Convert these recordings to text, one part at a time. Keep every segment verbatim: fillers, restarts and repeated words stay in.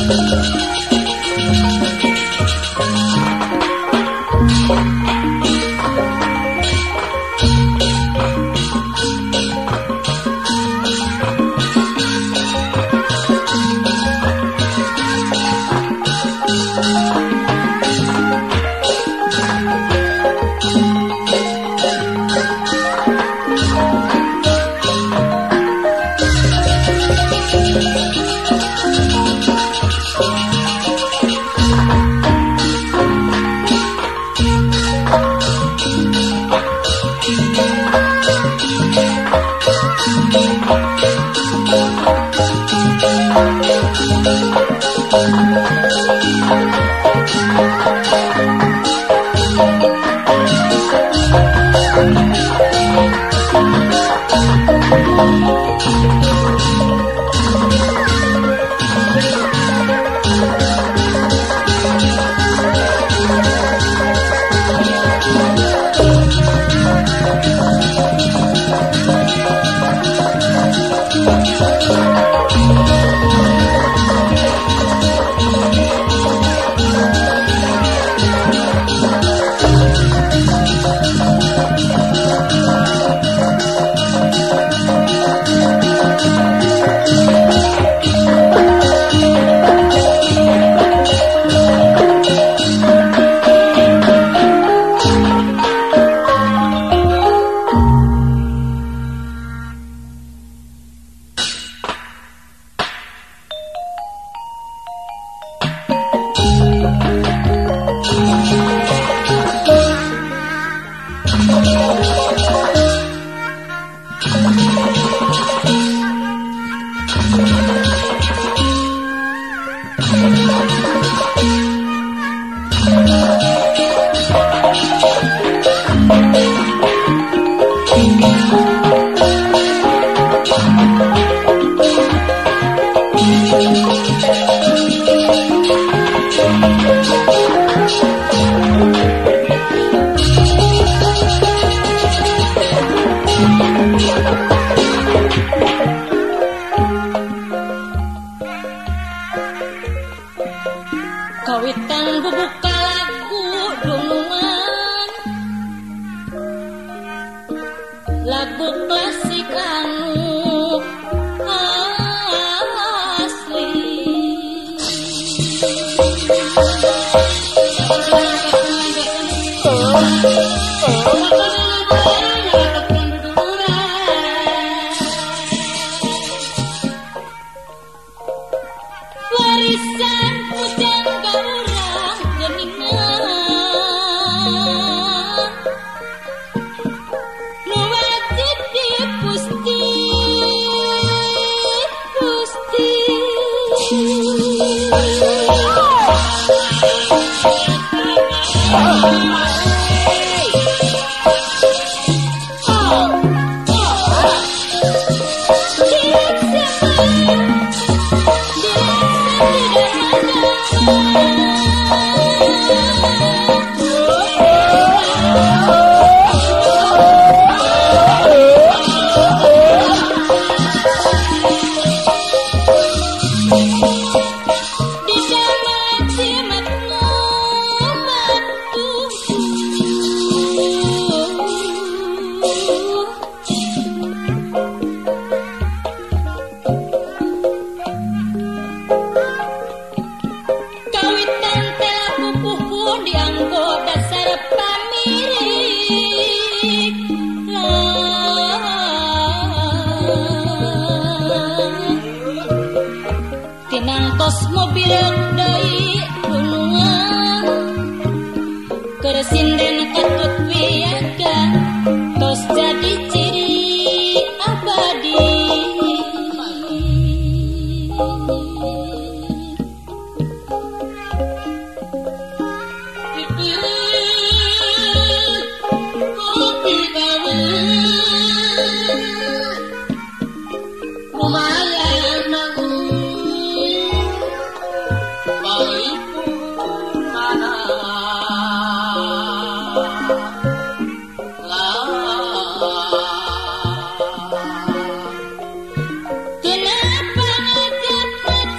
Kenapa ngajak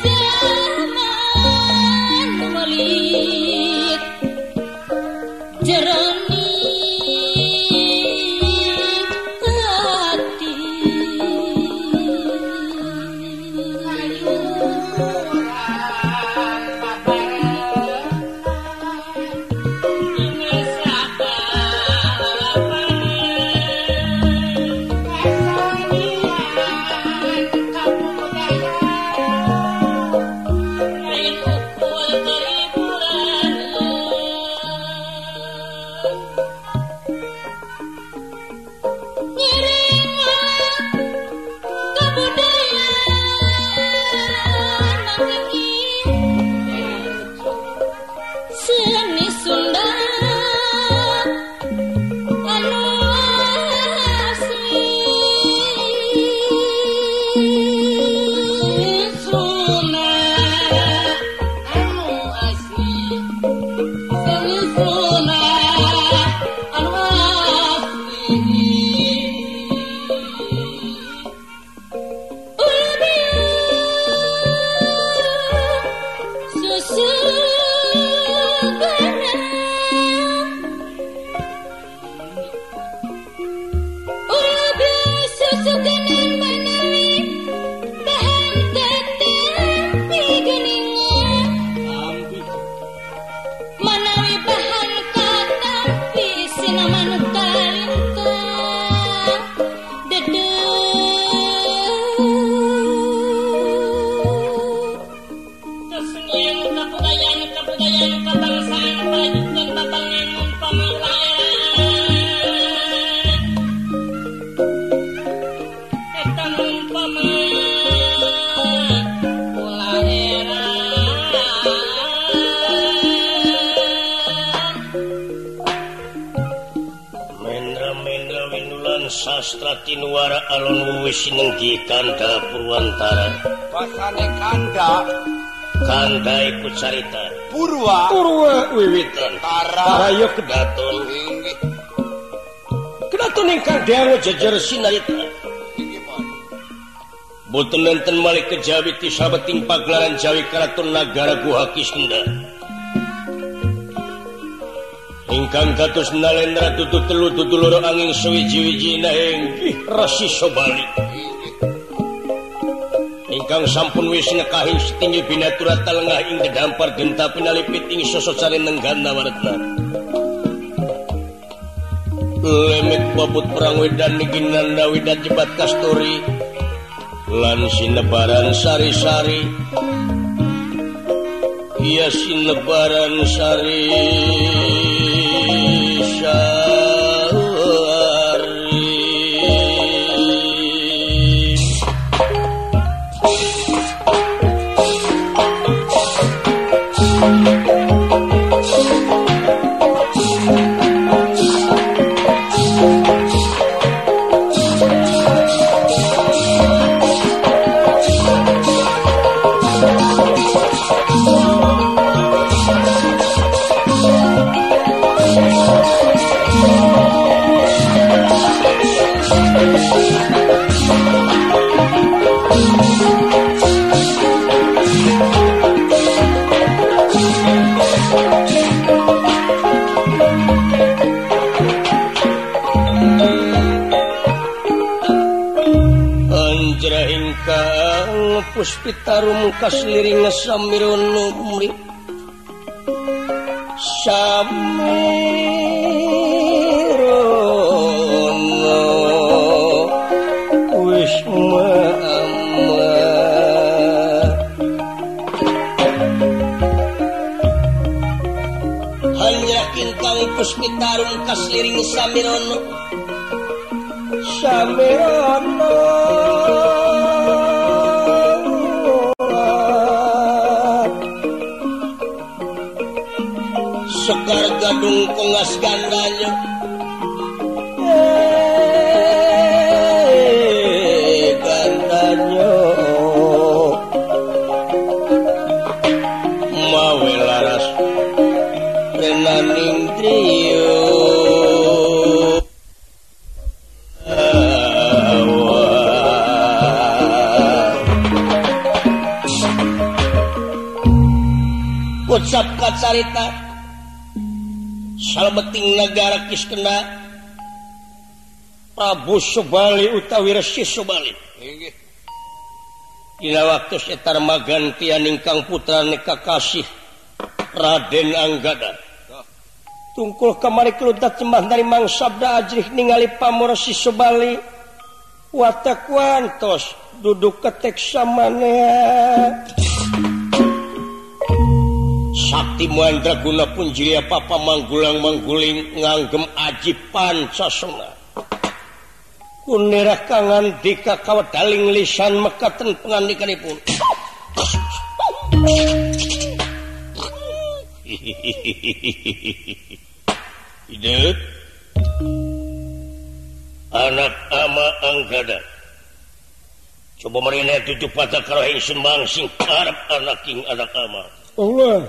Astratinuara alon wis nenggi Kanda Purwantara. Pasane Kanda. Kanda iku carita. Purwa. Purwa wiwitan. Tara. Rayo kedaton. Inggih. Kedaton ingkang dangu jejer sinarita. Inggih mon. Boten nenten malih kejawi ti sabeting pagelaran Jawi Karaton Nagara Guhaki Sunda. Ingkang kados Nalendra dudu telu dudu loro angin sewiji-wijina inggih Resi Sobali. Ingkang sampun wis nekahing setinggi binatura talengah ing gedampar genta pinalipit ing sosocare nenggana waretna. Lemit babut perang wedan niki nanda widat jebat kasturi lan sinebaran sari-sari. Iya sinebaran sari Puspitarum kasliring samirono mri samirono wis mama hanyakin kang puspitarum kasliring samirono samirono sekar gadung kongas gandanya eh gandanya mawe laras renaning trio ucap kacarita salebeting negara Kiskena Prabu Sobali utawi Resi Sobali. Inggih. Dina waktu setar magantian ingkang putrane kakasih Raden Anggada. Tungkul kamari keludat cemah dari Mang Sabda ajrih ningali pamor Resi Sobali. Watak wantos duduk ketek samanea. Sakti Muandra guna punjilya papa manggulang mangguling nganggem aji pancasona. Kunirah kangan dika kawedaling lisan mekaten pengandikanipun. Ide anak ama Anggada. Coba marina tujuh patah karo ingsun mangsing karep anak king anak ama. Allah.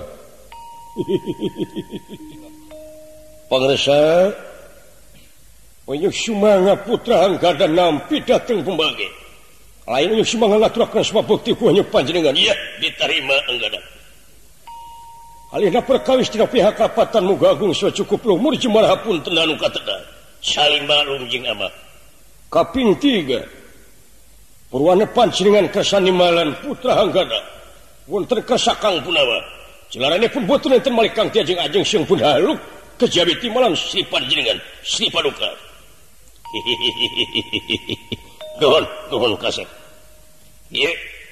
Pangresa Wanyuk sumanga putra Anggada nampi dateng pembagi. Lain wanyuk sumanga ngaturakan semua bukti wanyuk panjenengan. Iya, diterima Anggada. Alihna perkawis tina pihak kapatan muga agung so cukup lumur jemaraha pun tenanu kateda. Saling maklum jeung ama. Kaping tiga. Purwana panjenengan kasanimalan putra Anggada. Wonten kasakang punawa. Celarane pun boten enten malih kang tiajeng ajeng sing pun haluk kejawi timalan Sri Panjenengan Sri Paduka. Nuhun nuhun kasep. Ieu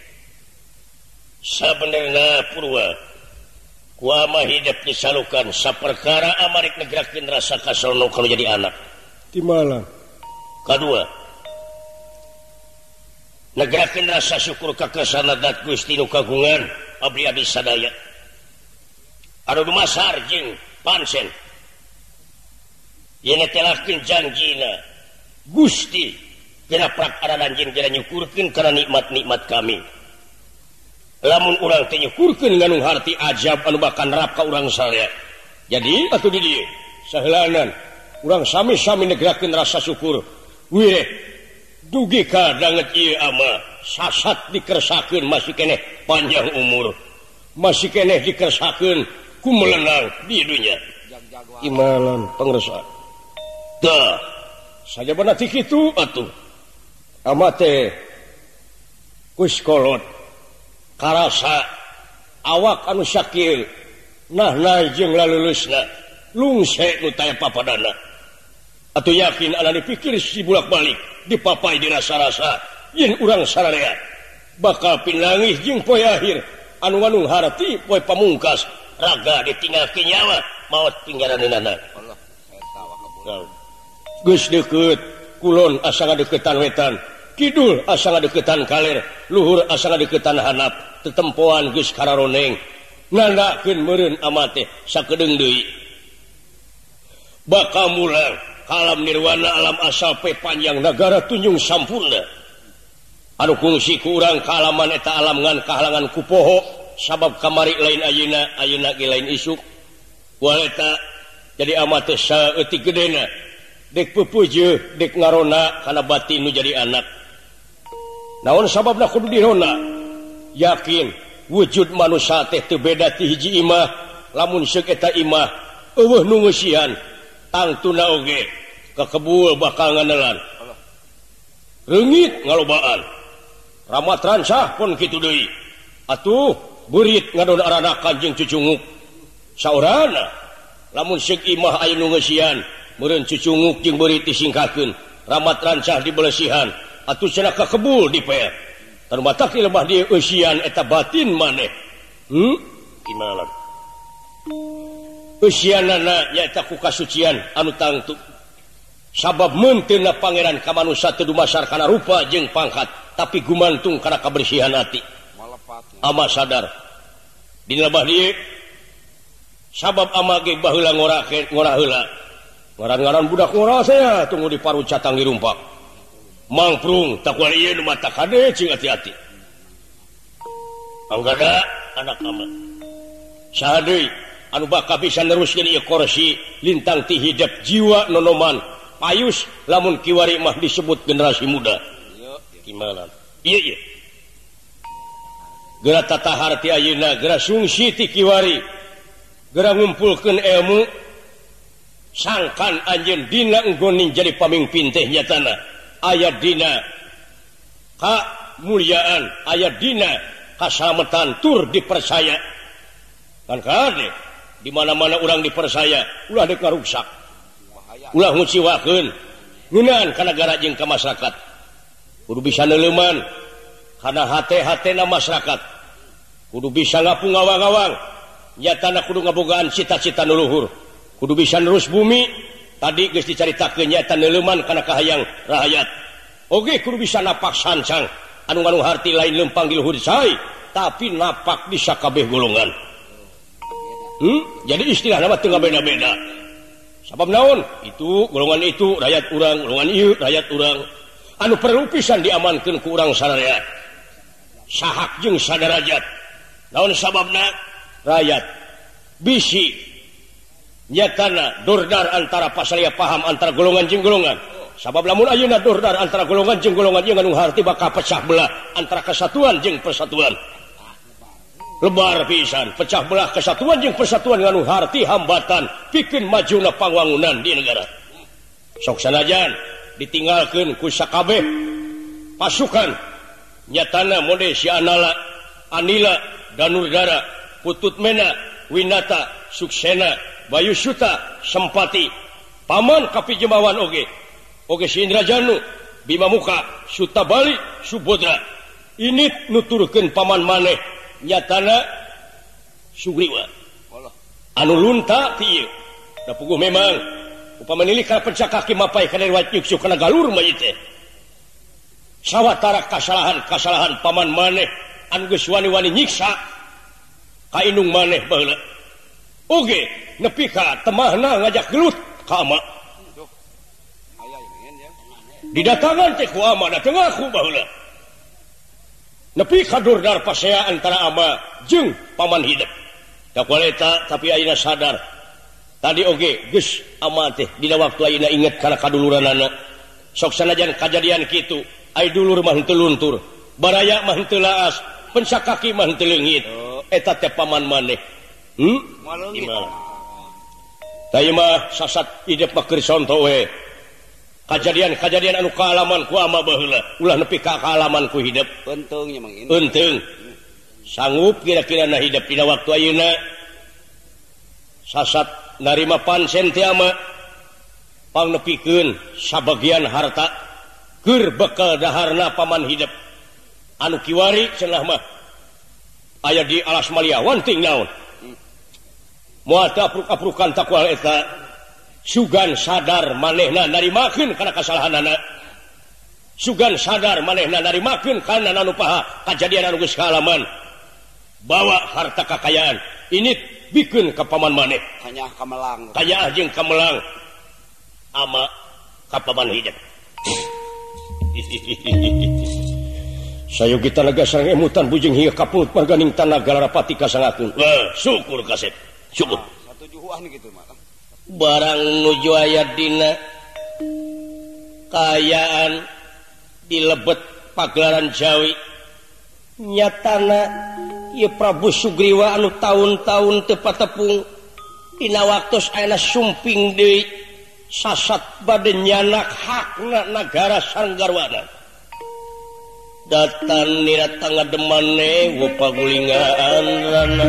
sabenerna Purwa kuama hidup disalukan saperkara amarik negerakeun rasa kasolno kalau jadi anak. Timalan. Kadua negerakeun rasa syukur kakasana dat Gusti nu kagungan abdi-abdi sadaya. Anu dumasar jeung pansen. Yen telahkeun janjina Gusti kena prak aradan jeung jara nyukurkeun kana nikmat-nikmat kami lamun urang teh nyukurkeun nganu harti ajab anu bakal nerap ka urang saleh jadi atuh di dieu saheulanan urang sami-sami negrakeun rasa syukur wireh dugi ka danget ieu ama sasat dikersakeun masih keneh panjang umur masih keneh dikersakeun ku melenang di dunya imalan pangresa tah sajabana ti kitu atuh amate kus kolot karasa awak anu syakil nah nah jeung lalulusna lungse nu taya papadana atuh yakin ana dipikir si bulak-balik dipapai dirasa-rasa yen urang sararea bakal pinangih jeung poe akhir anu wanung harti poe pamungkas raga ditinggalkeun nyawa maot tinggalanna Allah geus deukeut kulon asa ngadeukeutan wetan kidul asa ngadeukeutan kaler luhur asa ngadeukeutan hanap tetempoan geus kararoneng ngandakeun meureun amat teh sakedeung deui bakal mulang kalam nirwana alam asal pe panjang nagara tunjung sampurna anu kungsi ku urang kaalaman eta alam ngan kahalangan ku poho sabab kamari lain ayeuna ayeuna ge lain isuk waleta jadi amat teh saeutik gedena dek peupeujeuh dek ngarona kana batin nu jadi anak naon sababna kudu dirona yakin wujud manusia teh teu beda ti hiji imah lamun seuk eta imah eueuh nu ngeusian tangtuna oge kakebul bakal nganelan reungit ngalobaan ramat rancah pun kitu deui atuh beurit ngadon aranakan jeung cucunguk saurana lamun seuk imah aya nu ngeusian meureun cucunguk jeung beurit disingkakeun ramat rancah dibelesihan atuh cenah kakebul dipea tan matak di lemah dieu eusian eta batin maneh hmm imalan eusianana nyaeta ku kasucian anu tangtu sabab menteuna pangeran ka manusia teu dumasar kana rupa jeung pangkat tapi gumantung kana kabersihan hati ama sadar dina lemah dieu sabab ama ge baheula ngorake ngora heula ngaran-ngaran budak ngora saya tunggu di paru catang dirumpak mangprung takuan ieu nu mata kade cing hati-hati anggada anak ama saha deui anu bakal bisa neruskeun ieu kursi lintang ti hidep jiwa nonoman payus lamun kiwari mah disebut generasi muda imanan ieu ieu geura tatahar ti ayeuna geura sungsi ti kiwari geura ngumpulkeun ilmu sangkan anjeun dina enggoning jadi pamimpin teh nyatana aya dina kamuliaan aya dina kaslametan tur dipercaya kan kade di mana-mana urang dipercaya ulah deuk ngaruksak ulah nguciwakeun ngeunaan ka nagara jeung ka masyarakat kudu bisa neuleuman kana hate-hatena masyarakat kudu bisa ngapung ngawang-ngawang nyatana kudu ngabogaan cita-cita nu luhur kudu bisa nerus bumi tadi geus dicaritakeun nyata neuleuman kana kahayang rakyat oge kudu bisa napak sancang anu nganu harti lain lempang di luhur sae tapi napak di sakabeh golongan hmm? Jadi istilahna mah teu ngabeda-beda sabab naon itu golongan itu rakyat urang golongan ieu rakyat urang anu perlu pisan diamankeun ku urang sararea sahak jeung saderajat naon sababna rakyat bisi nyatana dordar antara pasalaya paham antara golongan jeung golongan sabab lamun ayeuna dordar antara golongan jeung golongan ieu anu harti bakal pecah belah antara kesatuan jeung persatuan lebar pisan pecah belah kesatuan jeung persatuan anu harti hambatan pikeun majuna pangwangunan di negara sok sanajan ditinggalkeun ku sakabeh pasukan nyatana mode si Anala Anila Danurdara Pututmena Winata Suksena Bayusuta Sempati paman Kapijemawan oge oge si Indrajanu Bimamuka Sutabali Subodra ini nuturkeun paman maneh nyatana Sugriwa anu lunta ti ieu da puguh memang upama nilih kana pencak kaki mapai kana riwayat yuksu kana galur mah ieu teh sawatara kasalahan-kasalahan paman maneh anu geus wani-wani nyiksa ka indung maneh baheula oge nepi ka temahna ngajak gelut ka ama didatangan teh ku ama datang aku baheula nepi kadurdar pasea antara ama jeung paman hidup tak waleta tapi ayeuna sadar tadi oge geus ama teh dina waktu ayeuna inget kana kaduluranana sok sanajan kajadian kitu ai dulur mah henteu luntur baraya mah henteu laas pencakaki mah henteu leungit eta teh paman maneh hm imal tah mah sasat hidup mah keur conto we kajadian-kajadian anu kaalaman ku ama baheula ulah nepi ka kaalaman ku hidup pentung nya mang ini pentung sanggup kira-kira na hidup dina waktu ayeuna sasat narima pansen teh ama pangnepikeun sabagian harta keur bekal daharna paman hidup anu kiwari cenah mah aya di alas malia wanting naon moal teu apruk-aprukan takwal eta sugan sadar manehna narimakeun kana kasalahanana sugan sadar manehna narimakeun kana anu paha kajadian anu geus kaalaman bawa harta kakayaan ini bikeun ka paman maneh hanya kamelang kaya jeung kamelang ama ka paman hidup sayo kita lega sareng emutan bujing hieu kapulut marganing tanaga larapati kasangakeun wah syukur kasep syukur satu juhuan gitu mah barang nuju aya dina kayaan di lebet pagelaran Jawi nyatana ieu Prabu Sugriwa anu taun-taun teu patepung dina waktos ayeuna sumping deui sasat bade nyanak hakna nagara Sanggarwana datan nira tangga demane wo pagulingan rana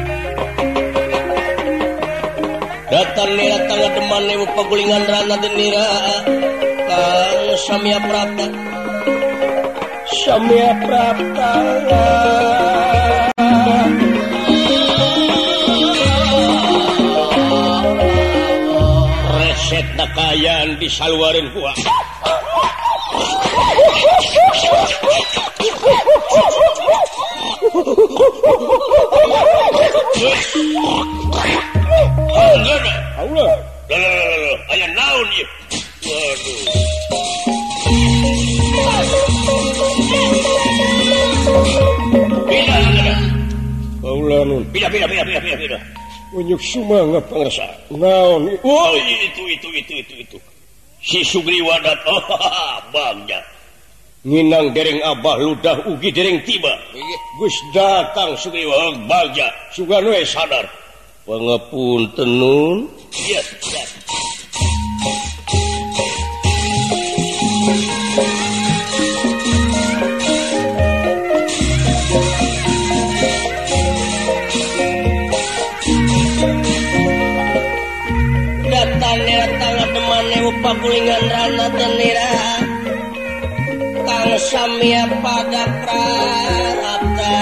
datang nira tangga demane wo pagulingan rana denira Kang Samya Prapta Samya Prapta reset dakayan disaluareun ku Allah Allah aya naon ieu waduh pina Allah nun pina pina pina pina pina pina unyuk sumanga pangrasa naon oh itu itu itu itu itu si Sugriwa datang bangja nginang dereng abah ludah ugi dereng tiba geus datang Sugriwa bangja sugan we sadar pangapunten nun iya yes. Pagulingan rana tenira Kang Samya pada Prapta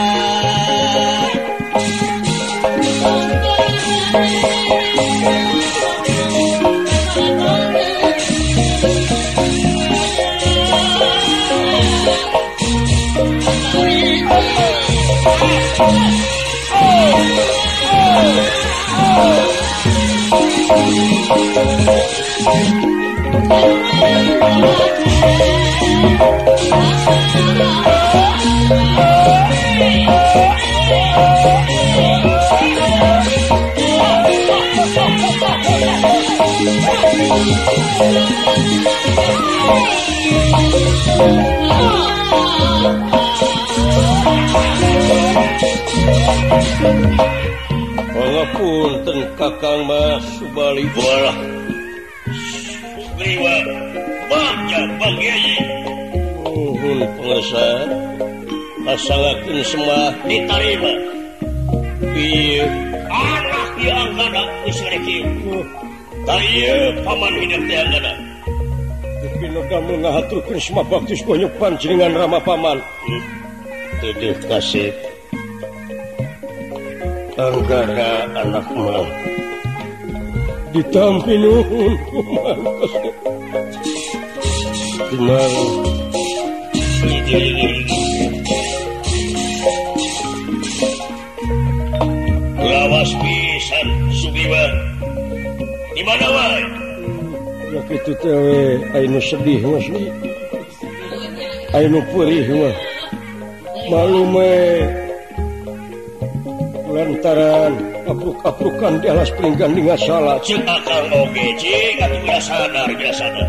Pangapunten Kakang Mas Subali walah Sugriwa bagja Bangyayi nuhun pangarsa asangakeun semua ditarima ieu anak dianggana geus reki da ieu paman hidup teh anggana tapi noda ngahaturkeun semua bakti banyak panjenengan Rama paman teu deuk kasih anggana anak mah ditampi nuhun kumaha kasih gimana lawas pisan Sugriwa di mana wae ya kitu teh anu sedih Mas anu perih mah malu meh lantaran apruk-aprukan di alas peringgan dengan salah cing akang oge cing atuh geus sadar geus sadar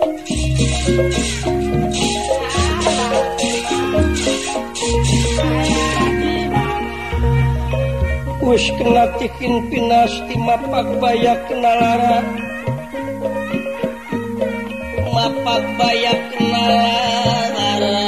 wis kena tikin pinas ti mapak bayak kenalara mapak bayak kenalara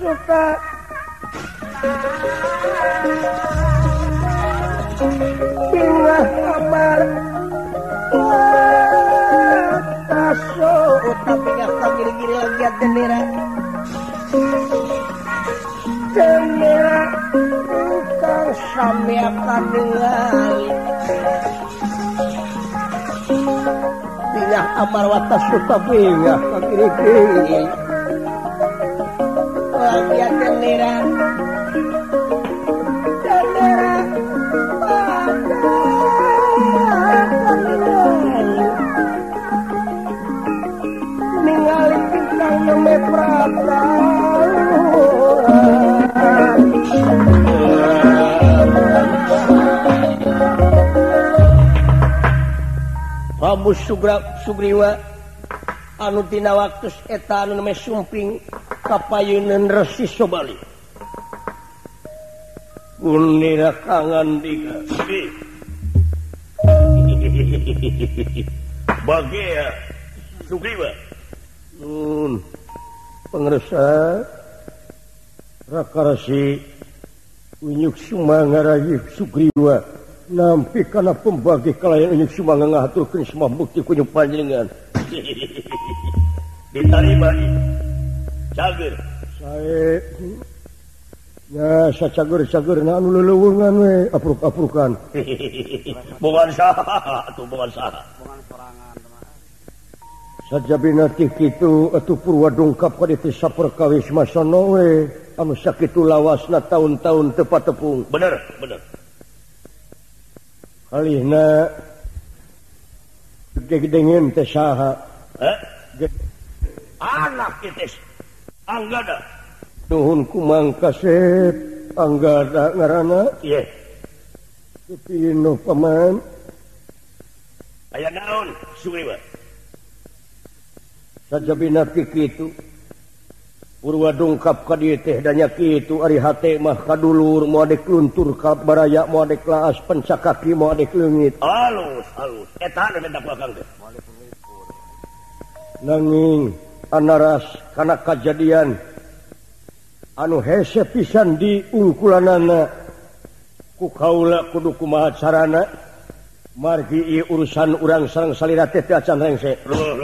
suka Bingah kamar Taso tapi gak gini-gini lagi ya Denira Denira Kang sami akan ningali Bingah kamar watas suka bingah kang gini-gini lagi ya Denira Denira ningali bintang neme Prata Prabu Sugra Sugriwa anu tina waktu eta anu neme sumping kapayeuneun Resi Sobali Gunira kangan diga Bagea Sugriwa nun pengerasa Rakarasi Unyuk Sumanga Rayi Sugriwa nampi kana pembagi kalayan Unyuk Sumanga ngahaturkeun semua bukti ku panjenengan diterima cager sae ya sacager-cager na anu leuleungan we apruk-aprukan bogan saha atuh bogan saha bogan sorangan sajabina ti kitu atuh purwa dongkap ka ditu saperkawis masono we anu sakitu lawasna taun-taun teu patepung bener bener kalihna gede-gedengen teh saha eh anak kites Anggada nuhun kumang kasep Anggada ngaranna ieu Pino paman aya naon Sugriwa sajabina kitu purwa dongkap ka dieu teh da nya kitu ari hate mah kadulur moal dek luntur ka baraya moal dek laas pencakaki moal dek leungit halus halus eta anu mendak bakang teh nanging anaras kana kajadian anu hese pisan di ungkulanana ku kaula kudu kumaha carana margi ieu urusan urang sareng salira teh teu acan rengse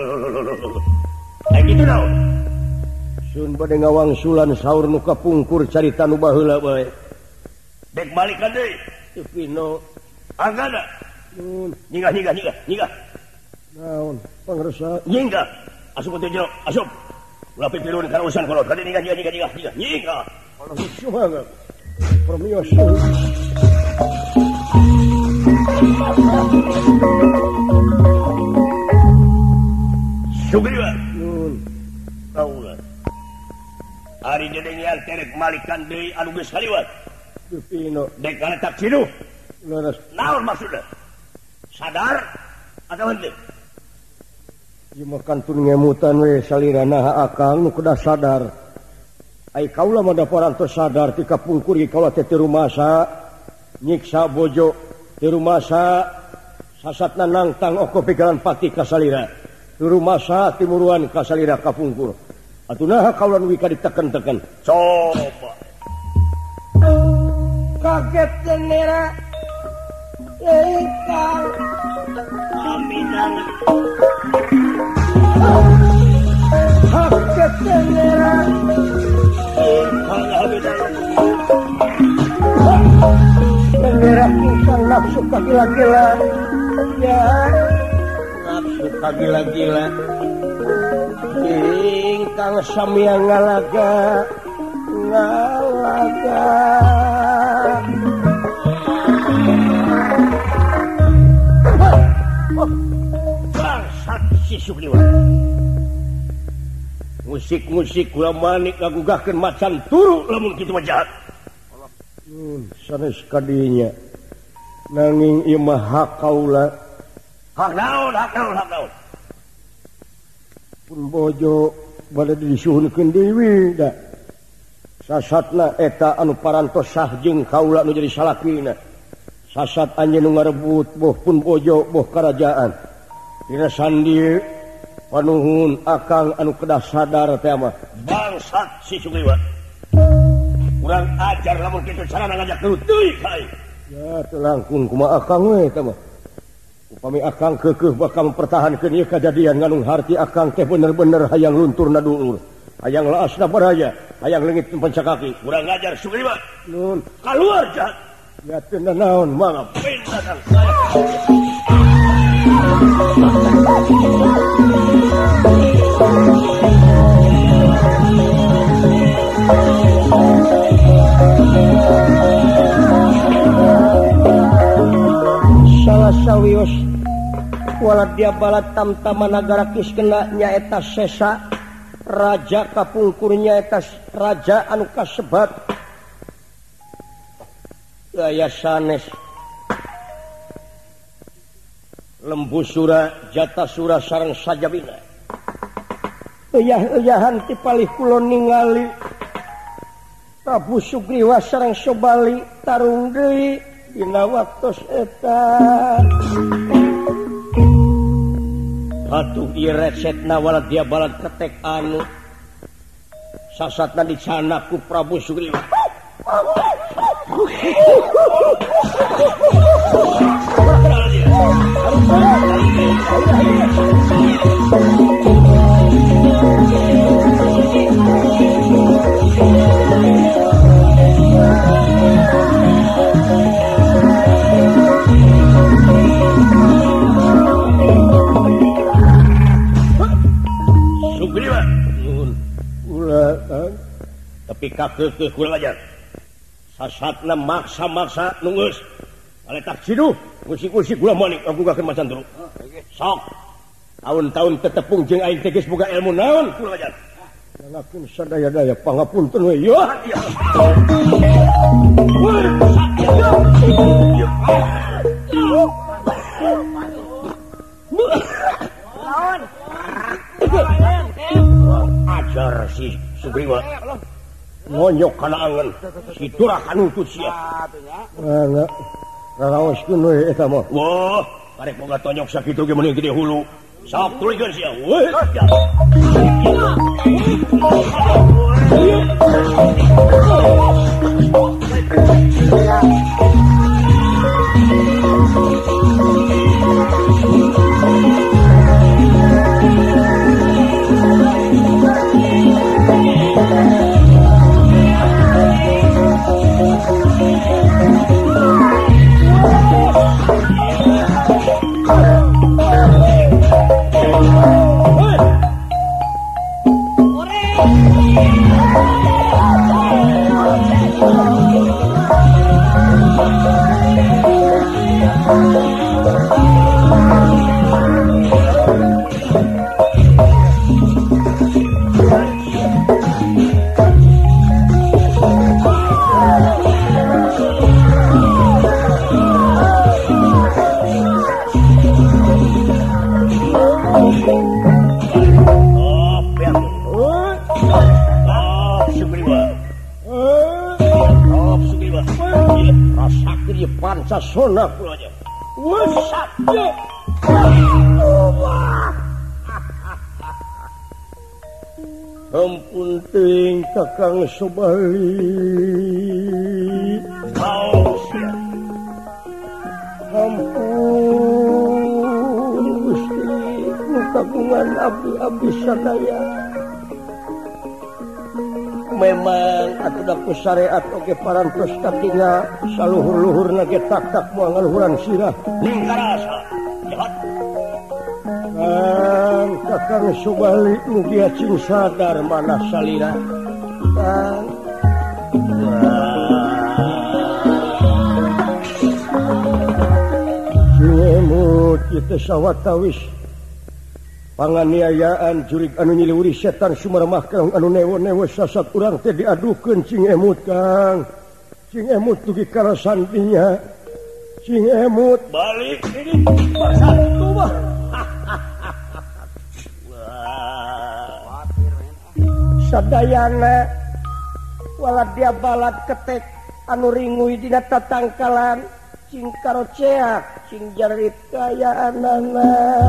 aya kitu naon sun bade ngawangsulan saur nu kapungkur carita nu baheula bae dek balikan deui teu pino Anggada nyingah nyingah nyingah nyingah naon pangresa nyingah asup teh jero asup ulah pipilun kana urusan kolot kade nyingah nyingah nyingah nyingah nyingah kalau sumaga permios Sugriwa nun kaula ari dedengian terek malikan deui anu geus kaliwat teu pino dek kana tak ciduh leres naon maksudna sadar atawa henteu ieu mah kantun ngemutan we salirana akang nu kuda sadar ai kaula mah da parantos sadar ti kapungkur ieu kaula teh teu rumasa nyiksa bojo teu rumasa sasatna nangtang oko pegalan pati ka salira teu rumasa timuruan ka salira kapungkur atuh naha kaula nu ka diteken-teken coba kaget Denira euy kang aminang kaget Denira euy kang aminang Denira pisang nafsu ka gila-gila ya nafsu ka gila-gila ingkang samia ngalaga ngalaga bangsat si Sugriwa musik-musik kula manik ngagugahkeun macan turu lamun kitu mah jahat hmm, sanes kadinya nanging ieu mah hak kaula hak naon hak naon hak naon pun bojo bade disuhunkeun deui da sasatna eta anu parantos sah jeung kaula nu jadi salakina sasat anjeun nu ngarebut boh pun bojo boh karajaan dina sandi panuhun akang anu kedah sadar teh mah bangsat si Sugriwa kurang ajar lamun kitu carana ngajak gelut teuing kai. Ya teu langkung kumaha akang we eta mah. Upami akang keukeuh bakal mempertahankeun ieu kajadian nganung harti akang teh bener-bener hayang lunturna duur. Hayang laasna baraya, hayang leungit pancakaki. Kurang ajar Sugriwa. Nun, kaluar jahat. Ya teu naon mangga pindah kang saya. Salah sawios walad dia balat tamtama nagara Kiskena nyaeta Sesa raja kapungkur nyaeta raja anu kasebat gaya sanes Lembusura Jatasura sareng Sajabina eyah-eyahan ti palih kula ningali Prabu Sugriwa sareng Sobali tarung deui dina waktos eta atuh ieu recetna walad dia balad ketek anu sasatna dicana ku Prabu Sugriwa. Sugriwa ulah tapi kakeukeuh kula aja sasatna maksa-maksa nunggeus aletak ciduh musik-musik kula manik ngagugakeun macan turu sok tahun-tahun tetepung jeung aing teh geus boga ilmu naon kula aja ngalakeun sadaya-daya pangapunten we yo ajar si Sugriwa ngonyok kana angen si durah kanutut sia nya ngaraoskeun we eta mah wah karek boga tonyok sakitu ge meuning gede hulu sok tulikeun sia weh Pancasona kulanya. Wasatnya. Ampun ting Kakang Sobali. Kau sia. Ampun Gusti, kagungan abdi-abdi sadaya. Memang atuh ku syariat oge parantos katinga saluhur-luhurna ge tak-tak moal ngaluhuran sirah ningkarasa jahat Kang Kakang Sobali mugi cing sadar manah salira Kang Jemut kitu sawatawis panganiayaan jurig anu nyiliwuri setan sumarmah kang anu newo-newo sasat urang teh diadukeun cing emut Kang cing emut dugi karasan dinya cing emut balik ini bersatu mah sadayana walad dia balad ketek anu ringui dina tatangkalan cing karoceak cing jarit kayaanana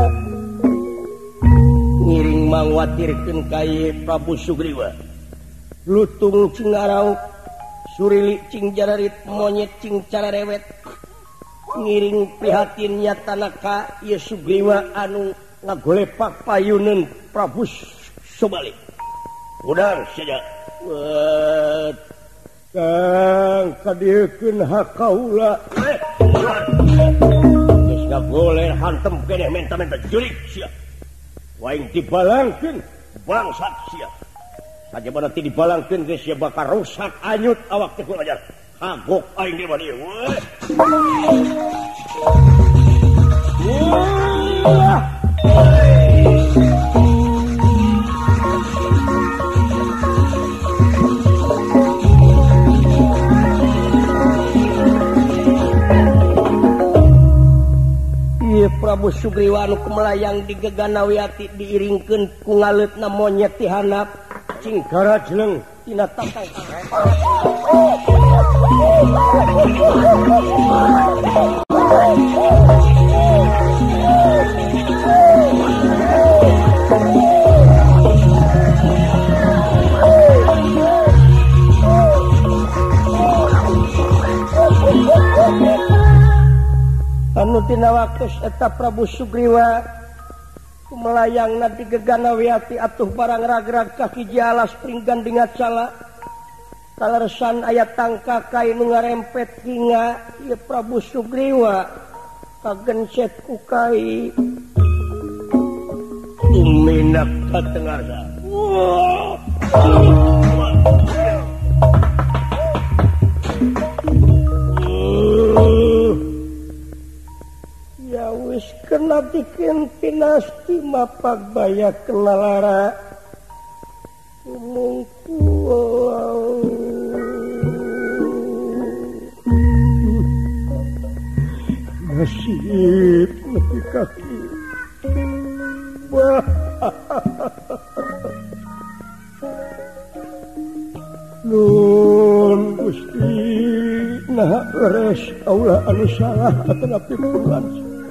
ngiring mangwatirkeun ka Prabu Sugriwa lutung cingarauk Surili cing jararit monyet cing cara rewet ngiring prihatinnya tanaka ieu Sugriwa anu ngagolepak payuneun Prabu Subali. Udang saja. Kang kadiekeun hak kaula. Geus ngagoler hantem keneh menta-menta jurik sia. Waing dibalangkeun bangsat sia. Sajabana ti dibalangkeun geus sia bakal rusak anyut awak teh ajar. Hagok aing di dieu. Wah. Prabu Sugriwa anu melayang di Geganawiati diiringkeun ku ngaleutna monyet ti handap cing garajleung tina tangkang. Anu tina waktu eta Prabu Sugriwa melayangna di Geganawiati atuh barang ragrag kaki jalas pinggandingat sala kaleresan aya tangka kainu ngarempet hinga ieu Prabu Sugriwa kagencet ku kai tuminak ka tengahna. Ya wis kena bikin pinasti mapak baya kenalara umungku nasib nepi kaki wah nun Gusti nah res aula anu salah atanapi pulang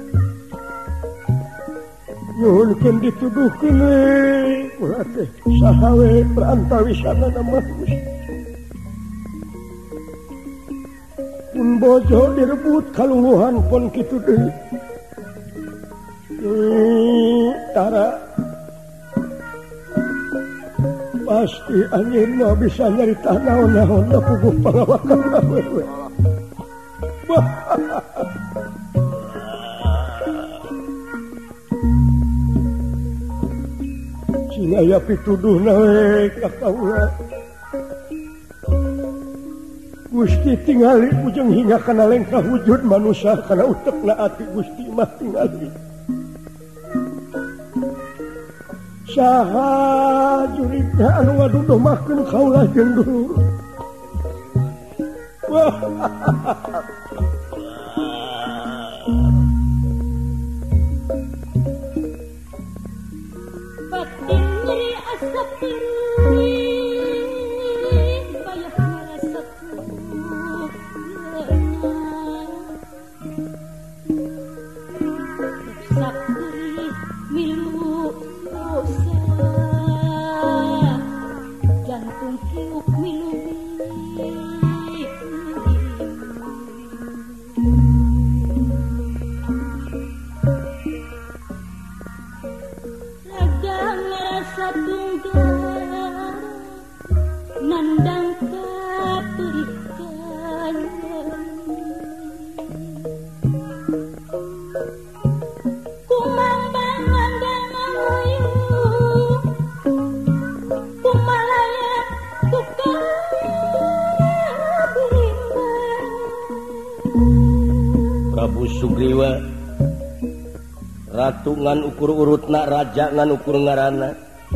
nyuhunkeun dituduhkeun we ulah teh saha we perantawisana mah mun bojo direbut kaluluhan pun kitu deui tara pasti anjeun mah bisa nyarita naon-naon da puguh pangawakanna we cina aya pituduhna we ka kaula Gusti tingali ujung hingga kana lengkah wujud manusia kana utekna ati Gusti mah tingali saha juridna anu ngadudomahkeun kaula jeung dulur wah Sugriwa ratu ngan ukur urutna raja ngan ukur ngaranna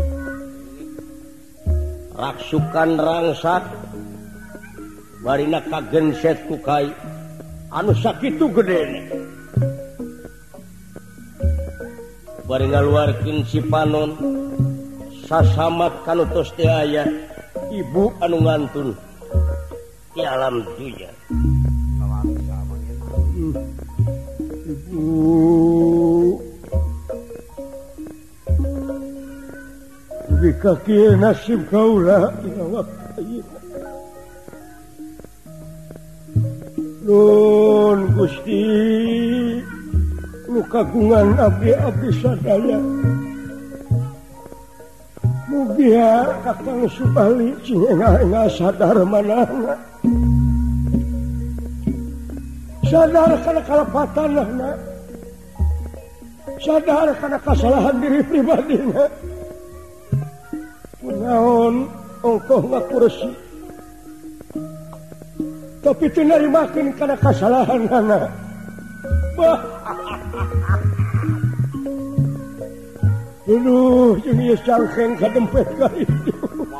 raksukan rangsak barina kagenset ku kai anu sakitu gedene bari ngaluarkeun si panon sasamat kanu tos teu aya ibu anu ngantun ti alam dunya. Jika kieu nasib kaula dina waktu ieu Nun Gusti nu kagungan abdi-abdi sadaya mugia Kakang Subali cingenga sadar manana sadar kana kalapatanna sadar kana kesalahan diri pribadina kunaon ongkoh ngakursi tapi teu narimakeun kana kasalahanna bah Aduh, jeung ieu cangkeng kadempet ka itu.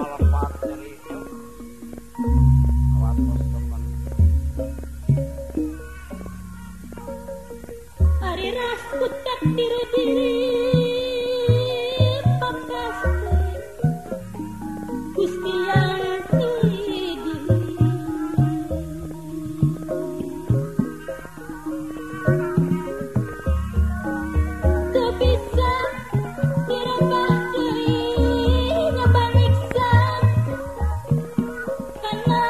Ari raskut tak diri diri pakasti Gusti yang tinggi teu bisa dirubah dirinya banyiksa karena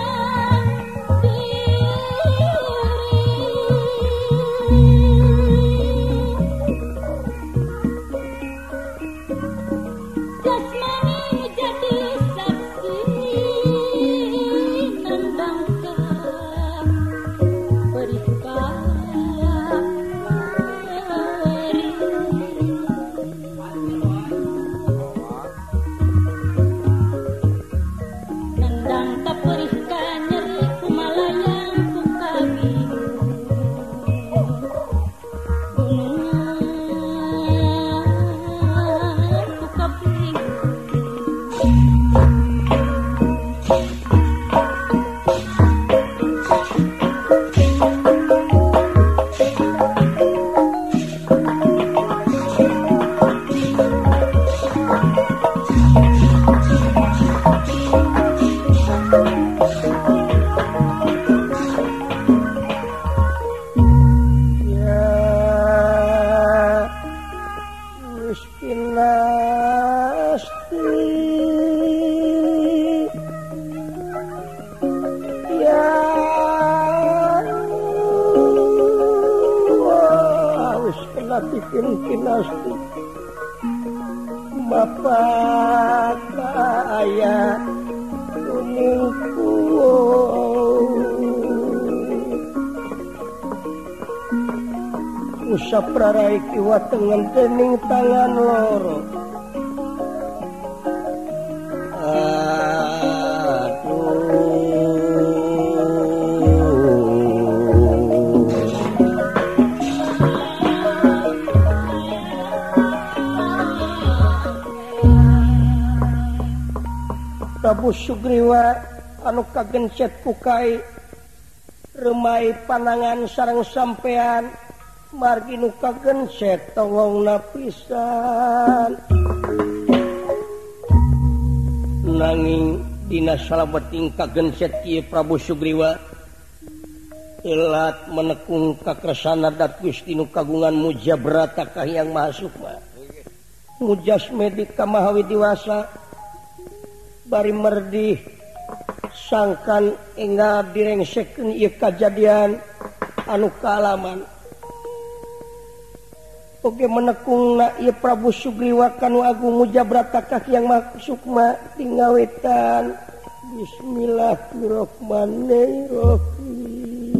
jasmani jadi saksi nandang ke nandang ka perih ka nyeri kumalayang ku kabingung gunungan ku kabingung Ya Gusti Nasti Ya wis kena bikin kinasti Bapak kaya kuningku usap rarai kiwa tengen dening tangan loro Prabu Sugriwa anu kagencet ku kai remai panangan sareng sampean margi nu kagencet tongongna pisan nanging dina salabeting kagencet kieu Prabu Sugriwa elat menekung kakresana dat Gusti nu kagungan muja brata Kahyang Maha Sukma mujas medik ka Maha Widiwasa bari merdih sangkan enggal direngsekeun ieu kajadian anu kaalaman oge menekungna ieu Prabu Sugriwa kanu agung mujabrata Kahyang Maha Sukma tingawetan Bismillahirrahmanirrahim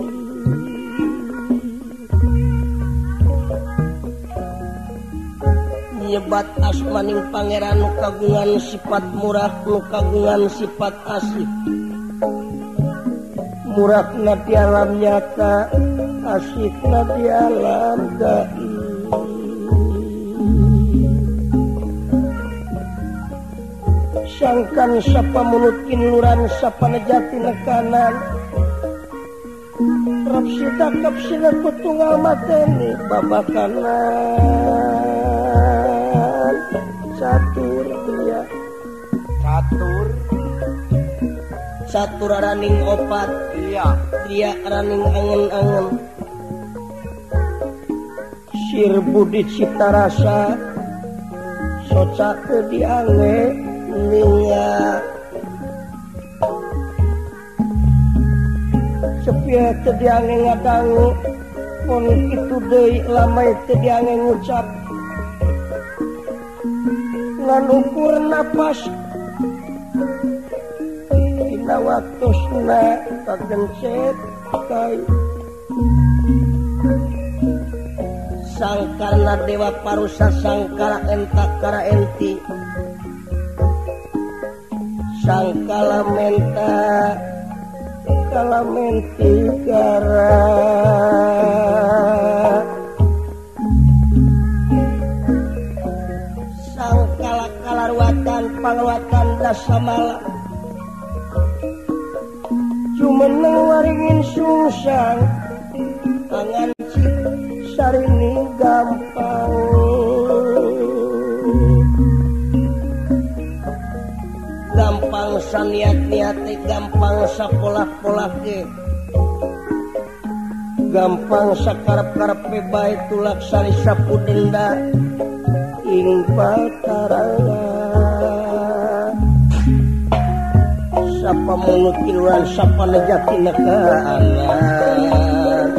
nyebat asmaning pangeran nu kagungan sifat murah nu kagungan sifat asih murahna di alam nyata asihna di alam gaib sangkan sapa munutin luran sapa nejati nekanan rap sida kapsina kutunggal mateni babakanan catur dia Catur. catur raning opat Iya. dia raning angen-angen sir budi cita rasa soca ke diange ninga sepi pieu teu diange ngadangu pun kitu deui lamai teu diange ngucap ngan ukur napas dina waktosna kagencet kai sangkarna dewa parusa sangkara entakara enti sangkala menta kala menti gara sangkala kalarwatan pangluatan dasamala jumeneng waringin sungsang tangan sarini gampang gampang saniat-niate gampang sapolah-polah ge gampang sakarep-karepe bae tulaksani sapudenda ing pataranga sapa munut kiluran sapa nejatina kaanan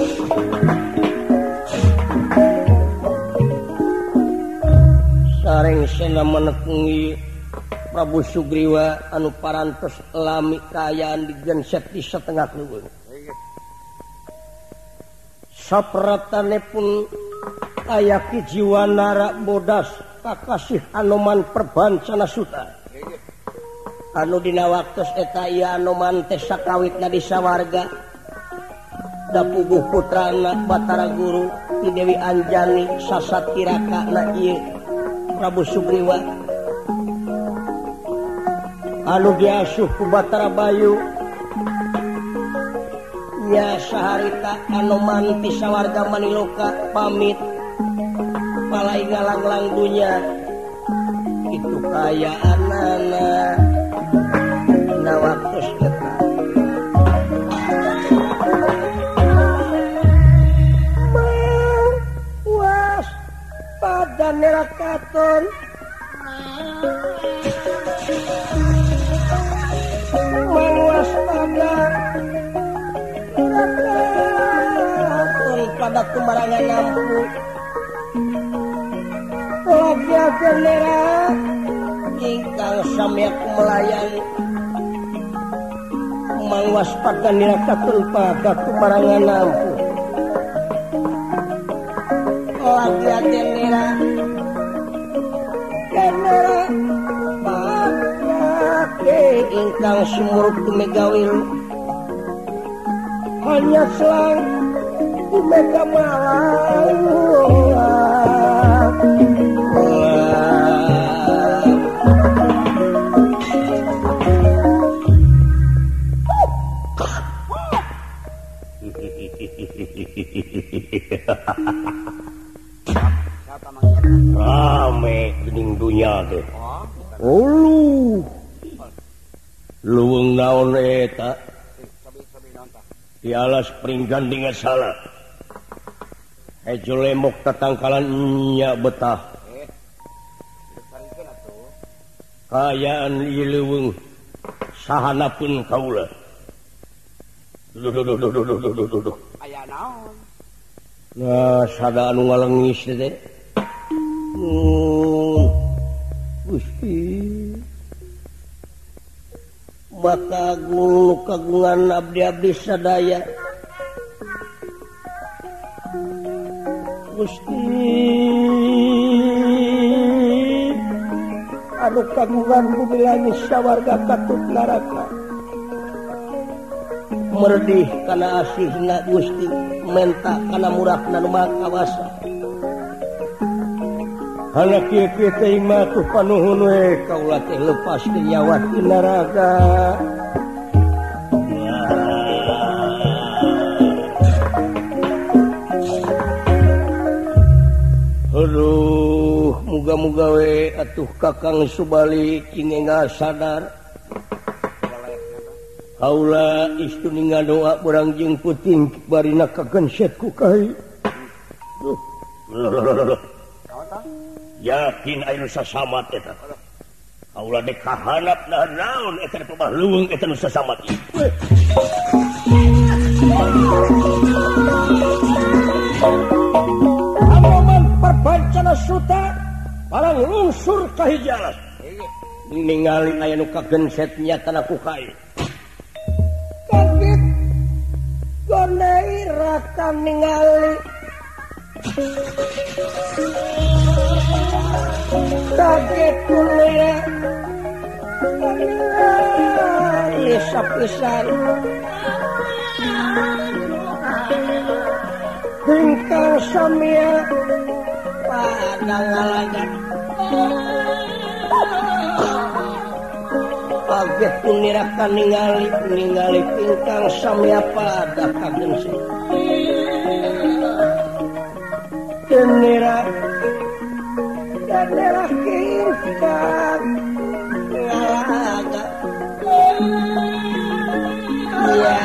sareng sena menepungi Prabu Sugriwa anu parantos lami kaayaan digenset di setengah leuweung. Sapratane pun aya kijiwanara bodas kakasih Anoman perbancana suta. Anu dina waktos eta ieu Anoman teh sakawitna di sawarga. Da puguh putrana Batara Guru Ki Dewi Anjani sasatiraka ieu Prabu Sugriwa anu diasuh ku Batara Bayu nya saharita Anoman ti sawarga Maniloka pamit palai ngalanglang dunya itu kayaanana na waktos eta was pada nerakaton waspada pada kumarangan lampu lagi genera ingkang samyak melayan mangwaspada nirakatun pada kumarangan lampu lagi genera genera ingkang sumuruk tumegawil hanya selang tumega malang rame gening dunya teh ulu luwung naon eta dialas pringgandingan salah hejo lemok tatangkalan nya betah kayaan ieu leuweung sahanapeun kaula duh duh duh duh duh duh duh duh duh aya naon nah sada anu ngalengis teh Gusti maka agung kagungan abdi-abdi sadaya Gusti anu kagungan bumi langit sawarga katut naraka merdih kana asihna Gusti menta kana murahna nu maha kawasa anak kieu teh mah tuh panuhun we kaula teh lepas ke nyawa ti naraga aduh muga-muga we atuh Kakang Subali cingenga sadar kaula istuni ngadoa urang jeung puting barina kagenset ku kai duh yakin aya nu sasamat eta kaula dek kahanap naon eta pemah leuweung eta nu sasamat ieu Anoman perbancana suta parang lungsur kahijalan ningali aya nu kagenset nyatana ku kai kaget gonei raka ningali kaget kuliah Pisan Bingkang samia pada ngalagan kaget punirakan ningali ningali bingkang samia pada kagen si Kenira Kenira bingkang ngalagan ya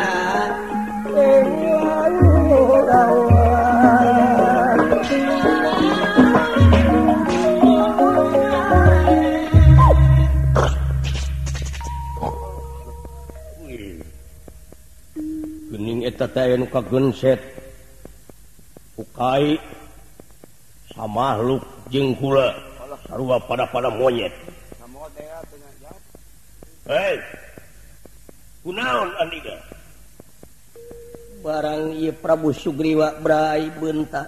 gening eta teh anu kagenset ukai samakhluk jeung kula sarua pada-pada monyet. Hei kunaon andiga barang ieu Prabu Sugriwa Brai beunta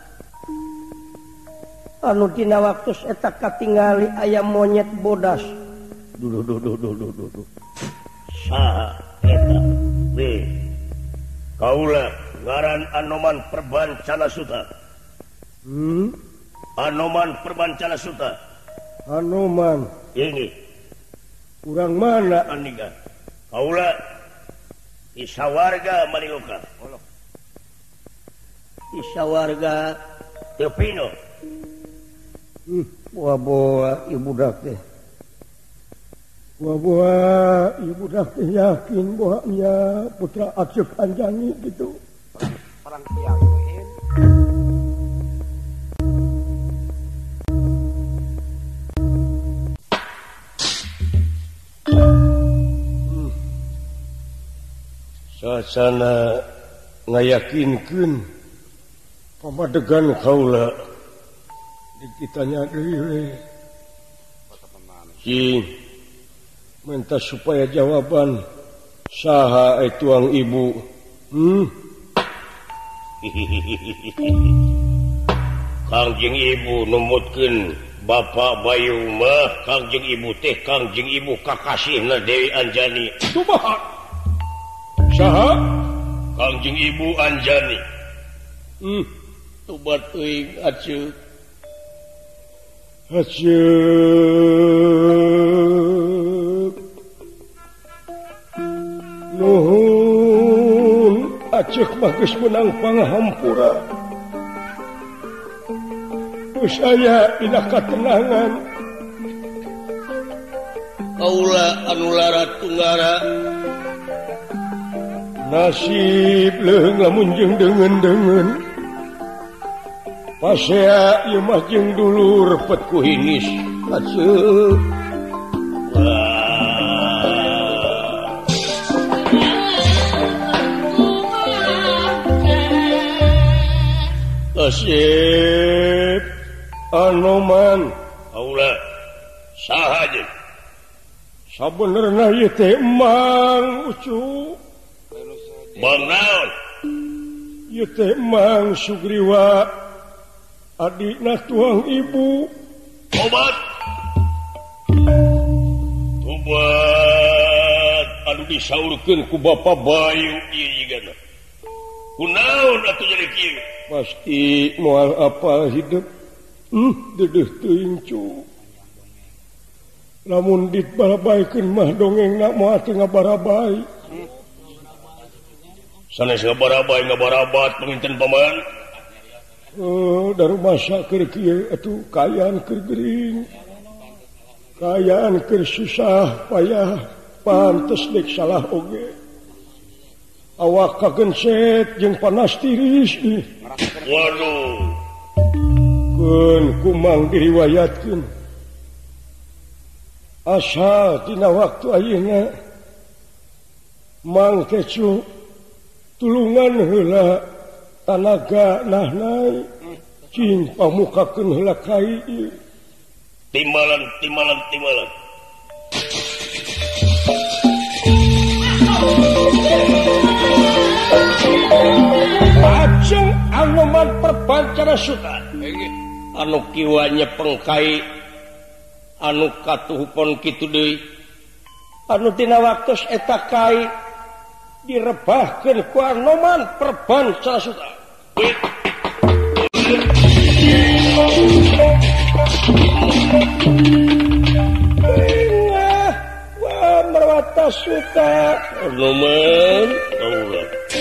anu dina waktos eta katingali aya monyet bodas duduh duduh duduh duduh saha eta we kaula ngaran Anoman Perbancana Suta hmm Anoman Perbancana Suta Anoman ini urang mana andiga kaula isawarga Maniloka isawarga Tepino hmm, wah ibu dak teh wah ibu dak teh yakin bahwa putra Acep Anjani gitu perang tiang sasana ngayakinkeun pamadegan kaula dikitanya deui cing minta supaya jawaban saha tuang ibu hmm Kangjeng ibu numutkeun Bapak Bayu mah Kangjeng ibu teh Kangjeng ibu kakasihna Dewi Anjani kumaha saha Kangjeng ibu Anjani hmm tobat euy aceuk aceuk nuhun aceuk mah geus meunang pangahampura geus aya dina katenangan kaula anu lara tunggara nasib leung lamun jeung deungeun-deungeun pasea ieu mah jeung dulur repet ku hinis aceuk nasib Anoman kaula saha jeung sabenerna ieu teh emang ucu Bang naon ieu teh Mang Sugriwa adikna tuang ibu tobat tobat anu disaurkeun ku Bapak Bayu ieu jigana kunaon atuh jadi kieu pasti moal apal hidup hmm dedeuh teuing cu lamun ditbarabaikeun mah dongengna moal teu ngabarabai sanes ngabarabai ngabarabat penginten paman oh dari masa keur kieu atuh kayaan keur gering kayaan keur susah payah pantes dek salah oge awak kagenset jeung panas tiris ih waduh keun kumang diriwayatkeun asal tina waktu ayeuna Mang Kecu tulungan heula tanaga nahnai cing pamukakeun heula kai timbalan timbalan timbalan ajeng Anoman perpancara suta anu kiwanya pengkai anu katuhupon kitu deui anu tina waktos eta kai direbahkeun ku Anoman perpancara suta Bingah wa merwata suta Anoman kaula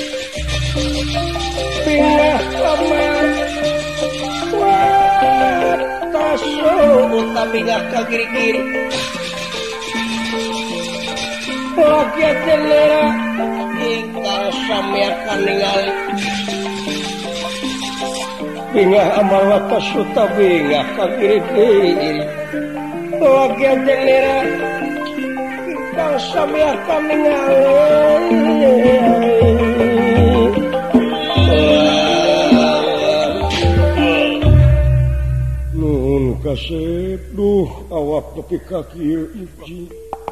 Bingah Anoman wa suta bingah ka kiri-kiri lagi jelera ingkang sami akan ningali bingah amalata suta bingah ka kiri-kiri lagi jelera ingkang sami akan ningali nuhun kasep duh awak nepi ka kieu iji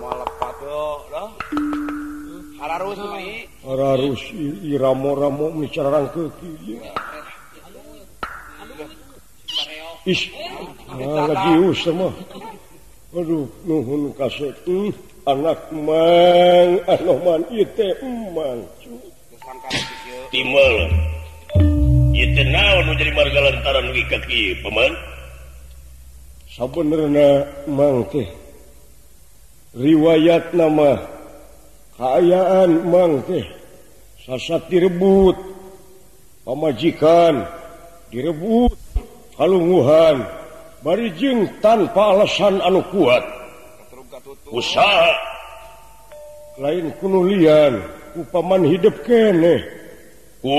Hararus ini. Hararus iramo-ramo micarang ke kieu. Is. Ah ngajius mah. Aduh nuhun kasep. Hmm, anak mang Anoman ieu teh emang. timbal ieu teh naon nu jadi marga lantaran wi ka kieu paman Sabenerna mang teh riwayat nama kaayaan mang teh sasat direbut pamajikan direbut kalungguhan bari jeung tanpa alasan anu kuat usaha lain kunulian ku paman hidup keneh ku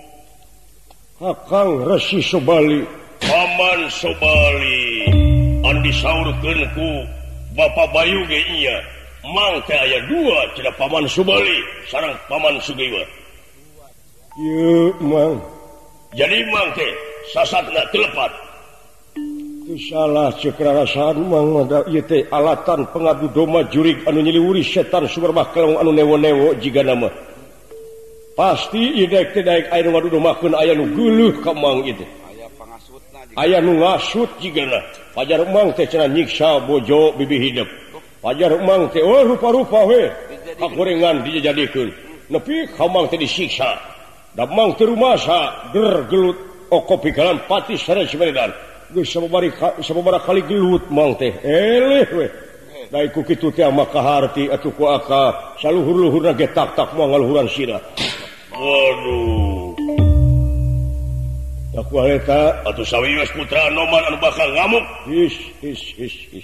Kakang Resi Sobali paman Sobali anu disaurkeun ku Bapak Bayu ge iya mang teh aya dua cenah paman Sobali sareng paman Sugiwa ieu mang jadi mang teh sasatna telepat teu salah ceuk rarasaan mang da ieu teh alatan pengadu doma jurig anu nyiliwuri setan sumber bakelong anu newo-newo jigana mah pasti ieu daek teh daek aya nu ngadudomakeun aya nu geuleuh ka mang ieu teh aya nu ngasut jigana pajar mang teh cenah nyiksa bojo bibi hidup pajar mang teh oh rupa-rupa we kagorengan dijadikeun nepi ka mang teh disiksa da mang teh rumasa ger gelut okopi kalan pati sareng Sumedang geus sababari sababaraha kali gelut mang teh eleh we da iku kitu teh mah kaharti atuh ku aka saluhur-luhurna ge tak-tak moal ngaluhuran sira waduh da ku eta atuh sawios putra Anoman anu bakal ngamuk his his his his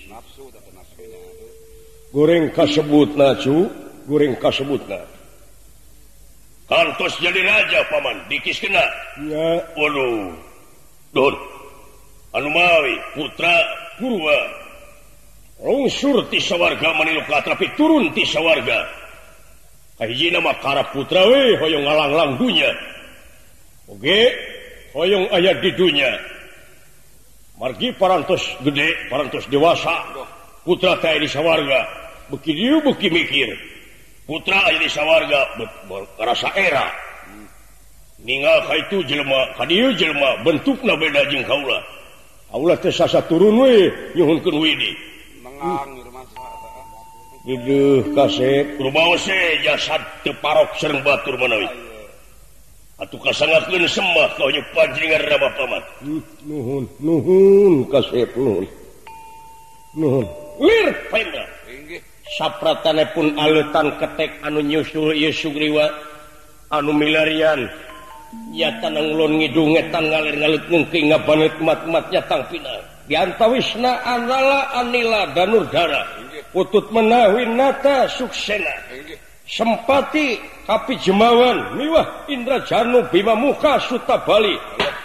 goreng kasebutna cu goreng kasebutna kantos jadi raja paman dikiskeuna ya waduh don anu mawi putra Purwa lungsur ti sawarga manilu katrapi turun ti sawarga kahijina mah karap putra we hoyong ngalang-lang dunya oge hoyong aya di dunya margi parantos gede parantos dewasa putra teh di sawarga beuki dieu beuki mikir putra aya di sawarga karasa era ninggal ka itu jelema ka dieu jelema bentukna beda jeung kaula kaula teh sasa turun we nyuhunkeun widi mengang masa Duduh kasep rumaos we jasad teu parok sareng batur manawi atuh kasangakeun sembah ka nya panjenengan paman nuhun nuhun kasep nuhun nuhun lir painna inggih sapratane pun aleutan ketek anu nyusul ieu Sugriwa anu milarian nyatan ngulon ngidung etan ngalir-ngalit ngengking ngabaneut mat-mat nyatang pina diantawisna anala anila danurdara utut menawi nata suksena sempati kapi jemawan miwah Indrajanu Bima Muka Sutabali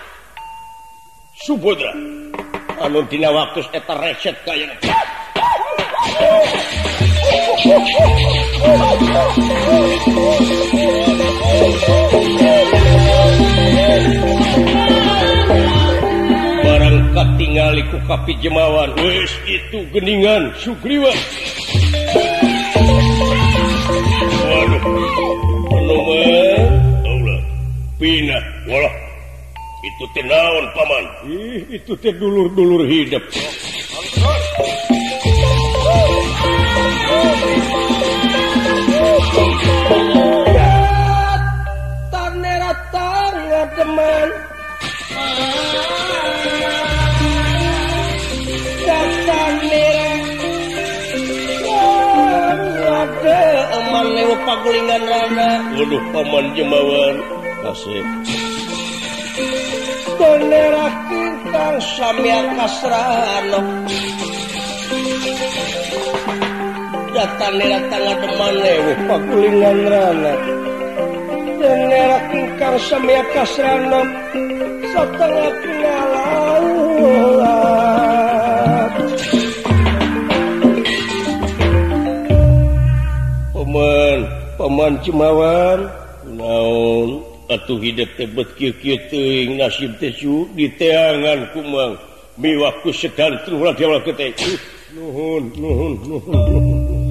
Subodra anu dina waktu eta reset kaya barangkat tingali ku kapi jemawan wes itu geningan Sugriwa. Waduh penuman Allah pinah walah itu teh naon paman. Ih itu teh dulur-dulur hidup. Tanera tangga teman Tanera ada eman lewat pagelingan rana. Waduh paman jemawan kasih Tanera kintang samya kasrano Tanera tangga teman lewat pagelingan rana Tanera kintang samya kasrano setengah kenalan paman paman jemawan naon atuh hidup teh bet kieu-kieu teuing nasib teh cu diteangan kumang miwah ku sedan ulah diawal teh nuhun nuhun nuhun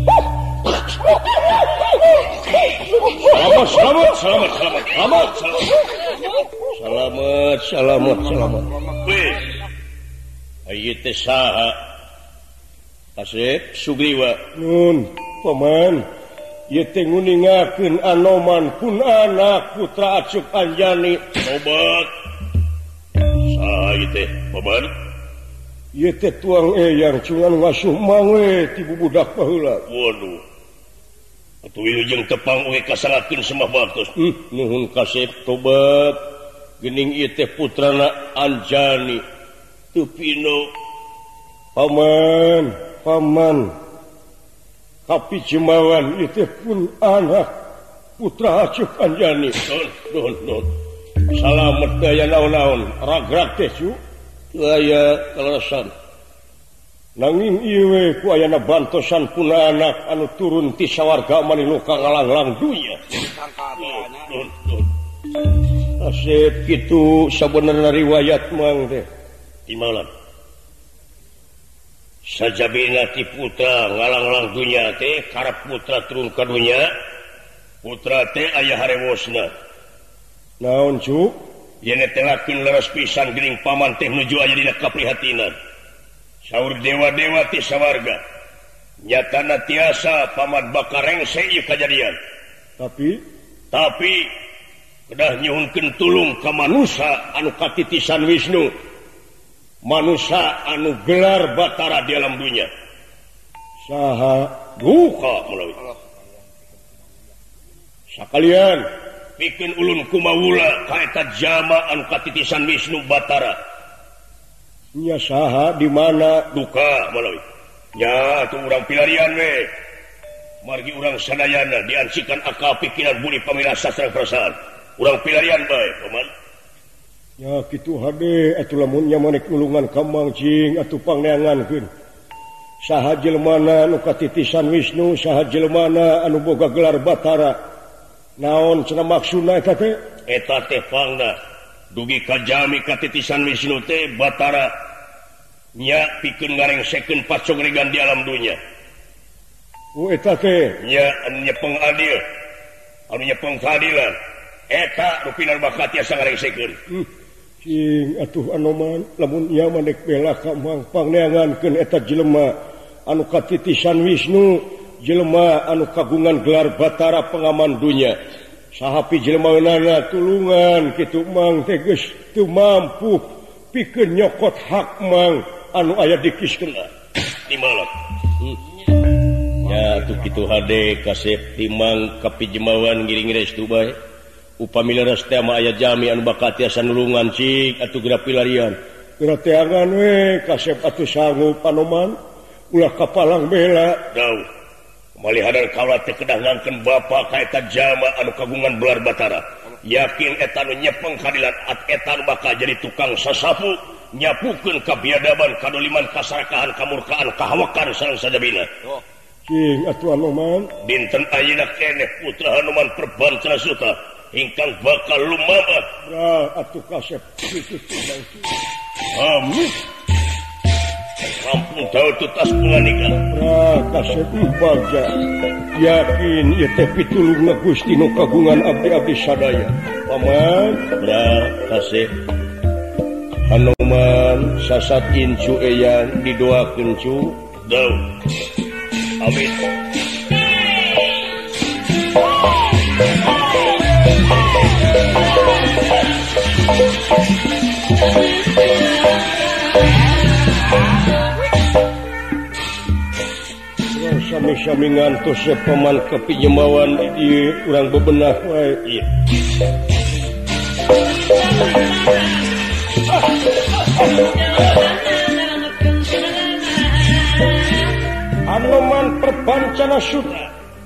selamat selamat selamat selamat selamat selamat selamat selamat weh ieu teh saha Asep Sugriwa nun paman ieu teh nguningakeun Anoman pun anak putra Acuk Anjani. Obat saha ieu teh paman ieu teh tuang eyang cungan ngasuh mangwe ti bubudak baheula. Waduh atuh wilujeng tepang we kasangakeun semah batos. Hmm, nuhun kasep tobat geuning ieu teh putrana Anjani teu pino paman paman kapi jemawan ieu teh pun anak putra Acuk Anjani. Don don salamet teh aya naon-naon ragrag teh cu teu aya kaleresan nanging ieu we ku ayana bantosan pun anak anu turun ti sawarga manilu ka ngalanglang dunya. Don don Asep kitu sabenerna riwayat mang teh imalan sajabina ti putra ngalang-lang dunya teh karep putra turun ka dunya putra teh aya harewosna naon cu yen teh lakeun leres pisan geuning paman teh nuju aya dina kaprihatinan saur dewa-dewa ti sawarga nyatana tiasa paman bakal rengse ieu kajadian tapi tapi kedah nyuhunkeun tulung ka manusia anu katitisan Wisnu manusia anu gelar Batara di alam dunia saha duka melalui sakalian pikeun ulun kumawula ka eta jama anu katitisan Wisnu Batara nya saha di mana duka melalui nya atuh urang pilarian we margi urang sadayana diancikan akal pikiran budi pamirasa sareng perasaan urang pilarian bae paman ya kitu hade atuh lamun nya maneh nulungan ka mangcing atuh pangneangankeun saha jelmana anu katitisan Wisnu saha jelmana anu boga gelar Batara naon cenah maksudna eta teh eta teh pangna dugi ka jami katitisan Wisnu teh Batara nya pikeun ngarengsekeun pacongregan di alam dunya. Oh eta teh nya anu nyepeng adil anu nyepeng keadilan eta rupina bakal tiasa ngarengsekeun. Hmm. Cing atuh Anoman lamun ieu maneh bela ka mang pangneangankeun eta jelema anu katitisan Wisnu jelema anu kagungan gelar Batara pengaman dunya saha pi jelema nana tulungan kitu mang teh geus teu mampu pikeun nyokot hak mang anu aya di kiskeuna di malak. Hmm. Ya atuh kitu hade kasep timang kapijemawan ngiring restu bae upami leres teh mah aya jami anu bakal tiasa nulungan cik atuh geura pilarian geura teangan we kasep atuh sanggup Anoman ulah kapalang bela daun malihadan kaula teh kedah ngangkeun bapa ka eta jama anu kagungan gelar Batara yakin eta nu nyepeng kadilan at eta bakal jadi tukang sasapu nyapukeun kabiadaban kadoliman kasarakahan kamurkaan kahawakan sareng sadabina atuh Anoman dinten ayeuna keneh putra Hanuman Perbancana Suta ingkang bakal lumampah ra atuh kasep kitu amin rampung daud tutas penganika ra kasep baga yakin ieu teh pitulungna Gusti nu kagungan abdi-abdi sadaya paman ra kasep Hanuman sasat incu eyang didoakeun cu daud amin sami-sami ngantos paman kepinjemawan di urang bebenah wae ieu Anoman Perbancana Suta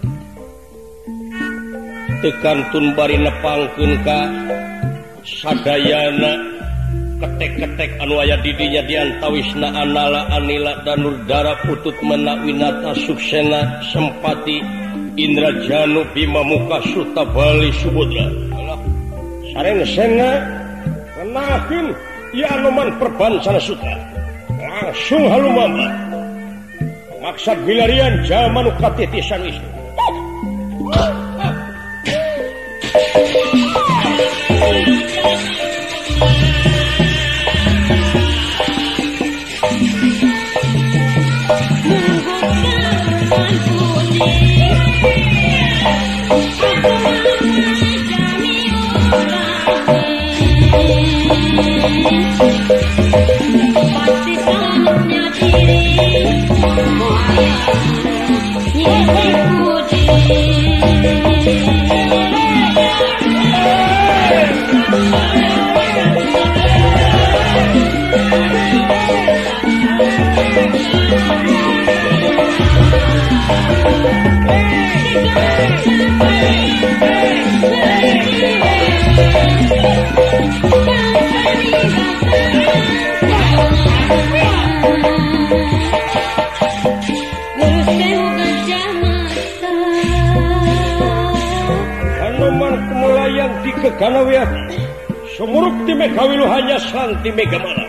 tekantun bari nepangkeun ka sadayana ketek-ketek anu aya di dinya diantawisna Anala Anila Danurdara Putut Mena Winata Suksena Sempati Indrajanu Bima Muka Suta Bali Subodra sarengsena kenakeun ieu Anoman Perbancana Suta langsung halumama maksud bilarian zaman katitisan isu Kanawiati sumuruk ti Mekawilu hanya santi Megamala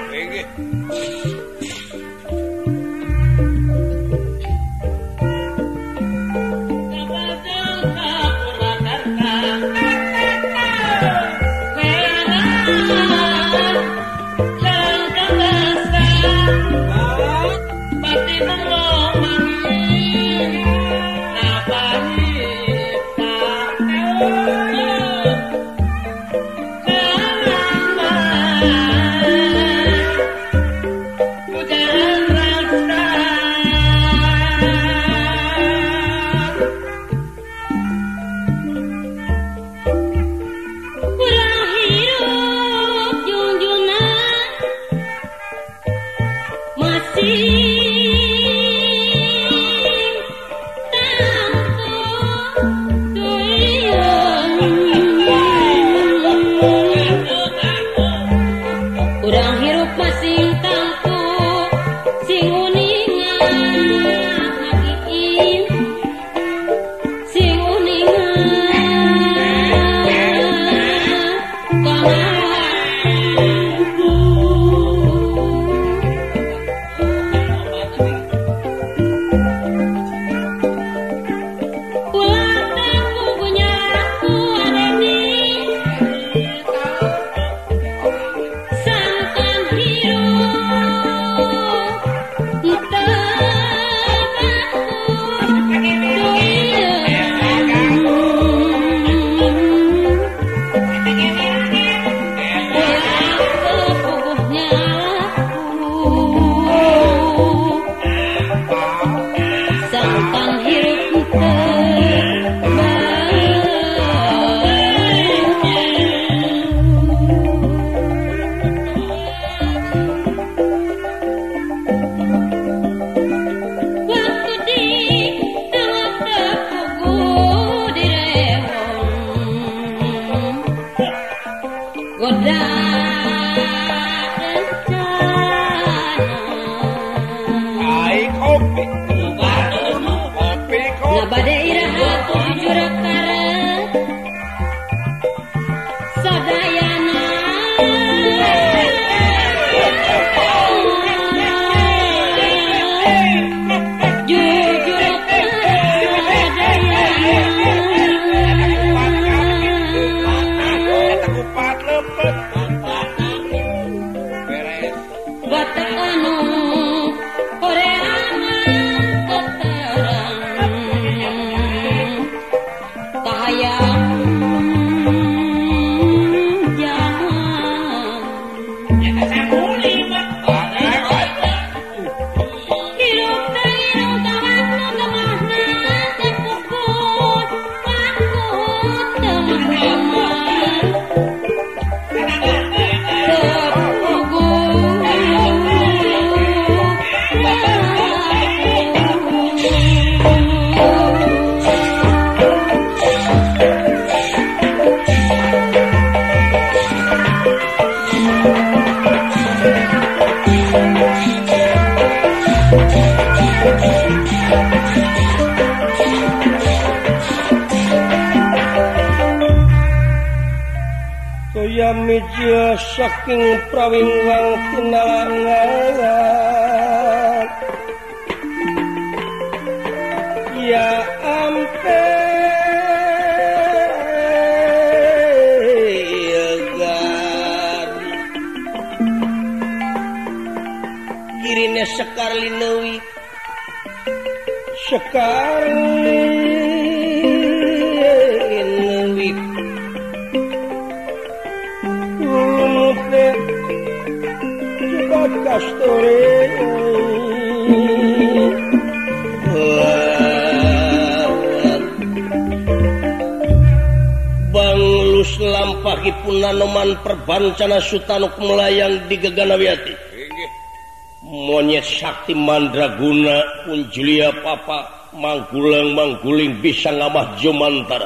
Sangkan Meja saking prawingwang tinalangan ya ampe gadi kirine sekar linewi sekar linewi Kastore Banglus lampahipun nanoman perbancana sutanuk melayang di Geganawiati monyet sakti mandraguna pun Julia papa manggulang mangguling bisa ngamah jomantara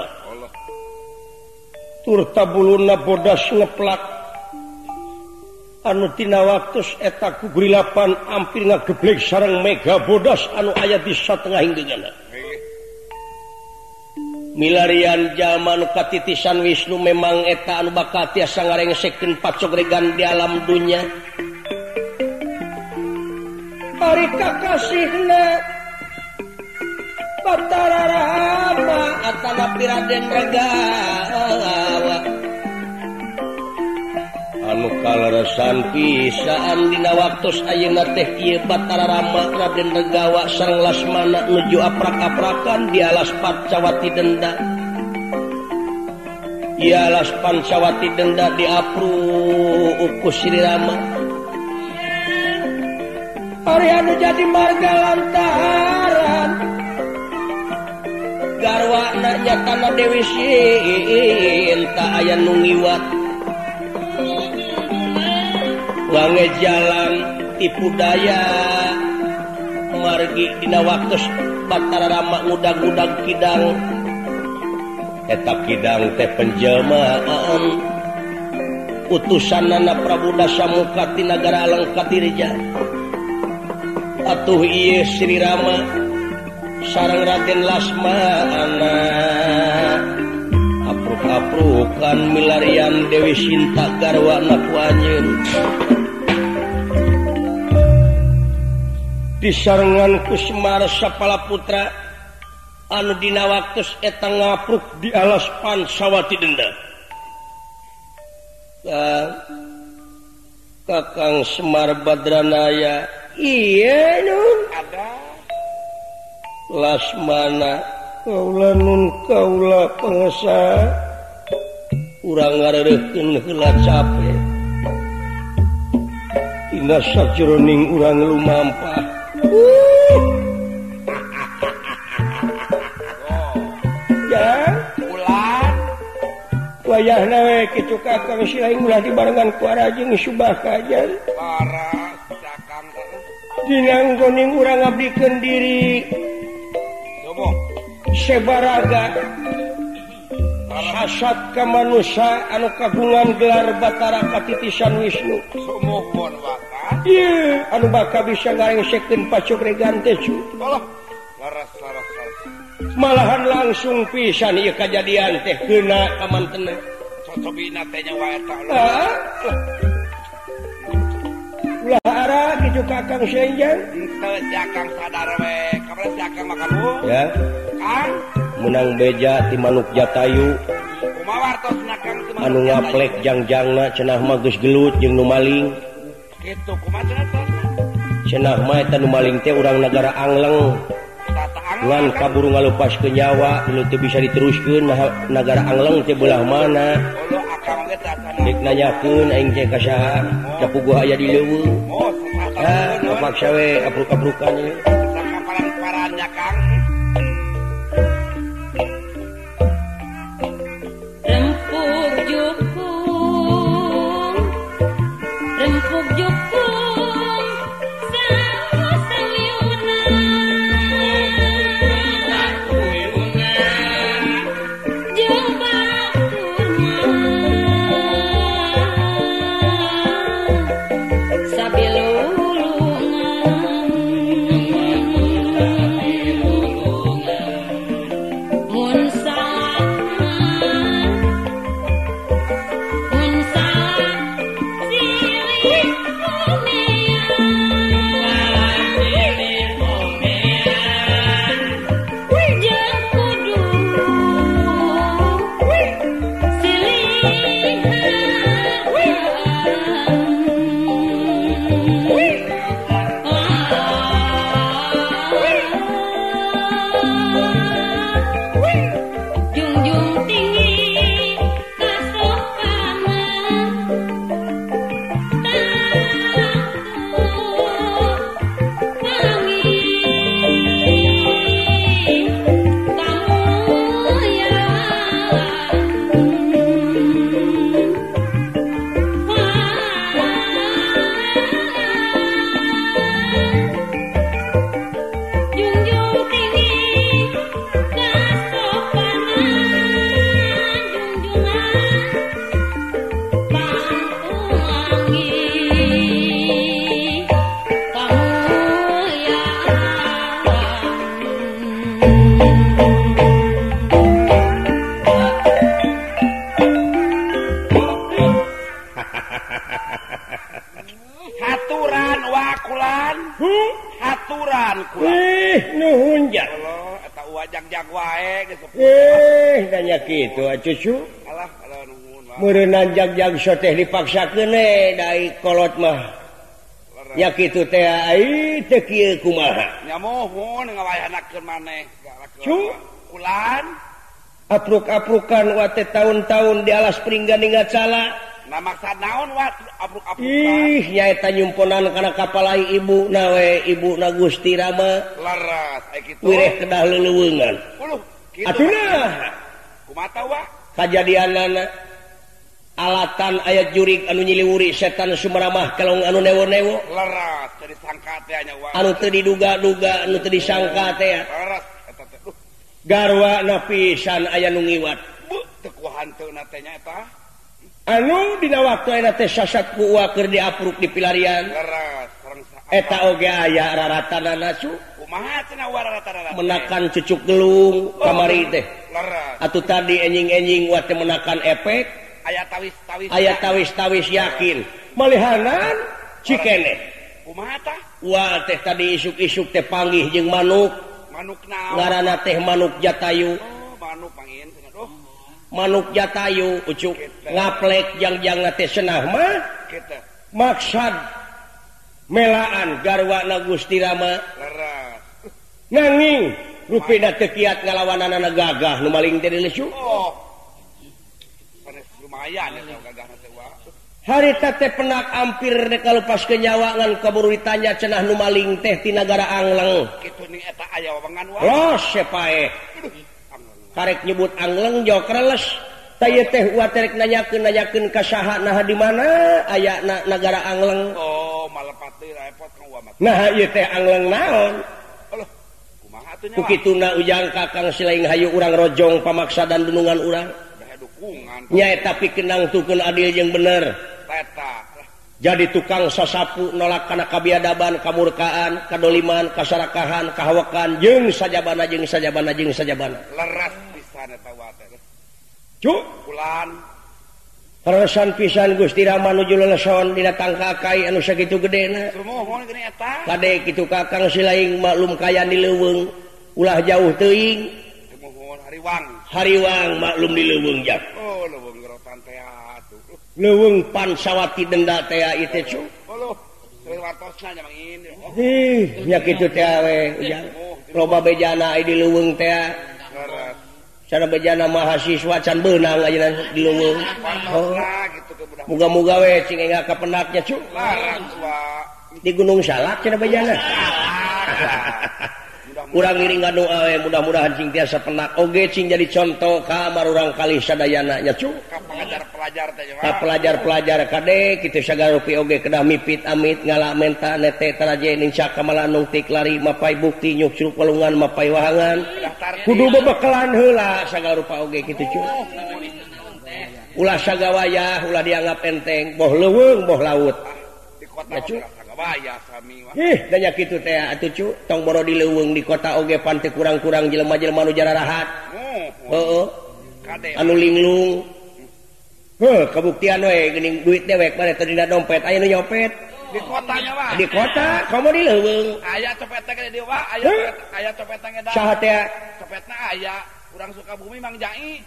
turta buluna bodas ngeplak anu tina waktos eta kugrilapan ampir ngageblek sareng mega bodas anu aya di satengahing gegana milarian jalma anu katitisan Wisnu memang eta anu bakal tiasa ngarengsekeun pacogregan di alam dunya ari kakasihna Batara Rama atanapi Raden Ragawa anu kaleresan pisaan dina waktos ayeuna teh ieu Batara Rama Raden Ragawa sareng Lasmana nuju aprak-aprakan di alas Pancawati Denda. Di alas Pancawati Denda diapru ukus Sri Rama. Ari anu jadi marga lantaran garwana nyatana Dewi Sinta aya nu ngiwat wange jalan tipu daya margi dina waktos Batara Rama ngudag-ngudag kidang eta kidang teh penjelmaan utusanana Prabu Dasamuka ti nagara Alengkadirja atuh ieu Sri Rama sareng Raden Lasmana apruk-aprukan milarian Dewi Sinta garwana ku anjeun disarengan ku Semar Sapalaputra anu dina waktos eta ngapruk di alas Pancawati Denda. Kakang Semar Badranaya iya nun ada Lasmana kaula nun kaula pangesa urang ngareureukkeun heula cape tina sajroning urang lumampah uh. ya ulah wayahna we kitu kakang silaing ulah dibarengan ku Arajeng subah kajan paras cakang dina nggoning urang ngabdikeun diri sebaraga hasad ka manusia anu kagungan gelar Batara katitisan Wisnu sumuhun waka ieu anu bakal bisa ngarengsekeun pacogregan teh cu Allah laras laras malahan langsung pisan ieu kajadian teh keuna ka mantenna cocobina teh nyawa eta Allah ulah arah kitu kakang senjang teu jakang sadar we kabar jakang makan bu ya Kang menang beja ti manuk Jatayu kumaha wartosna Kang anu ngaplek jangjangna cenah mah geus gelut jeung nu maling kitu kumaha cenah cenah mah eta nu maling teh urang nagara Angleng ngan kaburu ngaleupas ke nyawa nu teu bisa diteruskeun nagara Angleng teh beulah mana Akang ge tah sana. Dik nanyakeun aing teh ka saha? Capu gua aya di leuweung. Oh, Ya, kapaksa we abruk-abrukan ieu. Sakaparan-paran nya Kang. Rempuk jukung, rempuk jukung, saus sawiuna, jeung baturna, sabilulungan, mun salah, mun salah silih komean, jeung kudu silihan. Junjung tinggi kasopanan, tahu wangi kamuyan. Junjung tinggi kasopanan, junjungan pantun wangi kamuyan. Haturan wakulan. Haturan kulan. Ih, nuhun ja. Allah, eta wajag-jag wae geus. Eh, nanya kitu cucu. Alah, alah nuhun lah. Meureunna jag-jag so teh dipaksakeun we dai kolot mah. Ya kitu teh ai teu kieu kumaha. Nya mohon ngawayanakeun maneh. Cu. Kulan. Apruk-aprukan wa teh tahun-tahun di alas pringganinga cala. Nah maksud naon wa abruk-abrukan. Ih, nyaeta nyumponan kana kapalai ibu na we ibu na Gusti Rama. Laras aya kitu. Wireh kedah leuleungan. Uluh, kitu. Atuna Kumaha wa? kajadianana alatan aya jurig anu nyiliwuri setan sumeramah kalong anu newo-newo. Laras jadi sangka teh nya wa. Anu teu diduga-duga, anu teu disangka teh. Laras eta teh. Uh, Garwa na pisan aya nu ngiwat. bu teu ku hanteuna teh nya eta. Anu dina waktu ayeuna teh sasat ku uwa keur diapruk di pilarian. Laras sareng sa. Eta oge aya raratanana su. Kumaha cenah wa rata-rata. Menakan cucuk gelung kamari teh. Laras. Atuh tadi enjing-enjing wa teh menakan efek, Aya tawis-tawis. aya tawis-tawis yakin. Malihanan cikene. Kumaha tah? Wa teh tadi isuk-isuk teh panggih jeung manuk. Manuk naon? Ngaranna teh manuk jatayu. Oh, manuk pangin cenah. Oh, Manuk jatayu ucuk ngaplek jangjangna teh senah mah kitu. maksad melaan garwana Gusti Rama. Laras. Nanging rupina teu kiat ngalawanana gagah nu maling teh lesu. Oh. Panes lumayan ya gagahna teh wa. Harita teh penak ampir dek kalupas kenyawa ngan kaburu ditanya cenah nu maling teh ti nagara Angleng. Kitu ning eta aya wawangan wa. Los sepae karek nyebut Angleng jauh kreles. Taya teh wa terek nanyakeun nanyakeun ka saha naha di mana aya na, nagara Angleng. Oh, malepati repot ka wa mah. Nah ieu teh Angleng naon? Alah. Kumaha atuh nya? Ku kituna ujang kakang silaing hayu urang rojong pamaksa dan dunungan urang. Da dukungan. Nyaeta pikeun tukeun adil jeung bener. Eta. Jadi tukang sasapu nolak kana kabiadaban, kamurkaan, kadoliman, kasarakahan, kahawakan jeung sajabana jeung sajabana jeung sajabana. Leras pisan eta wa teh. Cuk, Kulan. reresan pisan Gusti Rama nuju leleson dina tangkakai anu sakitu gedena. Sumohon geuning eta. Kade kitu kakang silaing maklum kaya di leuweung, ulah jauh teuing. Sumohon hariwang. Hariwang maklum di leuweung jak. Oh, leuweung gerotan teh atuh. Leuweung Pansawati denda teh ieu teh cu. Uluh. Seueur wartosna nya mangin. Ih, nya kitu teh we ujang. Loba bejana ai di leuweung teh. Leras. cara bejana mahasiswa can beunang ayeuna di leuweung. Oh. Muga-muga we cing enggak kapenaknya cu. Di Gunung Salak cara bejana. Urang ngiring doa we mudah-mudahan cing tiasa penak oge cing jadi contoh ka marurang kalih sadayana nya cu. Ka pelajar-pelajar teh mah. Ka pelajar-pelajar kade kitu sagarupi oge kedah mipit amit ngala menta nete taraje ninca kamalanung tik lari mapai bukti nyuk curug walungan mapai wahangan. Kudu bebekalan heula sagarupa oge kitu cu. Ulah sagawayah ulah dianggap enteng boh leuweung boh laut. Di kota sagawayah sami mah. Ih danya kitu teh atuh cu tong boro di leuweung di kota oge pan teu kurang-kurang jelema-jelema nu jararahat. Heeh. Kade anu linglung. Heuh kabuktian we geuning duit dewek mane teu dina dompet aya nu nyopet. Di kotanya mah. Di kota komo di leuweung. Aya copet teh di dieu aya copet aya copet teh ngeda. Saha teh? Copetna aya urang Sukabumi Mang Jai.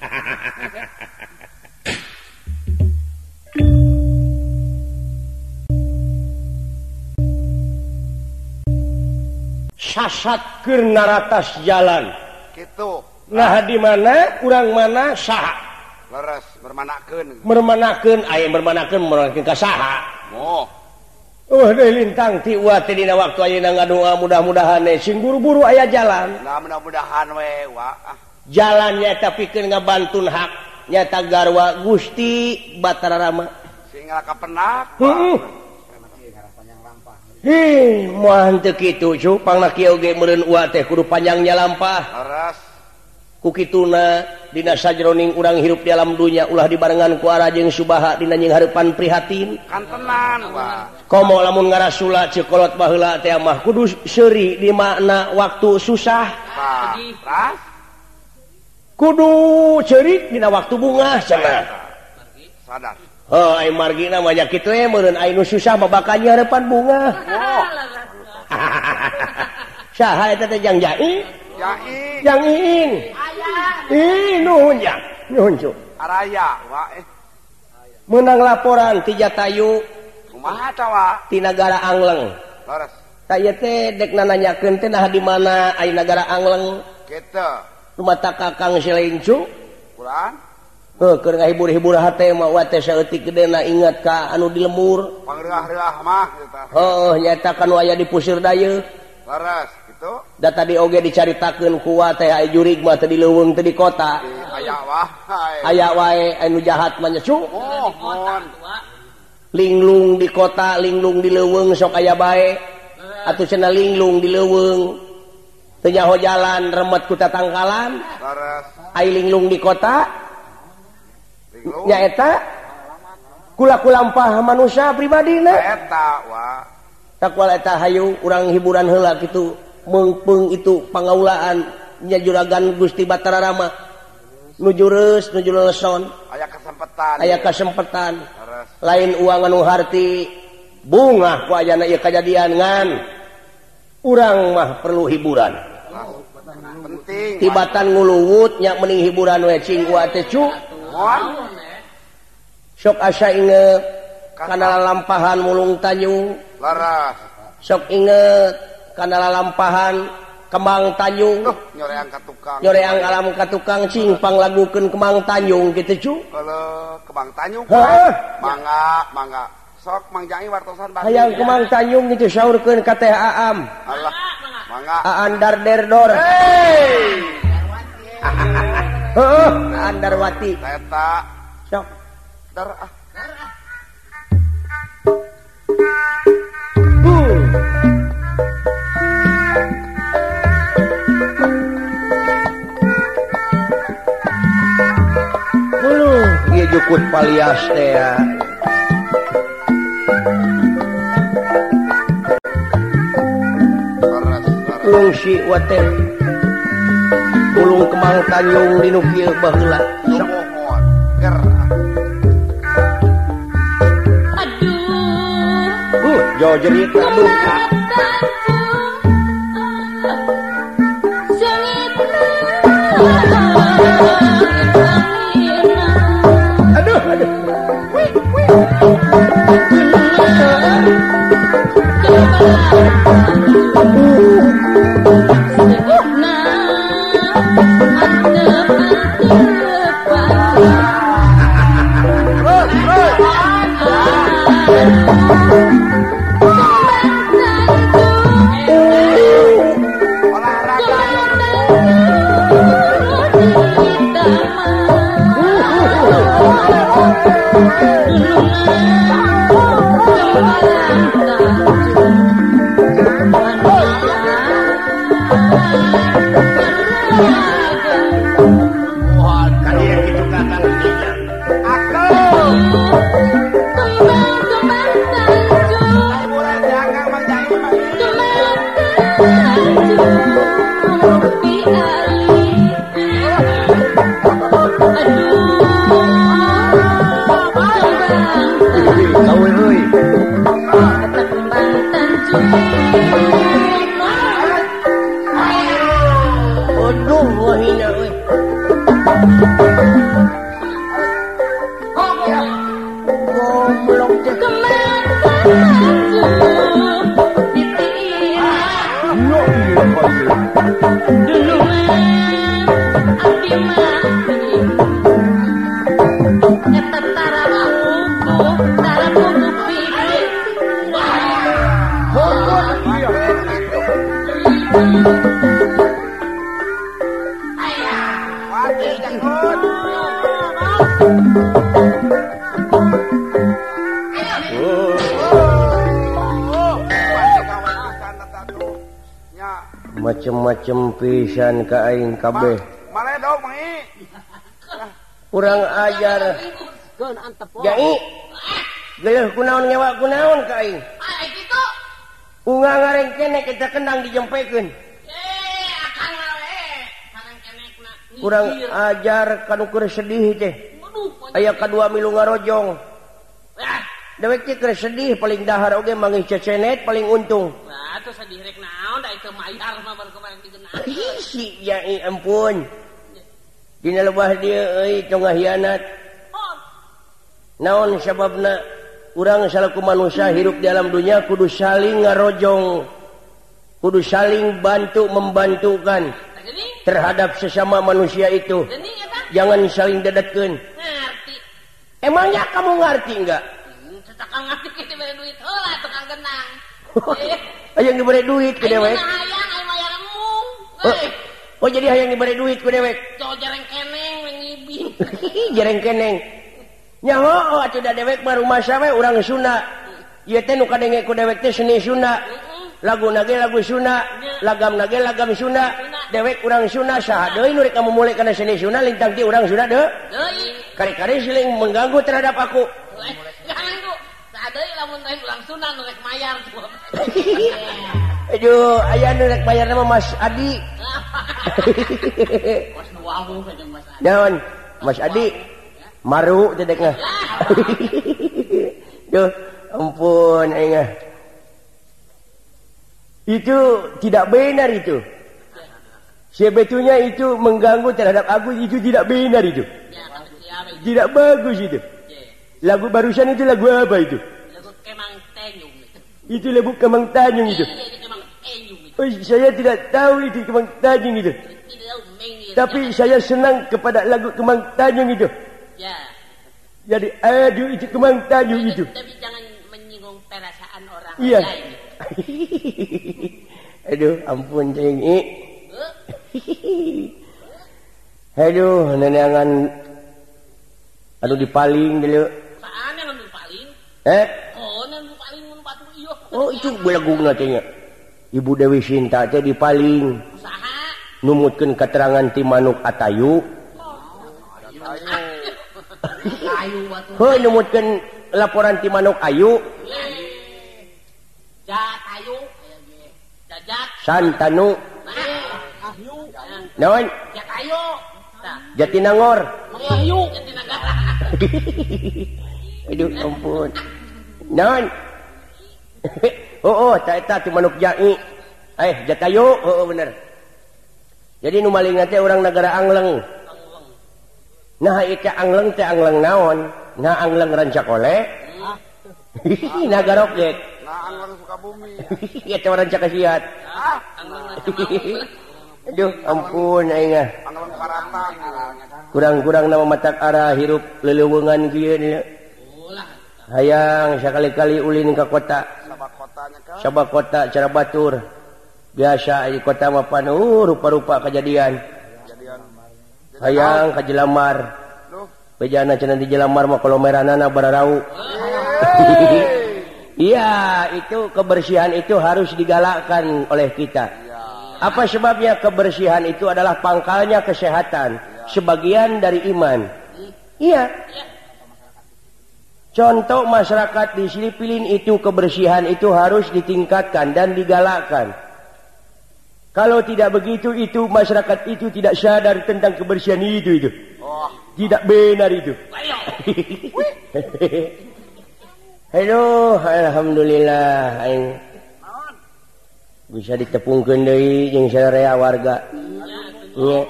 Sasatkeun naratas jalan. Kitu. Nah di mana urang mana saha? Leres bermanakeun. Bermanakeun aya bermanakeun meranakeun ka saha? Oh. Oh deui lintang ti uwa teh dina waktu ayeuna ngadoa mudah-mudahan sing buru-buru aya jalan. Nah mudah-mudahan we wa. Jalan nyaeta pikeun ngabantun hak nyata garwa Gusti Batara Rama. Sing kapenak. Heeh. Hih, moal teu kitu cu, pangna kieu ge meureun uwa teh kudu panjangnya lampah. Leres. Ku kituna dina sajroning urang hirup di alam dunya ulah dibarengan ku ara jeung subaha dina nying hareupan prihatin. Kantenan wa. Komo lamun ngarasula cekolot baheula teh mah kudu seuri di makna waktu susah. Ras. Kudu cerik dina waktu bunga cenah. Sadar. Oh, ai margina mah nya kitu we meureun ai nu susah mah bakal nyareupan bunga. Oh. Saha eta teh Jang Jai? Jai. Jang Iin. Ih, nuhun Jang. Nuhun cu. Araya wa eh. Menang laporan ti Jatayu Kumaha ta wa? ti Nagara Angleng. Leres. Ta ieu teh dek nanyakeun teh nah di mana ai Nagara Angleng? Kitu. Lumata Kakang Silencu. Kurang. Heuh keur ngahibur-hibur hate mah wa teh saeutik gedena ingat ka anu di lemur. Pangreah-reah mah eta. Heuh nyata kan aya di puseur dayeuh. Leres kitu. Da tadi oge dicaritakeun ku wa teh aya jurig mah teh di leuweung teh di kota. Aya wah. Aya wae anu jahat mah nya cu. Oh, mon. Linglung di kota, linglung di leuweung sok aya bae. Atuh cenah linglung di leuweung. Teu nyaho jalan remet ku tatangkalan. Leres. Ai linglung di kota. Nyaeta kula-kulampah manusia pribadina. Eta wa. Takwal eta hayu urang hiburan heula kitu meungpeung itu pangaulaan nya juragan Gusti Batara Rama. Nuju reus, nuju leson. Aya kesempatan. Aya kesempatan. Leres. Lain uang anu harti bunga ku ajana ieu kajadian ngan urang mah perlu hiburan. Penting. Tibatan nguluwut nya mending hiburan we cing wa teh cu. Mon. Sok asa inget kana lalampahan Mulung Tanjung. Laras. Sok inget kana lalampahan Kembang Tanjung. Duh, nyoreang ka tukang. Nyoreang alam ka tukang cing panglagukeun Kembang Tanjung kitu cu. Kalau Kembang Tanjung. Heuh. Mangga, mangga. Sok Mang Jai wartosan Bandung. Hayang Kembang Tanjung kitu saurkeun ka Teh Aam. Allah. Mangga. Aan Darderdor. Hey. Heuh, Aan Darwati. Eta. Sok. Dar ah. Hmm. Huluh, ieu jukut palias teh ya. Laras, laras. Ulung si wate. Ulung Kembang Tanjung dinu kieu baheula. Sok. Mohon. Ger. Aduh. Uh, jauh jerit aduh. Aduh, aduh. Nah, antep Macem-macem pisan ka aing kabeh. Mana dong, Mangi? Kurang ajar. Jai. Geuleuh kunaon ngewa kunaon ka aing? Ah, kitu. Unga ngareng keneh kita kendang dijempekeun. Eh, akang we. Sareng kenekna. Kurang ajar kanu keur sedih teh. Aya kadua milu ngarojong. Ah, Dewek teh keur sedih paling dahar oge mangih cecenet paling untung. nah atuh sedih rek naon da itu mayar mah baru kemarin digeunah. Si Jai ampun. Dina lebah dieu euy tong ngahianat. Oh, Naon sababna urang salaku manusia hidup di alam dunia kudu saling ngarojong, kudu saling bantu membantukan gini? terhadap sesama manusia itu. Gini ya, Pak? Jangan saling dedetkeun. Ngerti. Emangnya kamu ngerti enggak? Hmm, Cekang ngerti kita beri duit heula tukang genang. Hayang diberi duit ke dewek. Ayeuna hayang aya mayar emung. Oh, Eh, oh jadi hayang diberi duit ke dewek. jauh jarang keneng mengibing. Jereng keneng. Nya heuh atuh da dewek mah rumasa we urang Sunda. Ieu teh nu kadenge ku dewek teh seni Sunda. Laguna ge lagu Sunda, lagamna ge lagam Sunda. Dewek urang Sunda saha deui nu rek kamu mulai kana seni Sunda lintang ti urang Sunda deu. Deui. Kari-kari siling mengganggu terhadap aku. Ganggu. Sadeui lamun teh ulang sunan nu rek mayar tuh. Aduh, aya nu rek bayar nama Mas Adi. Mas nuawu saja Mas. Naon? Mas Adi. Maru dedekna. Duh, ampun aing. Itu tidak benar itu. Sebetulnya itu mengganggu terhadap aku, itu tidak benar itu. Ya, kata siapa itu? Tidak bagus itu. Lagu barusan itu lagu apa itu? Lagu Kemang Tenyum itu. Itu lagu Kemang Tanjung itu. Iya, itu Kemang Tenyum itu. Oh, saya tidak tahu itu Kemang Tanjung itu. Tidak tahu mengir. Tapi saya senang kepada lagu Kemang Tanjung itu. Ya. Jadi aduh itu Kemang Tanjung itu. Tapi jangan menyinggung perasaan orang Iya. lain. Aduh, ampun cing. Eh, Aduh, neneangan aduh dipaling dulu. saan yang ngambil paling? Eh? Oh, ngambil paling mun batu iyo. Oh, itu belagungna teh nya. Ibu Dewi Sinta teh dipaling. Usaha. Numutkeun keterangan ti manuk Atayu. Kayu batu. Heuh numutkeun laporan ti manuk Ayu. Ja kayu. Jajak. Santanu. Nah. Naon? Ja kayu. Nah. Jatinangor. Mengahyu. Jatinegara. Aduh, ampun. Naon? Oh, oh, ta eta ti manuk Jai. Eh, Jatayu, oh, oh bener. Jadi nu maling teh urang negara Angleng. Nah, itu Angleng teh Angleng naon? Nah, Angleng Rancakole. Nah, Garokek. Nah, Angleng Sukabumi. Ieu teh Rancak Kasiat. Ah, Aduh, ampun aing. Angleng Paratan. Kurang-kurang nama matak arah hirup leleuweungan kieu nya. Hayang sakali-kali ulin ka kota. Sabak kotanya kan. Sabak kota cara batur. Biasa di kota mah panu rupa-rupa kejadian. Jadian. Hayang ka Jelamar. Duh. Bejana cenah di Jelamar mah kolomeranana bararau. Iya, itu kebersihan itu harus digalakkan oleh kita. Apa sebabnya? Kebersihan itu adalah pangkalnya kesehatan, sebagian dari iman. Iya. Contoh masyarakat di Filipina itu kebersihan itu harus ditingkatkan dan digalakkan. Kalau tidak begitu itu masyarakat itu tidak sadar tentang kebersihan itu itu. Oh. Tidak benar itu. Halo, alhamdulillah aing bisa ditepungkeun deui jeung sadaya warga. Nya.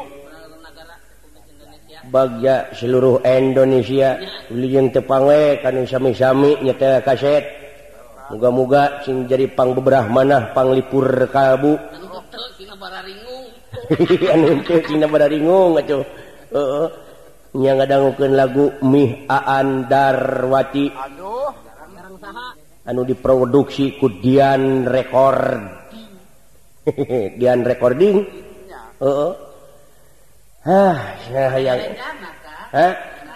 Bagja seluruh Indonesia uli jeung teu pangwe kanu sami-sami nyata kaset. Muga-muga sing jadi pang beberah manah panglipur kalbu. Anu teu tina bararingung. Anu teu tina bararingung atuh. Heeh. Nya ngadangukeun lagu Mih Aan Darwati. Aduh, sareng saha? Anu diproduksi ku Dian Record. Dian Recording. Heeh. Hah, sayang. Hah?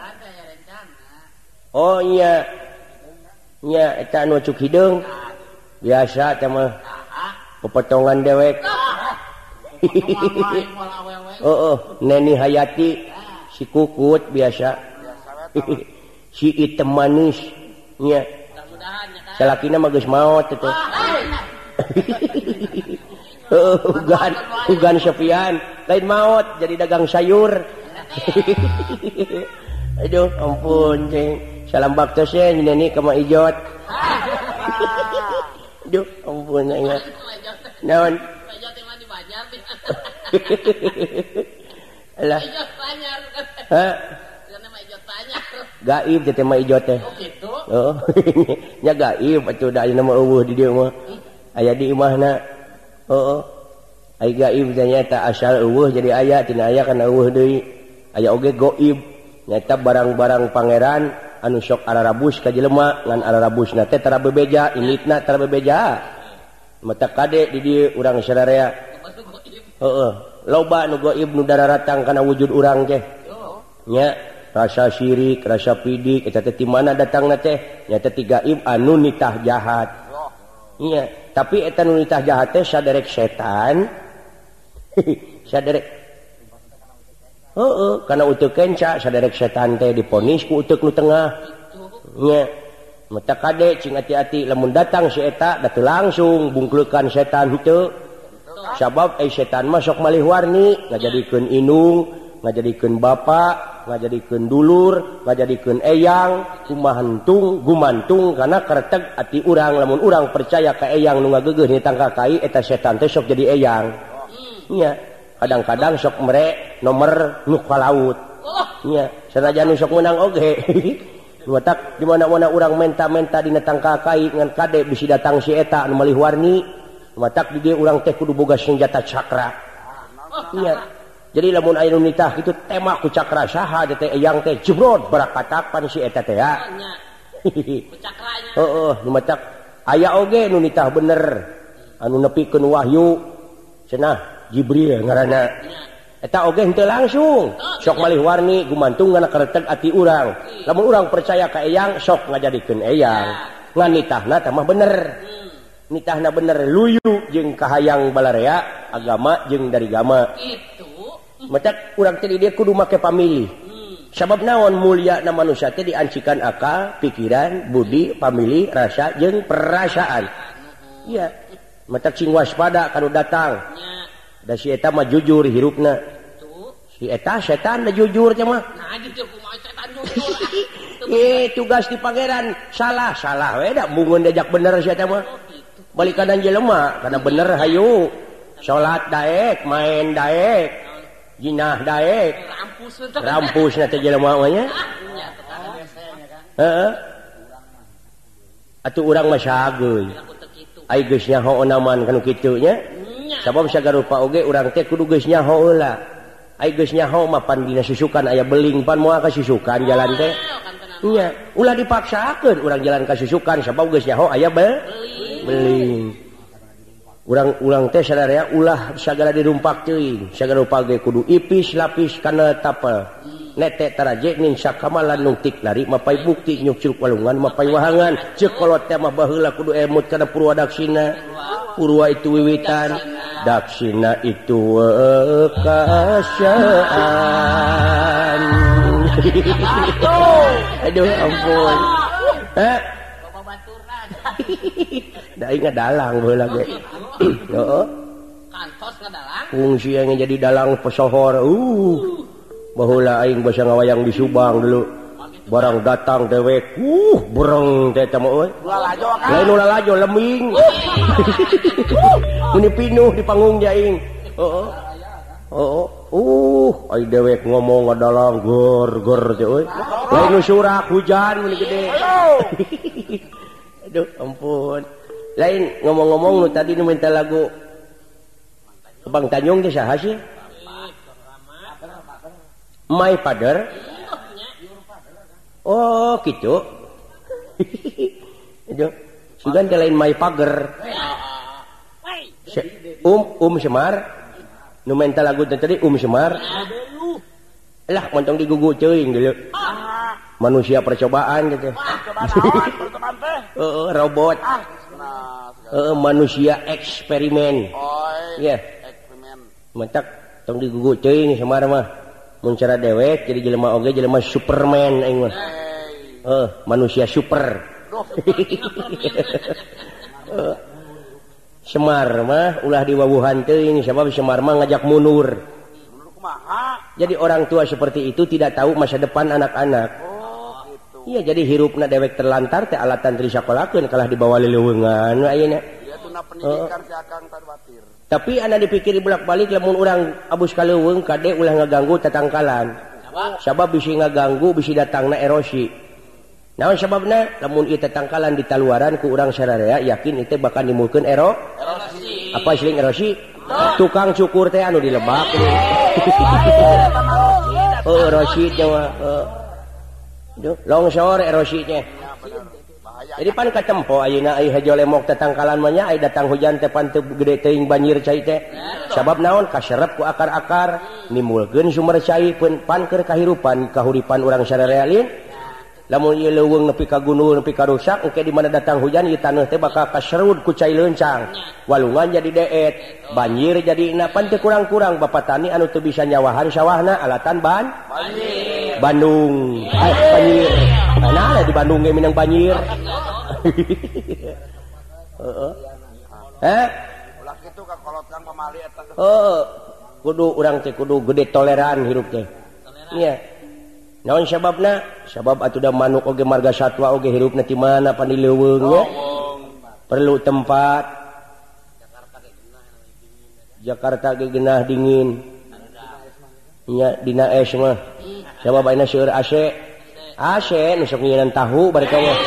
Oh iya. Nya eta anu cuk hideung. Biasa teh mah. Pepotongan dewek. Heeh, Neni Hayati si Kukut biasa. Si Item Manis nya. Salakina mah geus maot teh. Heeh, ugan, ugan Sofian, lain maot jadi dagang sayur. Aduh, ampun, ceng. Salam baktosnya Neni ka Mak Ijot. Aduh, ampun nya. Naon? Mak Ijot mah di Banjar. Alah. Ijot Banjar. Hah? Karena Mak Ijot Banjar. Gaib teh Mak Ijot teh. Oh gitu. Oh. Nya gaib atuh da aya nama eueuh di dieu mah. Aya di imahna. Heeh. Ai gaib ternyata asal eueuh jadi aya tina aya kana eueuh deui. Aya oge goib nyata barang-barang pangeran anu sok ararabus ka jelema ngan ararabusna teh tara bebeja ilitna tara bebeja. Mata kade di dieu urang sadarea. Heeh. Loba nu goib nu dararatang kana wujud urang teh. Nya rasa syirik, rasa pidik eta teh ti mana datangna teh? Nyata ti gaib anu nitah jahat. Iya, tapi eta nu nitah jahat teh saderek setan. Saderek. Heeh, kana uteuk kenca saderek setan teh diponis ku uteuk nu tengah. Nya. Mata kade cing hati-hati lamun datang si eta da teu langsung bungkleukan setan henteu. Sabab ai setan mah sok malih warni, ngajadikeun inung, ngajadikeun bapa, ngajadikeun dulur, ngajadikeun eyang, kumahantung, gumantung kana kareteg ati urang lamun urang percaya ka eyang nu ngageugeuh ni tangka kai eta setan teh sok jadi eyang. Nya, kadang-kadang sok mere nomor nu ka laut. Nya, sanajan nu sok meunang oge. Matak di mana-mana urang menta-menta dina tangka kai ngan kade bisi datang si eta anu malih warni. Matak di dieu urang teh kudu boga senjata cakra. Nya. Jadi lamun aya nu nitah kitu tema ku cakra saha teh eyang teh jebrot barakatapan si eta teh ya. Ku cakranya. Heeh, nu matak aya oge nu nitah bener anu nepikeun wahyu cenah Jibril ngaranna. Eta oge henteu langsung. Sok malih warni gumantung kana kareteg ati urang. Lamun urang percaya ka eyang sok ngajadikeun eyang. Ngan nitahna teh mah bener. Nitahna bener luyu jeung kahayang balarea agama jeung dari agama. Itu. Matak urang teh dia kudu make pamilih. Sabab naon mulyana manusia teh diancikan akal, pikiran, budi, pamilih, rasa jeung perasaan. Iya. Matak cing waspada kanu datang. Da si eta mah jujur hirupna. Si eta setan da jujur teh mah. Nah, dieu kumaha setan jujur. Eh, tugas di pangeran salah, salah we da mungun diajak bener si eta mah. Balikanan jelema kana bener hayu. Salat daek, main daek. Jinah daek. Rampus rampus na teh jelema mah nya. Heeh. Atuh urang mah sageui. Ai geus nyaho naman kanu kitu nya. Sabab sagarupa oge urang teh kudu geus nyaho heula. Ai geus nyaho mah pan dina susukan aya beling pan moal ka susukan jalan teh. Nya, ulah dipaksakeun urang jalan ka susukan sabab geus nyaho aya be beling. Urang-urang teh sadaya ulah sagala dirumpak teuing. Sagarupa ge kudu ipis lapis kana tapel. Nete taraje ning sakamalan nungtik lari mapai bukti nyuk curug walungan mapai wahangan ceuk kolot teh mah baheula kudu emut kana purwa daksina. Purwa itu wiwitan, daksina itu kasaan. Aduh ampun. Eh? Da ingat dalang baheula ge. Heeh. Kantos ngadalang. Fungsi yang jadi dalang pesohor. Uh. Baheula aing basa ngawayang di Subang dulu. Barang datang dewek. Uh, bereng teh teh mah euy. Lalajo kan. Lain ulah lajo lembing. Ini pinuh di panggung aing. Heeh. Heeh. Uh, ai dewek ngomong ngadalang gor gor teh euy. Lain nu surak hujan mun gede. Aduh, ampun. Lain ngomong-ngomong nu tadi nu minta lagu Bang Tanjung teh saha sih? My Father. Oh, gitu. Aduh, sugan teh lain My Pager. Um Um Semar. Nu minta lagu tadi Um Semar. Lah, montong digugu ceuing dulu. Manusia percobaan gitu. Heeh, robot. Heeh, manusia eksperimen. Iya. Eksperimen. Mentak tong digugu ceuing Semar mah. Mun cara dewek jadi jelema oge jelema Superman aing mah. Heeh, manusia super. Semar mah ulah diwawuhan teuing sabab Semar mah ngajak mundur. Mundur kumaha? Jadi orang tua seperti itu tidak tahu masa depan anak-anak. Oh, gitu. Iya, jadi hirupna dewek terlantar teh alatan teu disakolakeun kalah dibawa leuweungan ayeuna. Iya tuna pendidikan si Akang Tarbatir. Tapi anda dipikiri bolak-balik lamun urang abus kaleuweung kade ulah ngaganggu tatangkalan. Sabab bisi ngaganggu bisi datangna erosi. Naon sababna? Lamun ieu tatangkalan ditaluaran ku urang sararea yakin itu bakal nimulkeun ero. Erosi. Apa isling erosi? Tukang cukur teh anu dilebak. Oh, erosi teh mah. Duh, longsor erosi teh. Jadi pan katempo ayeuna ai hajo lemok tatangkalan mah nya ai datang hujan teh pan teu gede teuing banjir cai teh. Sabab naon kaserep ku akar-akar nimulkeun sumber cai pan keur kahirupan kahuripan urang sararea lieu. Lamun ieu leuweung nepi ka gunung nepi ka rusak engke di mana datang hujan ieu taneuh teh bakal kaserud ku cai leuncang. Walungan jadi deet, banjir jadi na pan teu kurang-kurang bapak tani anu teu bisa nyawahan sawahna alatan ban banjir. Bandung. Eh banjir. Nah, di Bandung ge minang banjir. Heeh. Eh? Ulah kitu ka kolot kang pamali eta. Heeh. Kudu urang teh kudu gede toleran hirup teh. Iya. Naon sababna? Sabab atuh da manuk oge marga satwa oge hirupna ti mana pan di leuweung nya. Perlu tempat. Jakarta ge geunah dingin. Nya dina es mah. Sabab ayeuna seueur A C. A C nu sok ngieun tahu bari ka mah.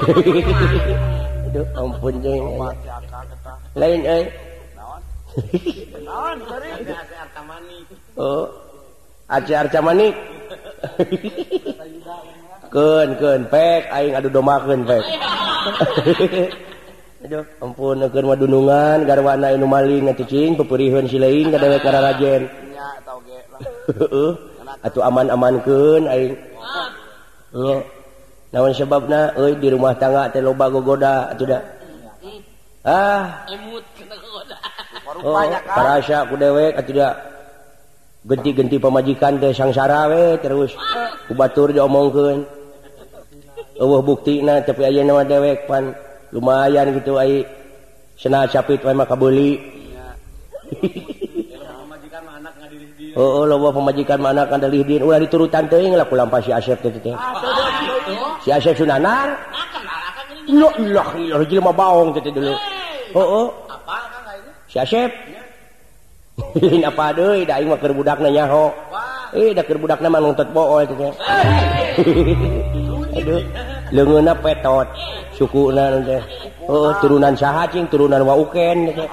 Aduh ampun jeung. Lain euy. Naon? Naon sorry. Oh. Aceh Arcamanik. Keun keun pek aing adu domakeun pek. Aduh ampun keun mah dunungan garwana anu maling atuh cing pepeurieun si leuing ka dewek kararajen. Nya eta oge lah. Heeh. Atuh aman-amankeun aing. Nya. Naon sababna euy di rumah tangga teh loba gogoda atuh da. Ah, Emut kena goda. oh, parasa ku dewek atuh da. Genti-genti pamajikan teh sangsara we terus ku batur diomongkeun. Eueuh buktina tapi ayeuna mah dewek pan lumayan gitu ai cenah capit we mah kabeuli. Pamajikan mah anak ngadilih-dilih. Heeh, loba pamajikan mah anak ngadilih-dilih ulah diturutan teuing lah ku lampah si Asep teh teh. Si Asep Sunanar. Lo ilah ilah jelema baong teh dulu. Heeh. Apa kan ini? Si Asep. Lain apa deui da aing mah keur budakna nyaho. Eh da keur budakna mah nungtet bool teh. Aduh, leungeunna petot, sukuna teh. Heuh, turunan saha cing? Turunan Wauken teh.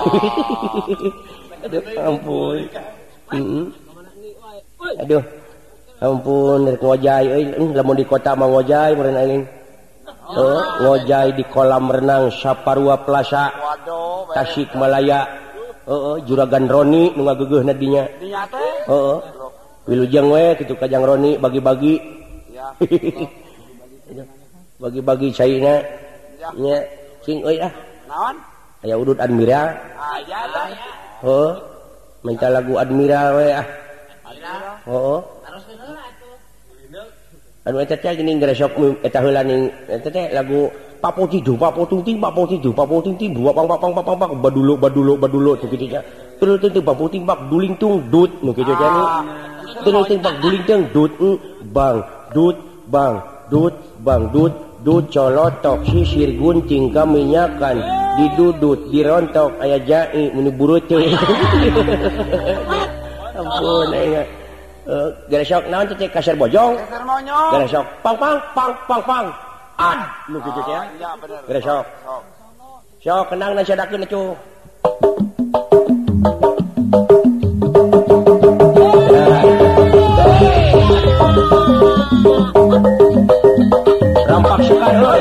Aduh, ampun. Heeh. Aduh. Ampun, rek ngojay euy, lamun di kota mah ngojay meureun aing. Heuh, ngojay di kolam renang Saparua Plaza. Waduh, Tasikmalaya. Heeh, juragan Roni nu ngageugeuhna dinya. dinya teh. Heeh. Wilujeng we kitu ka Jang Roni bagi-bagi. Ya. Bagi-bagi caina. Ya. Nya cing euy ah. Naon? Aya udud Admiral. Aya teh. Heeh. Minta lagu Admiral we ah. Admiral. Heeh. Harus heula atuh. anu eta teh geuning gresok eta heula ning eta teh lagu papo tidu papo tung papo tidu papo ting ting dua pang pang pang pang badulo badulo badulo teh kitu nya terus teh papo ting bak duling tung dut nu kitu nya terus teh bak duling tung dut bang dut bang dut bang dut dut colotok sisir gunting kaminyakan didudut dirontok aya jai mun burut teh ampun aya gresok naon teh kasar bojong Kasar monyong. gresok pang pang pang pang pang ah nu kitu teh Iya bener. gresok Sok. sok kenang na sadakeun cu rampak sekar euy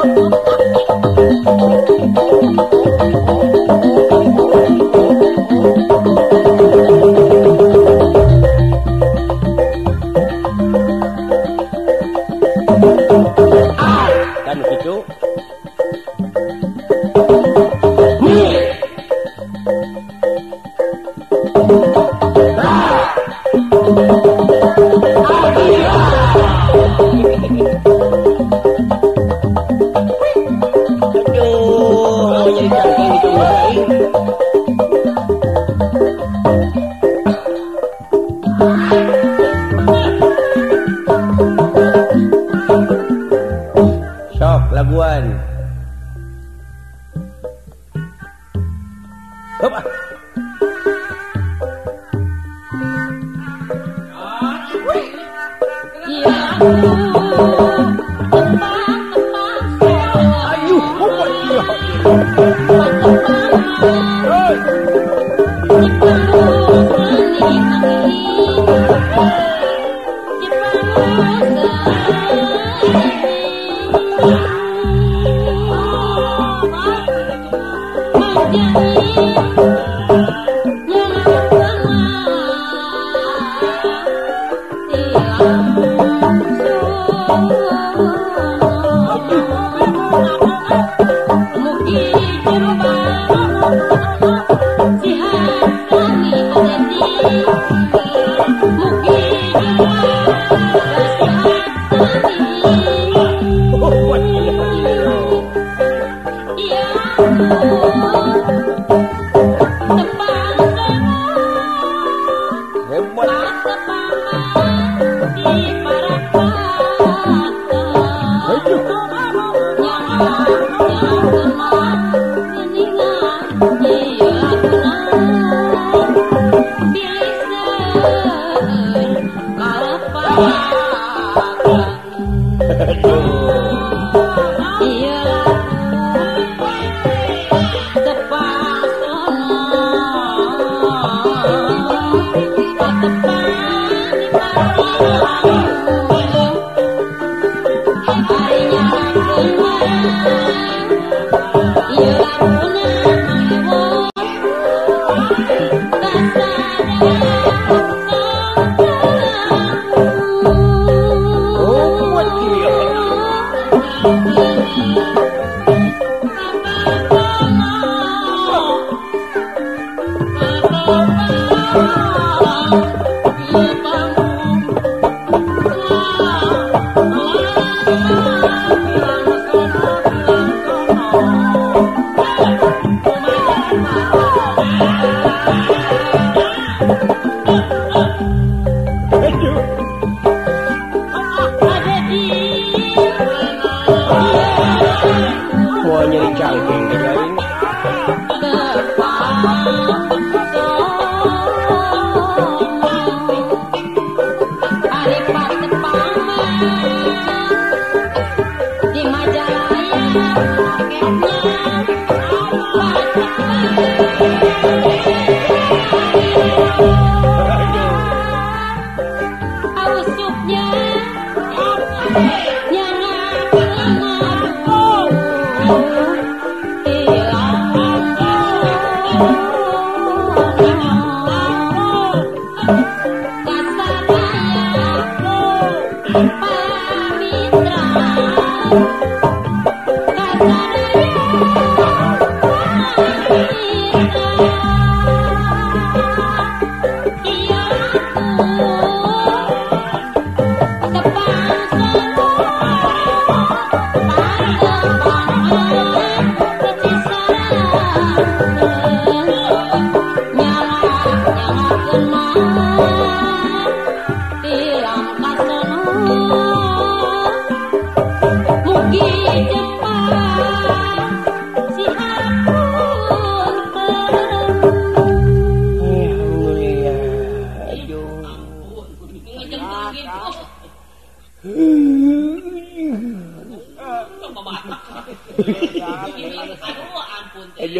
kan gitu aduh jadi cangking gitu sok laguan hop ah. Ayo, apa dia?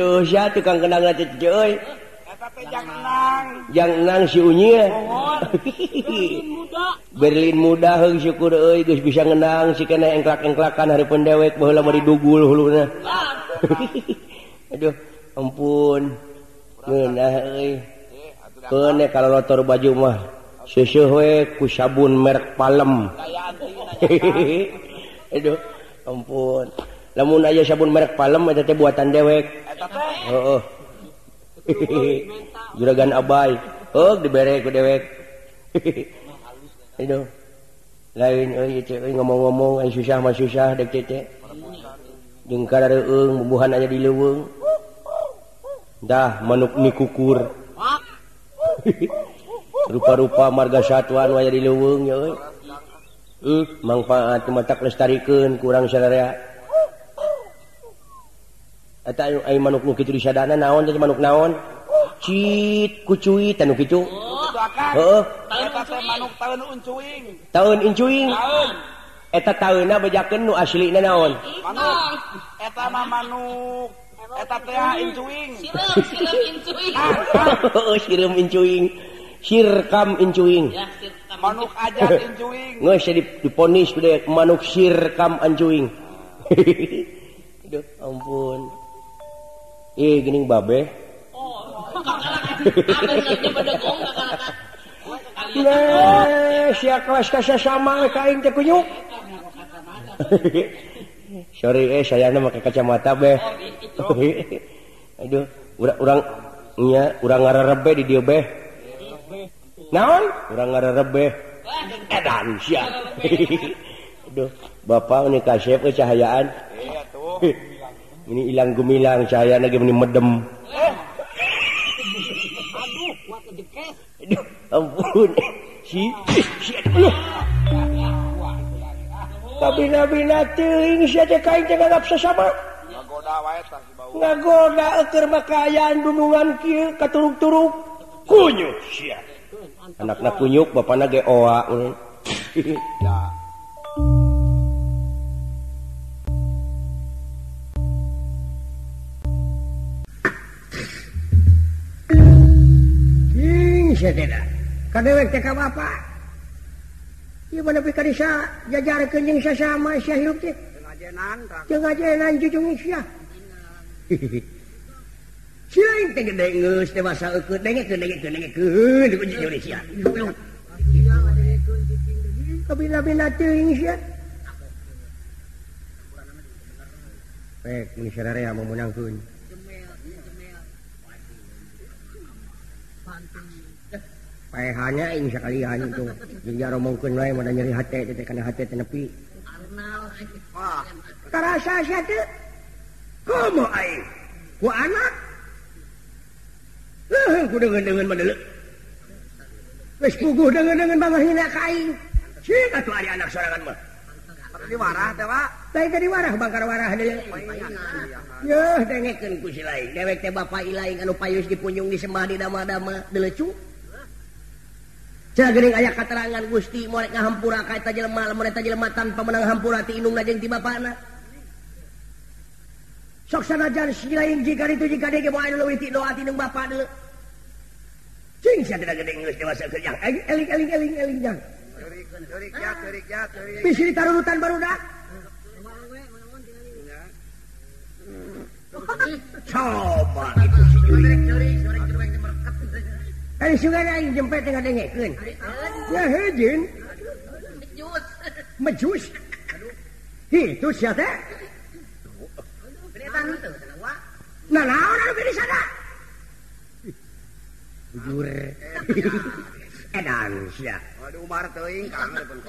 Aduh, sia tukang kenang teh euy. Eta teh jangan. Jangan si Unyi. Berlin muda heung syukur euy geus bisa ngenang si keneh engklak-engklakan hareupeun dewek baheula mah didugul huluna. Aduh, ampun. Ngeunah euy. Keuneh kalau lotor baju mah seueuh we ku sabun merek Palem. Aduh, ampun. Lamun aya sabun merek Palem eta teh buatan dewek. Eta teh. Heeh. Juragan Abay. Oh, dibere ku dewek. Aduh. Lain euy teh euy ngomong-ngomong aya susah mah susah dek teh. Jeung kareueung bubuhan aya di leuweung. Dah manuk mikukur. Rupa-rupa marga satwa anu aya di leuweung nya euy. Heuh, manfaat matak lestarikeun kurang sadaya. Eta aya manuk nu kitu di sadana naon teh manuk naon? Cit kucuit anu kitu. Heeh. Eta teh manuk taeun uncuing. Taeun incuing. Taeun. Eta taeunna bejakeun nu aslina naon? Manuk. Eta mah manuk. Eta teh incuing. Sireum, sireum incuing. Heeh, sireum incuing. Sirkam incuing. Ya, sirkam. Manuk ajat incuing. Geus diponis ku dek manuk sirkam ancuing. Aduh, ampun. Eh, geuning babe. Oh, kakak abis pada gong kakak. Nah, sia kelas kasasama ka aing teh kunyuk. Sorry eh saya na make kacamata beh. Aduh, urang urang nya urang ngarerebe di dieu beh. Naon? Urang ngarerebe. Edan sia. Aduh, bapak ini kasep ke cahayaan. Iya tuh. Ini ilang gumilang cahaya lagi meni medem. Aduh, kuat kejekes. Aduh, ampun. Si si aduh. Kabina-bina teuing sia teh kain teh nganggap sasama. Ngagoda wae tah si bau. Ngagoda eueur makayaan dunungan kieu katuruk-turuk. Kunyuk sia. Anakna kunyuk bapana ge oa. Ya. Ing sia teh da. Kadewek teh ka bapak. Ieu mana pi ka desa jajarkeun jeung sasama sia hirup teh. Ngajenan tah. Jeung ajenan jujung sia. Sia teh gede geus teh basa eukeut dengekeun dengekeun dengekeun ku Indonesia. Kabila-bila teuing sia. Pek mun sararea memenangkeun. Paehana ing sakalian itu. Jeung jaromongkeun wae mada nyeri hate teh kana hate teh nepi. Wah, Karasa sia teh. Komo aing? Ku anak. Heuh, ku deungeun-deungeun madeuleu. Geus puguh deungeun-deungeun bangahina ka aing. Cing atuh aya anak sorangan mah. atuh diwarah teh, Pak. Lain teh diwarah bangkar warah deuleu. Yeuh, dengekeun ku si lain. Dewek teh bapa ilaing anu payus dipunjung disembah di dama-dama deleucu. Cenah geuning aya katerangan Gusti moal ngahampura ka eta jelema, lamun eta jelema tanpa menang hampura ti indungna jeung ti bapana. Sok sanajan si lain jika itu jika dia mau anu leuwih ti doa ti deung bapa deuleu. Cing sia teh geuning geus dewasa keur yang eling eling eling eling jang. Ceurik, ceurik ya, ceurik ya, ceurik. Bisi ditarurutan barudak. Coba itu si Juli. Kali sugan aing jempet teh ngadengekeun. Ya heujeun. Jus. Mejus. Itu sia teh. Beneran itu, wa. Nah, naon anu di sana? Jujur. Edan sia. Waduh, umar teuing kang pun.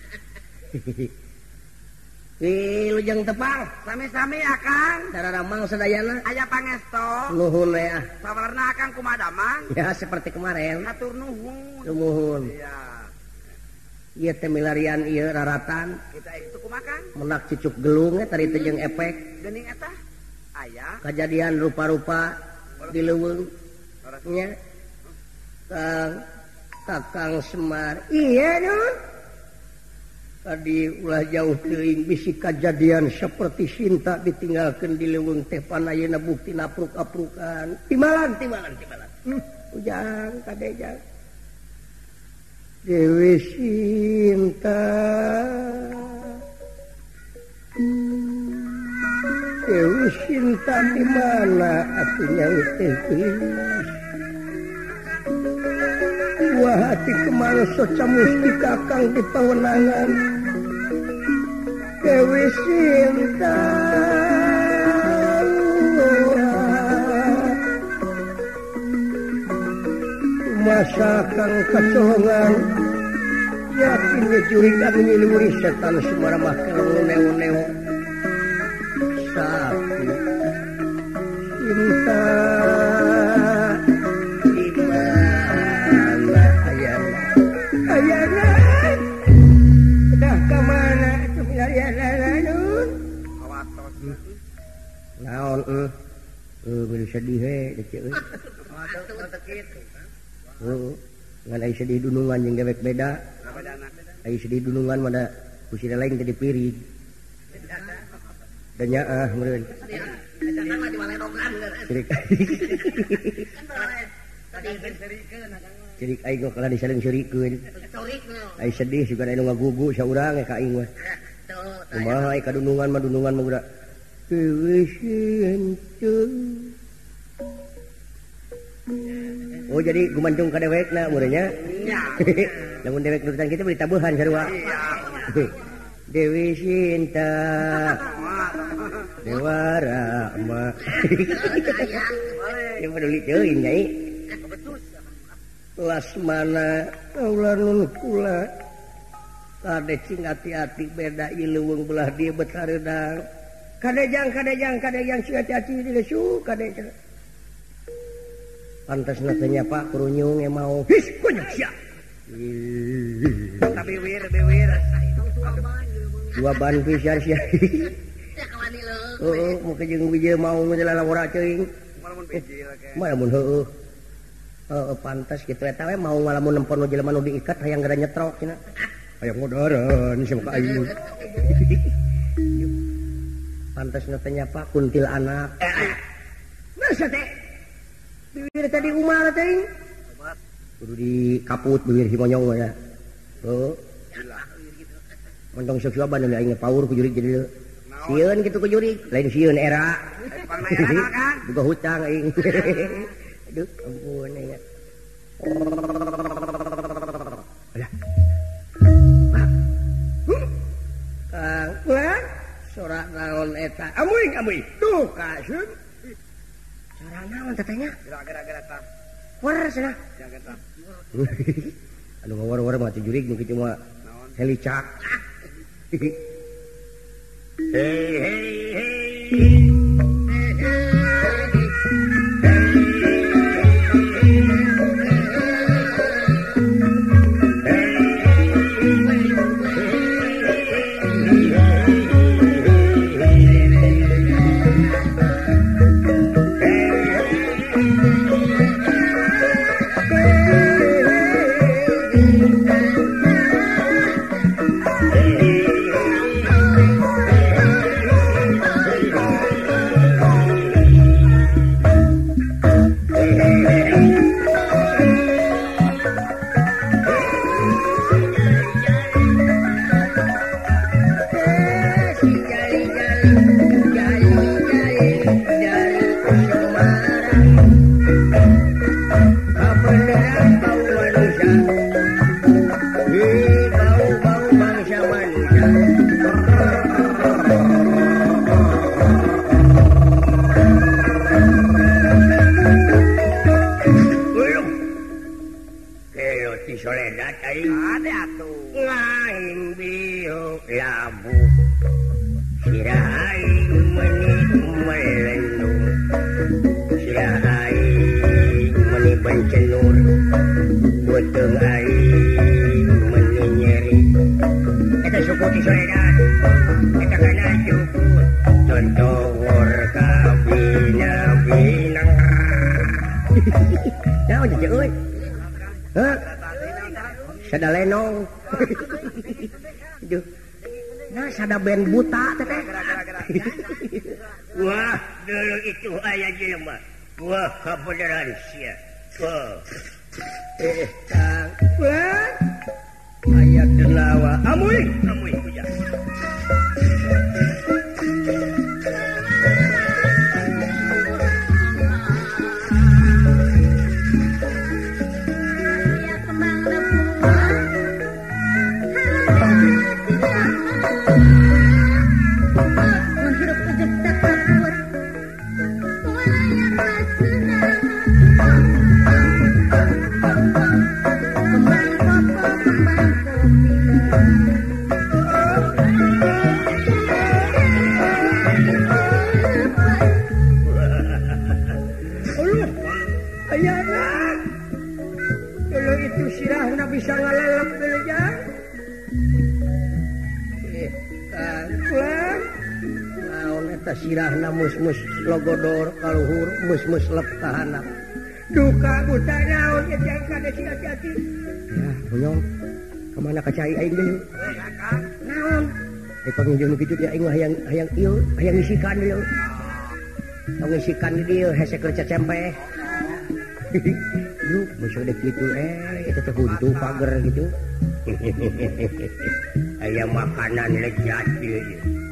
Ih, lujeng tepang. Sami-sami akang. Dararamang sadayana. Aya pangesto. Nuhun we ah. Sawarna akang kumaha damang? Ya seperti kemarin. Atur nuhun. Nuhun. Iya. Ieu teh milarian ieu raratan. Kita itu kumakan. Menak cucuk gelung teh tadi teh jeung efek. Geuning eta aya Kejadian rupa-rupa di leuweung nya. Kang Kakang Semar. Iya, Nun. tadi ulah jauh teuing bisi kajadian seperti Sinta ditinggalkan di leuweung teh panayeuna bukti napruk-aprukan timalan timalan timalan hmm, ujang kadejang Dewi Sinta Dewi Sinta di mana atunya teh Wah hati kemana soca mustika kang di pawenangan Dewi Sinta masa kang kecolongan yakin ngejurikan ngiluri setan semara makel neo-neo sakit Sinta naon eh eh beli sedih he dece euy heeh ngan aya sedih dunungan jeung dewek beda aya sedih dunungan mah kusina lain teh dipirig da nyaah meureun cirik cirik aing kok kana disaling sirikeun aya sedih sugan aya nu ngagugu saurang ka aing mah kumaha aya kadunungan mah dunungan mah udah oh jadi gumantung ka dewekna murenya lamun dewek nurutan kita beli tabuhan sarua Dewi Sinta Dewara mah yang peduli teuing nyai lasmana ulah nun kula kade cing hati-hati beda ieu leuweung belah dieu bet hareudang kadejang kadejang kadejang si hati-hati di lesu kadejang pantasna teh nya Pak kurunyung ge mau his kunyuk sia tapi wir bewir dua ban pisan sia heeh mau ke jeung bijeu mau menjelang ora ceuing malamun heueuh heeh pantas kitu eta we mau ngalamun nempon jelema nu diikat hayang gara nyetrok cenah hayang ngodaran sia ka aing pantas natanya Pak kuntil anak masa teh bibir tadi umar teh kudu di kaput bibir himonyong ya oh montong sok-sokan anu aing paur ku jurig jadi sieun kitu ku jurig lain sieun era buka hutang aing aduh ampun ya alah kang sorak naon eta amuing amuing tuh kasun sorak naon tetenya gara-gara tah war cenah gara-gara anu ngawar-war mah teh jurig nu kitu mah helicak hei hei hei Aduh. Nah, sada band buta teteh. Wah, dulu itu aya jelema. Wah, kabeneran sia. Wah. Eh, Kang. Wah. Aya denawa. Amuy, amuy puja. Bisa ngalelep beja. Eh, kan. Naon eta sirahna mus-mus logodor kaluhur mus-mus lep kahanap. Duka buta naon eta yang kada hati-hati. Ya, Boyong. Kemana kacai aing deui? Naon? Eh pengunjung kitu ya aing hayang hayang ieu, hayang ngisikan ieu. Tong ngisikan di dieu hese keur cecempeh. Lu besok dek gitu eh itu teh huntu pager gitu. Aya makanan lezat ieu.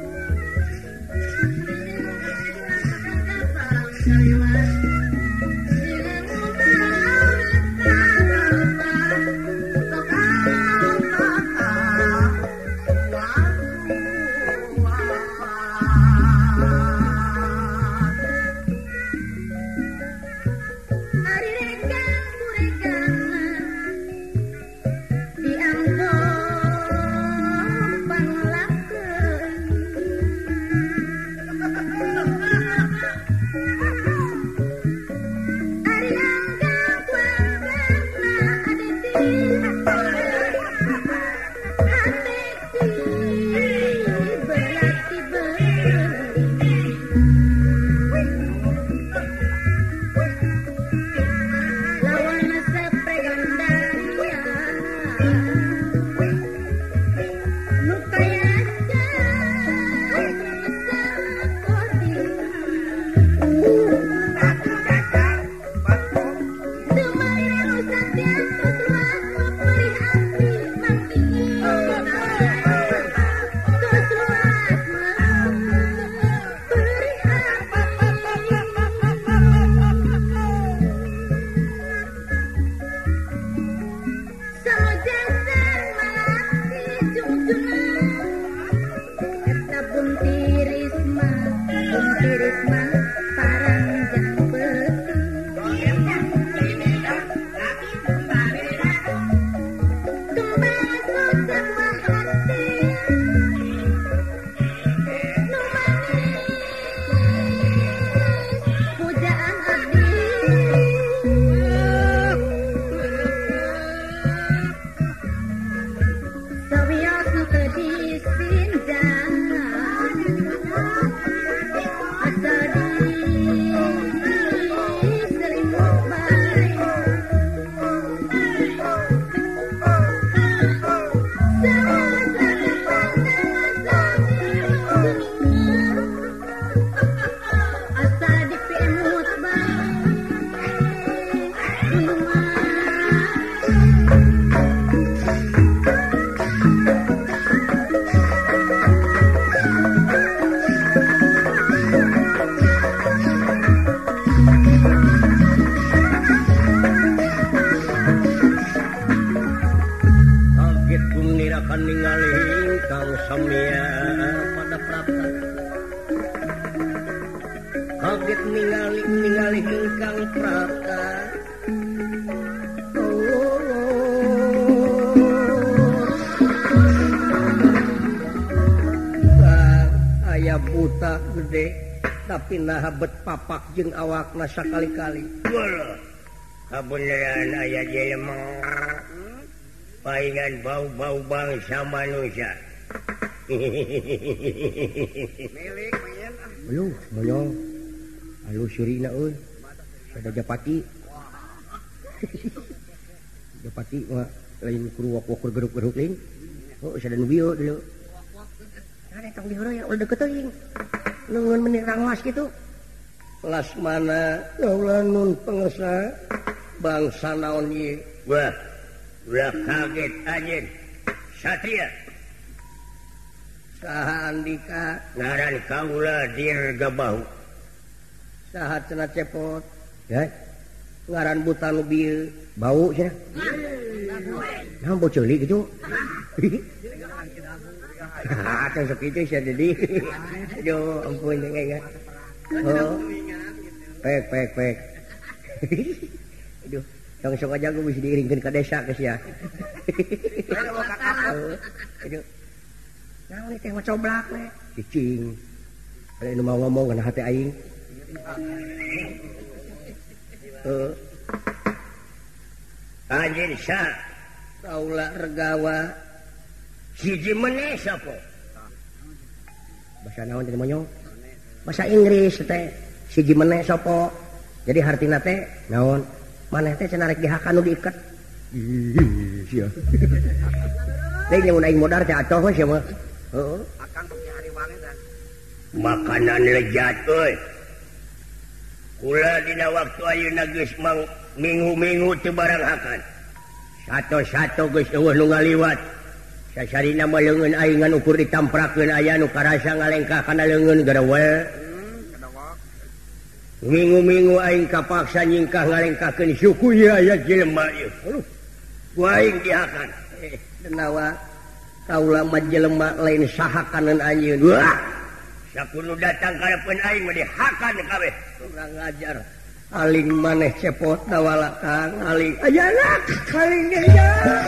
Bet papak jeung awakna sakali-kali. Kabeneran aya jelema. Paingan bau-bau bangsa manusia. Milik mayen ah. Aluh, moyong. Aluh surina euy. Sada Japati. Japati mah lain kuruwak-wak geruk-geruk lain. Oh, sadar bio dulu. Ada tong di horo ya udah deket teuing. Leungeun menirang las kitu. Las mana? Kaulah nun pengesa bangsa naon ieu? Wah. Ulah kaget anjeun. Satria. Saha Andika? Ngaran kaula Dirgabahu. Saha cenah cepot? Ya. Ngaran buta nu bieu bau cenah. Nah, bau ceulik gitu. Ah, teh sok kitu sia jadi. Aduh, ampun enggak. Oh. Pek pek pek. Aduh, tong sok aja gue bisa diiringkeun ka desa geus ya. Aduh. Naon teh mah coblak we. Cicing. Ada nu mau ngomong kana hati aing. Heeh. Anjeun sa Kaula regawa hiji meneh sapa? bahasa naon teh monyong? Bahasa Inggris teh. Siji meneh sapa? Jadi hartina teh naon? Maneh teh cenah rek dihakan nu diiket. Ih, sia. Teh nyamun aing modar teh atoh we sia mah. Heeh. Akan tong hari wangi dan Makanan lejat euy. Kula dina waktu ayeuna geus mang minggu-minggu teu barang hakan. Sato-sato geus eueuh nu ngaliwat. Sasarina mah leungeun aing ngan ukur ditamprakeun aya nu karasa ngalengkah kana leungeun garawe. Minggu-minggu aing kapaksa nyingkah ngalengkahkeun suku ieu aya jelema ieu. Aduh. Ku aing dihakan. Eh, denawa kaula mah jelema lain saha kaneun anjeun. Wah. Sakunu datang karepeun aing mah dihakan kabeh. Kurang ajar. Aling maneh cepot dawala Kang aling. Ayana aling ya.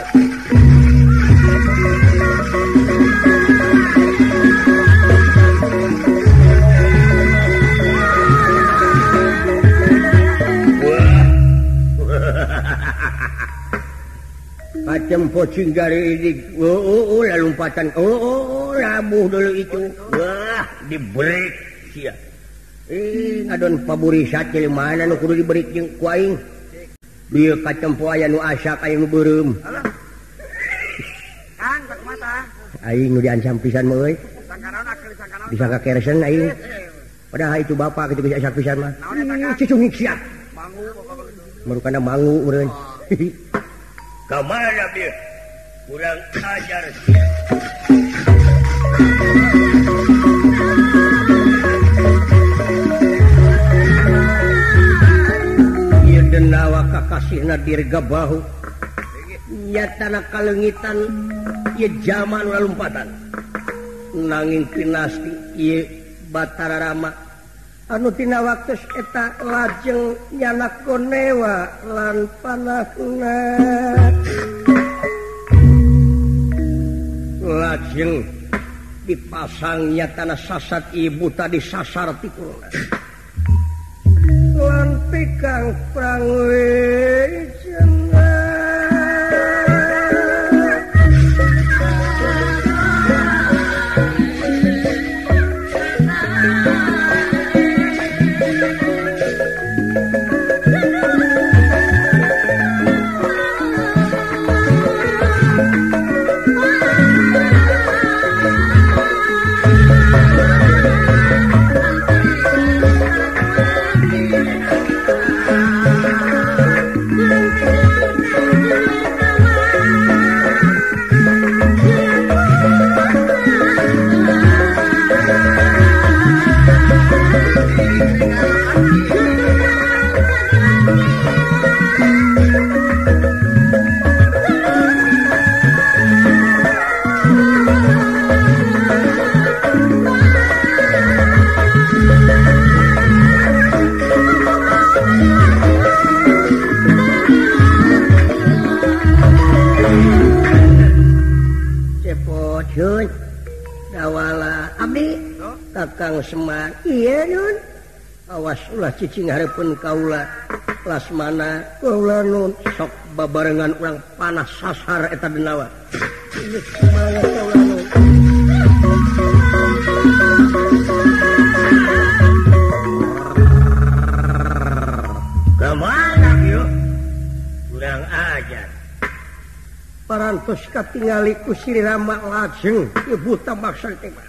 Macam pocing gari ini. Oh, oh, oh, lompatan. Oh, oh, oh, labuh dulu itu. Wah, dibreak sia. Eh, ngadon paburi satil mana nu kudu diberi jeung ku aing. Dieu kacempo aya nu asak aya nu beureum. kan kat mata. Aing nu diancam pisan mah euy. Sakaran akil sakaran. Bisa ka keresen aing. Padahal itu bapak kitu bisa asak pisan mah. Cicungik sia. Mangu pokoknya. Merukana mangu meureun. Kamana dia? Kurang ajar sia. Denawa kakasihna Dirgabahu nyatana kalengitan ieu zaman lalumpatan nanging kinasti ieu Batara Rama anu tina waktu eta lajeng nyanak gonewa lan panahna lajeng dipasang nyatana sasat ibu tadi sasar tikulna lan pikang prang wijena Kakang Semar iya nun awas ulah cicing hareupeun kaula lasmana kaula nun sok babarengan urang panas sasar eta denawa semangat kaula nun Kemana yuk? Kurang ajar. parantos katingali ku Sri Rama lajeng ibu tamaksan tema.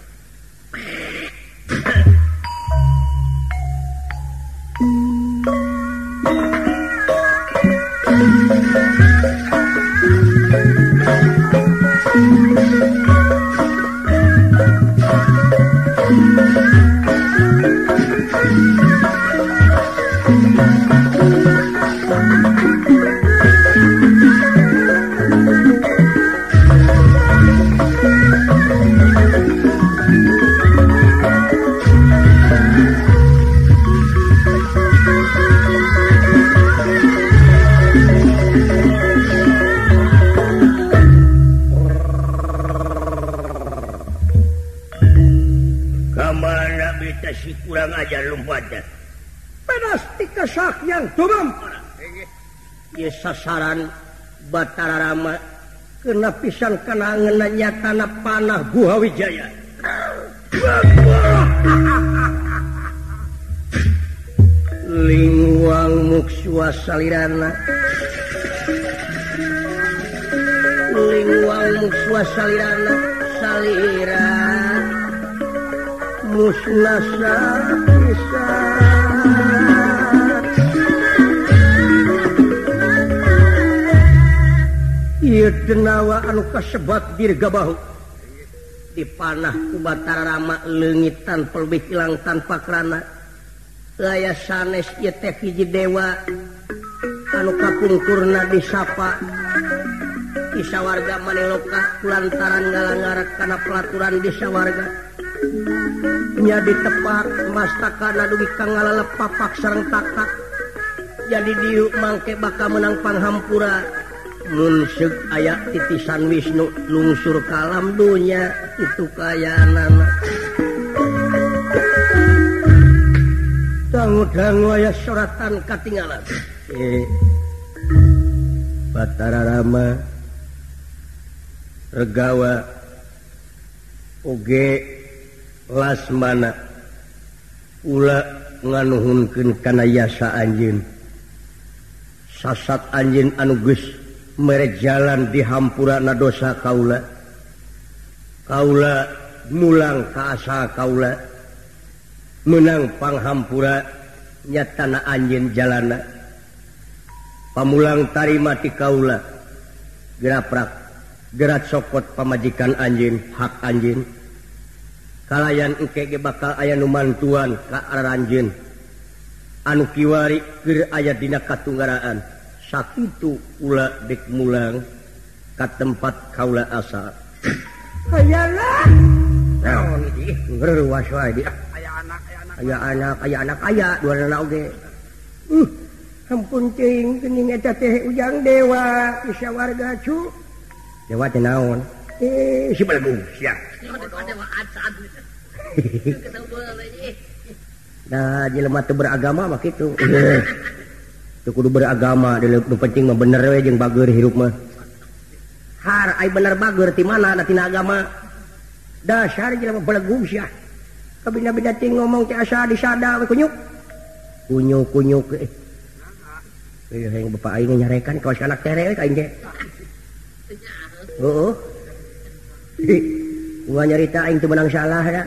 Kurang ajar lumpatnya penasti kesaktian turun ya sasaran Batara Rama kena pisan kana ngeunanya tanah panah Guha Wijaya Lingwang muksua salirana Lingwang muksua salirana salira musnasa bisa ieu denawa anu kasebat dirgabahu dipanah ku Batara Rama leungit tanpa lebih hilang tanpa kerana aya sanes ieu teh hiji dewa anu kapungkurna disapa di sawarga maneloka kulantaran ngalangarak kana pelaturan di sawarga nya ditepak mastakana dugi kang ngalalep papak sareng takak jadi dieu mangke bakal menang panghampura mun seug aya titisan Wisnu lungsur ka alam dunya itu kayaanana dangu-dangu aya suratan katinggalan eh Batara Rama Regawa oge Lasmana ulah nganuhunkeun kana yasa anjeun sasat anjeun anu geus mere jalan di hampurana dosa kaula kaula mulang ka asa kaula menang panghampura nyatana anjeun jalana pamulang tarima ti kaula geraprak gerat sokot pamajikan anjeun hak anjeun kalayan engke ge bakal aya nu mantuan ka aranjeun anu kiwari keur aya dina katunggaraan sakitu ulah dek mulang ka tempat kaula asal hayalah naon ieu ngeurewas wae dia aya anak aya anak aya anak aya duana oge uh ampun teuing geuning eta teh ujang dewa bisa warga cu dewa teh naon eh si balbu sia nah jelema teu beragama mah kitu teu kudu beragama nu penting mah bener we jeung bageur hirup mah har ai bener bageur ti mana da tina agama dasar jelema belegu sia kabina-bina ting ngomong teh asa disada we kunyuk kunyuk kunyuk eh eh yang bapak aing nyarekan kaos anak tere we ka aing teh heuh gua nyarita aing teu menang salah da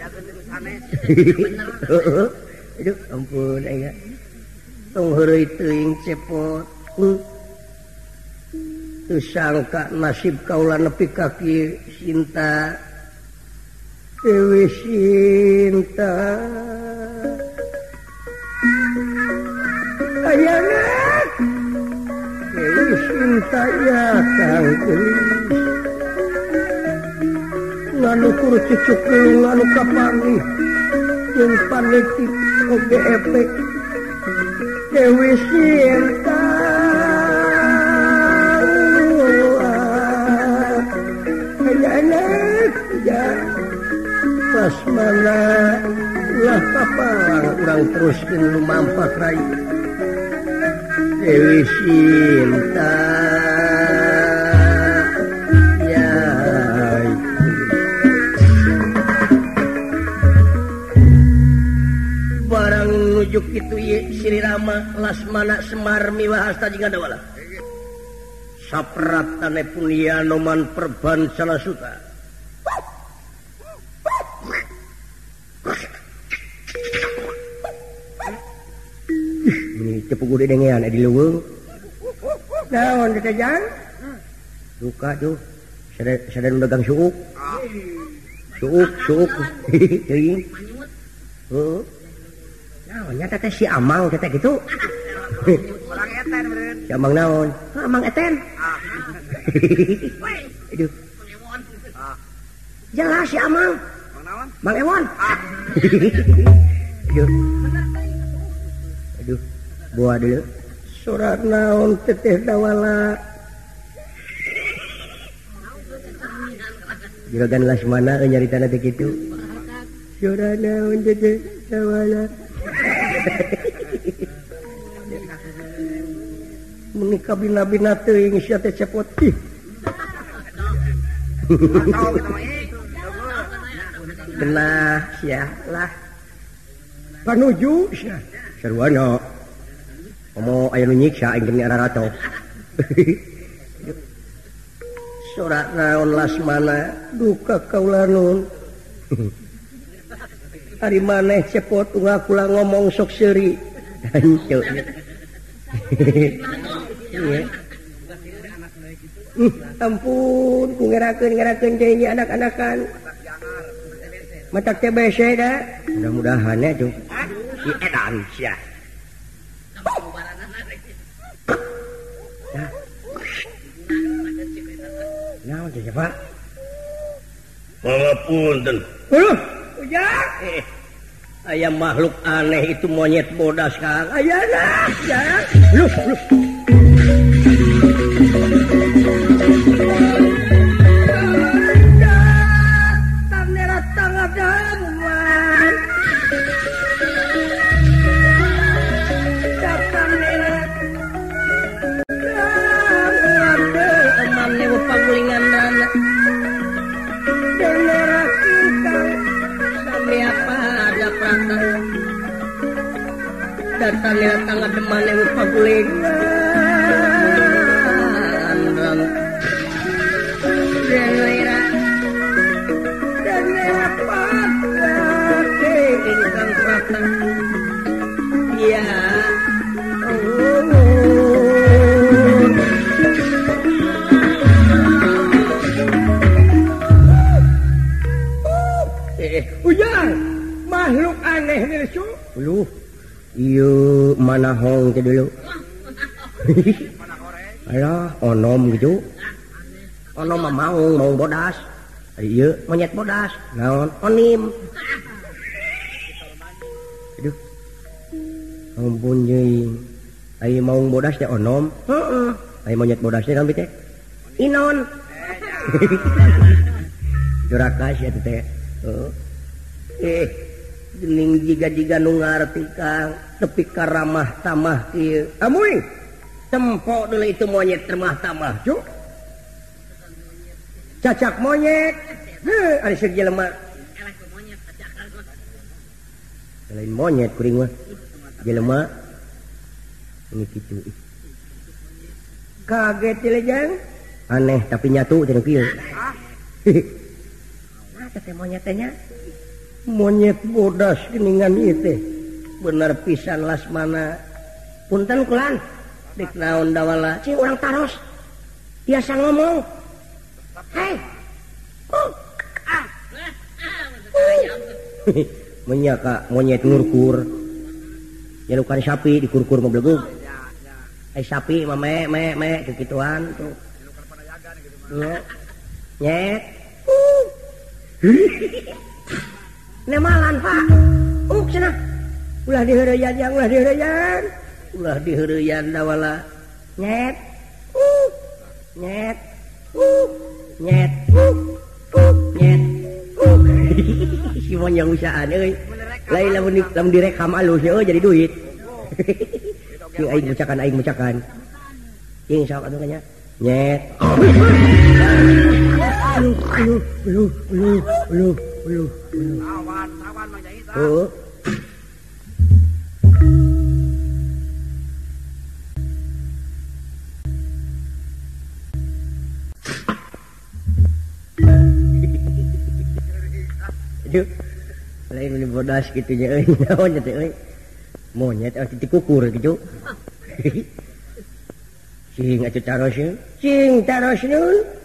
heeh aduh ampun aing tong heureuy teuing cepot teu sangka nasib kaula nepi ka kieu Sinta Dewi Sinta ayana Dewi Sinta ya kang nganu kur cucuk geulung anu kapanggih jeung panitik oge efek Dewi Sinta anak ya pas mana ulah kapalang urang teruskeun lumampak rai Dewi Sinta kitu ieu Sri Rama Lasmana Semar miwah hasta jeung Dawala sapratane punia noman perban salasuta ini cepu gede dengean di leuweung naon teh jang duka tuh sadar dagang suuk suuk suuk teuing heuh naon nya teh si Amang teh gitu Orang eten beureun. si Amang naon Amang eten aduh jelas si Amang Mang naon? Mang Ewon aduh aduh buah dulu surat naon teteh dawala juragan Lasmana nyaritana teh kitu surat naon teteh dawala menikah bina-bina teuing sia teh cepot ih genah sia lah panuju sia saruana Omo aya nu nyiksa aing geni ararato. Sorak naon Lasmana duka kaula nun. Ari maneh cepot ngaku ngomong sok seuri. Hancur. Iya. Uh, ampun, ku ngerakeun-ngerakeun deui anak-anakan. Matak T B C dah. Mudah-mudahan ya, Cung. Di edan sia. Naon teh, Pak? Pangapunten. Heuh, ujang. Eh, aya makhluk aneh itu monyet bodas Kang. Ayana, ya. Luh, luh. Datang ya tangga deman yang pagulingan dan denera denera pakai ingkang prata ya eh ujang makhluk aneh nih cu lu iya mana hong teh dulu. Alah, onom gitu. Onom mah maung, maung bodas. Iya, monyet bodas. Naon? Onim. Aduh. Ampun jeung. Ai maung bodas teh onom. Heeh. Ai monyet bodas teh kan teh. Inon. Jurakas ya teh. Heeh. Eh, gening jiga-jiga nu ngarti Kang. Tepi karamah tamah kieu. Amuy. Tempok dulu itu monyet remah tamah, Cuk. Cacak monyet. Heuh, ari seug jelema. Lain monyet kuring mah. Jelema. Ini kitu. Kaget teh Jang. Aneh tapi nyatu teh kieu. Nah, teh monyet teh nya. Monyet bodas geningan ieu teh. Bener pisan Lasmana. Punten kulan. Dik naon dawala. Cing urang taros. Biasa ngomong. Hei. Uh. Ah. Menyaka monyet ngurkur. Jalukan sapi dikurkur mah blegug. Ai sapi mah me me me kekituan tuh. Nya. Nyet. Uh. Nemalan Pak. Uh cenah. Ulah diheureyan yang ulah diheureyan. Ulah diheureyan dawala. Nyet. Uh. Nyet. Uh. Nyet. Uh. Uh. Nyet. Uh. Si monyang usaan euy. Lain lamun lamun direkam alus euy jadi duit. Jeung aing mucakan aing mucakan. Jeung sok atuh nya. Nyet. Lu lu lu lu lu lu. Awan, awan mah jadi tah. Heeh. lain ini bodas gitunya euy naon teh euy monyet titik kukur gitu cing atuh tarosna cing tarosna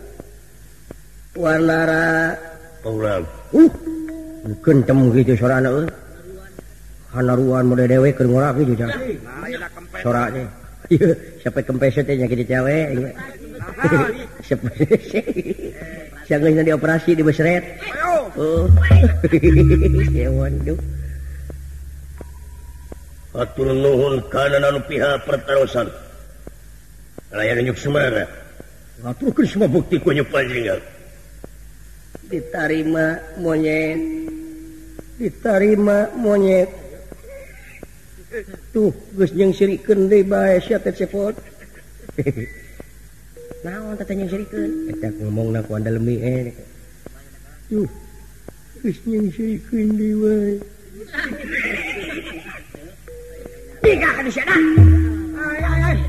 warnara ulang uh kentem gitu sorana euy hanaruan mode dewe keur ngorak gitu jar sorane ieu sampai kempes teh nya kitu cewek siapa siapa dioperasi di besret oh waduh atur nuhun kana anu pihak pertarosan layan nyuk semara ngaturkeun semua bukti ku nyuk panjenengan ditarima monyet ditarima monyet tuh geus jeung sirikeun deui bae sia teh cepot naon teh jeung sirikeun eta ngomongna ku andalemi eh tuh geus jeung sirikeun deui bae tiga ka di sana ay ay ay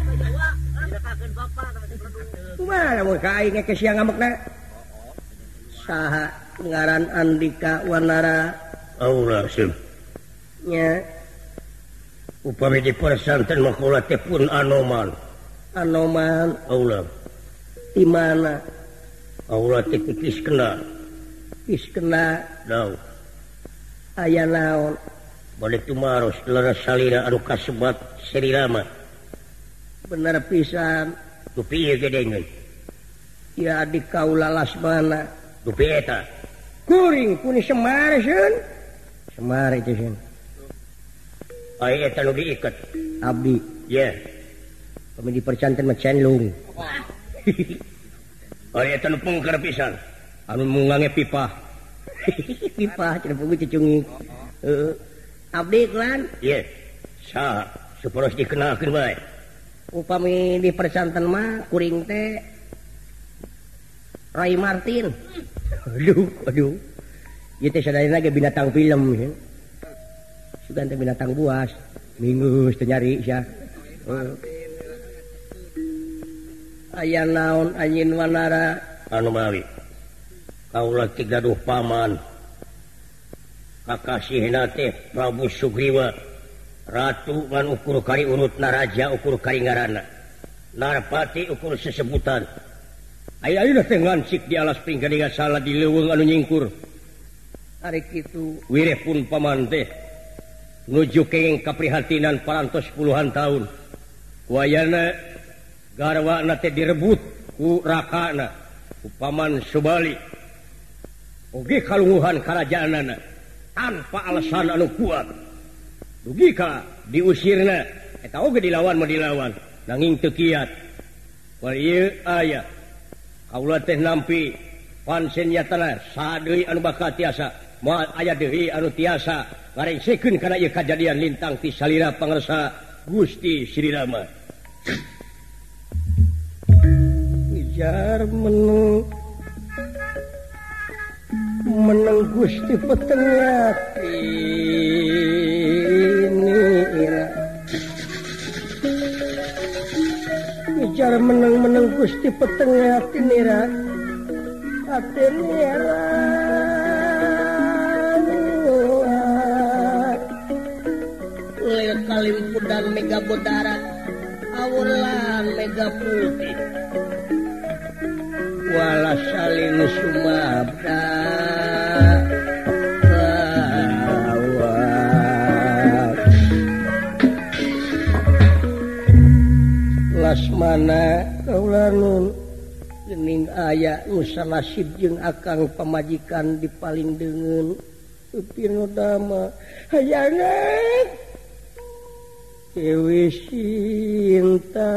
kumaha mun ka aing ke siang ngambekna saha ngaran Andika Wanara aura sim nya upami di persanten makola teh pun anoman anoman aula di mana aula teh kis kena kis kena daw aya naon balik tumaros lara salira anu kasebat Sri Rama bener pisan tu pieu gedengeun ya di kaula Lasmana tu pieu eta kuring puni Semar seun Semar itu seun ai eta nu diiket abdi ye kami di percanten mah cenlung ai eta nu pungker pisan anu mungange pipah pipah cenah pugu cicunging heeh abdi klan ye saha saporos dikenalkeun bae upami di percanten mah kuring teh Roy Martin aduh aduh ieu teh sadayana ge binatang film ya. Sugan teh binatang buas minggus teh nyari sia uh. Aya naon anjeun Wanara anu mawi kaula teh gaduh paman kakasihna teh Prabu Sugriwa ratu ngan ukur kari urutna raja ukur kari ngaranna Narpati ukur sesebutan aya-ayeuna teh ngancik di alas pinggadingan salah di leuweung anu nyingkur ari kitu wireh pun paman teh nuju kenging kaprihatinan parantos puluhan tahun kuayana garwana teh direbut ku rakana ku paman Subali oge kalungguhan karajaanana tanpa alasan anu kuat dugi ka diusirna eta oge dilawan mah dilawan nanging teu kiat wal ieu aya kaula teh nampi pancen nyatana sadeui anu bakal tiasa moal aya deui anu tiasa ngarengsekeun kana ieu kajadian lintang ti salira pangarsa Gusti Sri Rama Ijar meneng meneng Gusti Petengah ini ira Ijar meneng-meneng Gusti Petengah tinira aten ira lil kalimpudan mega bodara awulan mega putih wala salin sumabda Lasmana kaula nun geuning aya nu sanasib jeung akang pamajikan di paling deungeun upin dama hayana Dewi Sinta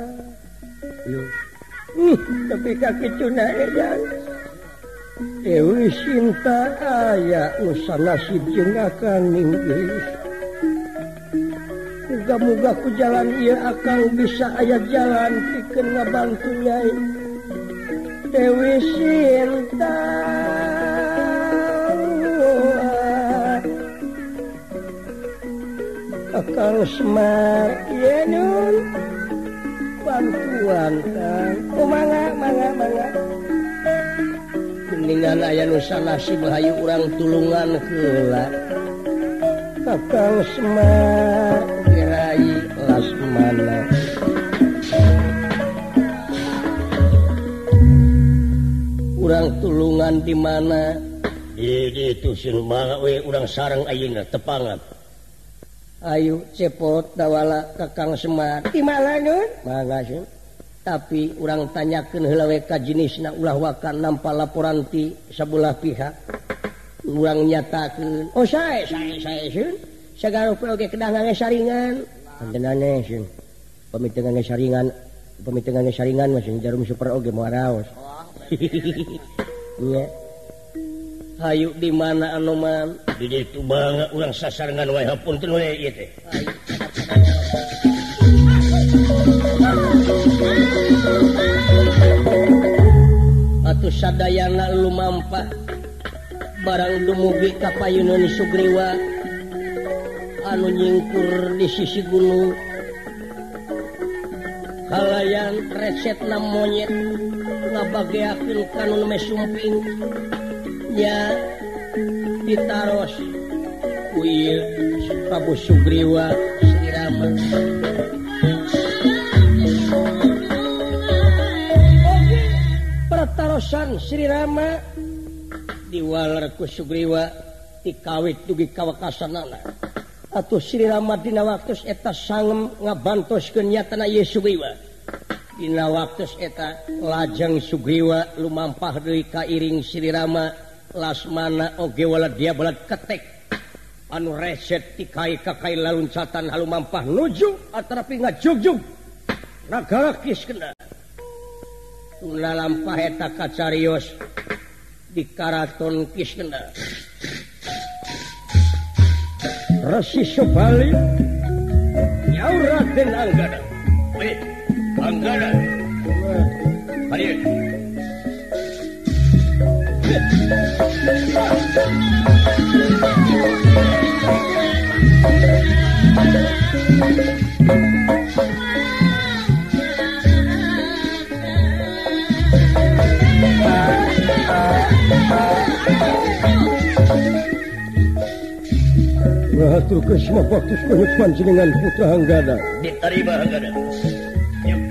Ih, tapi kaki cuna edan Dewi Sinta aya nu sanasib jeung akang ninggis muga-muga ku jalan ieu akang bisa aya jalan pikeun ngabantu nyai Dewi Sinta akang Semar ieu nun bantuan kang oh mangga mangga mangga geningan aya nu sanasib hayu urang tulungan heula Kakang Semar Rai Lasmana urang tulungan di mana di ditu sin mangga we urang sareng ayeuna tepangan ayo cepot dawala Kakang Semar di mana nun mangga sin tapi urang tanyakeun heula we ka jenisna ulah wakan nampa laporan ti sabelah pihak urang nyatakeun oh sae sae sae sin sagala oge kedah ngangge saringan panjenengan sin pamit ngangge saringan pamit ngangge saringan mah jarum super oge moal raos nya hayu di mana anu man di ditu mangga urang sasarengan wae hapunten we ieu teh atuh sadayana lumampah barang dumugi ka payunan Sugriwa anu nyingkur di sisi gunung halayan resepna monyet ngabageakeun kanun mesumping nya ditaros ku ieu Prabu Sugriwa Sri Rama pertarosan Sri Rama diwaler ku Sugriwa tikawit dugi kawakasanana atuh Sri Rama dina waktos eta sangem ngabantoskeun nyatana ieu Sugriwa dina waktos eta lajeng Sugriwa lumampah deui ka iring Sri Rama Lasmana oge wala dia balad ketek anu reset tikai kakai laluncatan halumampah nuju atarapi ngajugjug nagara Kiskenda tuna lampah eta kacarios di karaton Kiskenda Resi Subali nyaur Raden Anggada weh Anggada hadir Rahatur kesma baktus banyak panjenengan putra Anggada diterima Anggada yuk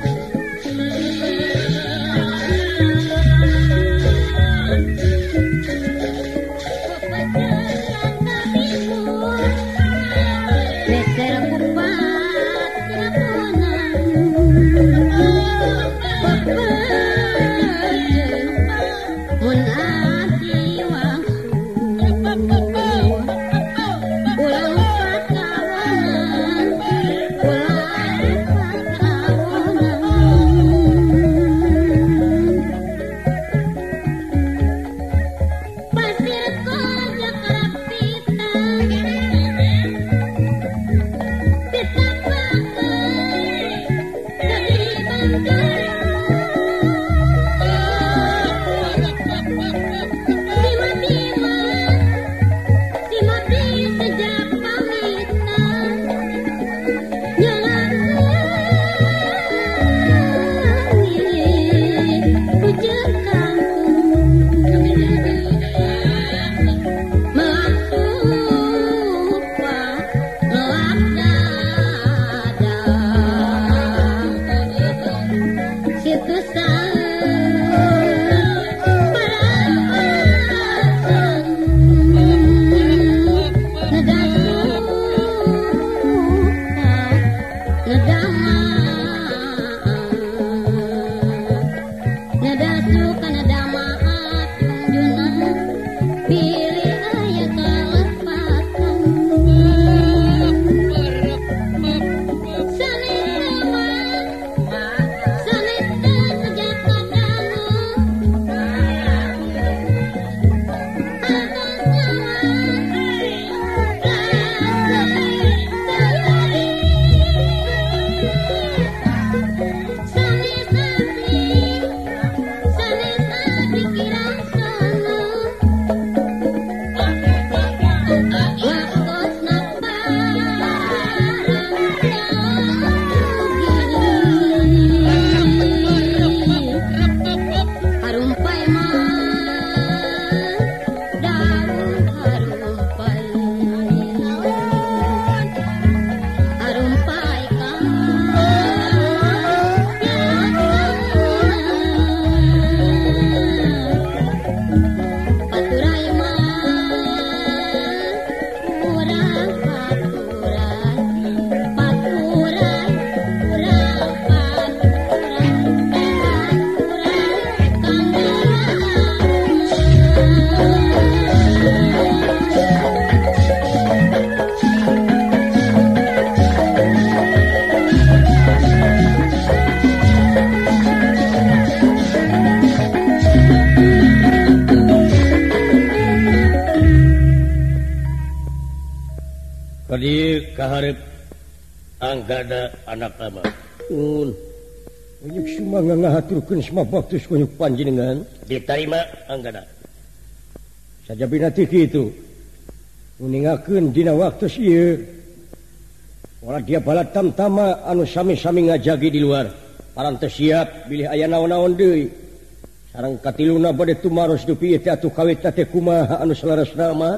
kaharep anggada anak ama. Un. Unyuk sumanga ngahaturkeun semua baktus kunyuk panjenengan. Diterima anggada. Sajabina ti kitu. Uningakeun dina waktu ieu. Wala dia balat tamtama anu sami-sami ngajagi di luar. Parantos siap bilih aya naon-naon deui. Sareng katiluna bade tumaros dupi teh atuh kawit teh kumaha anu salarasna mah.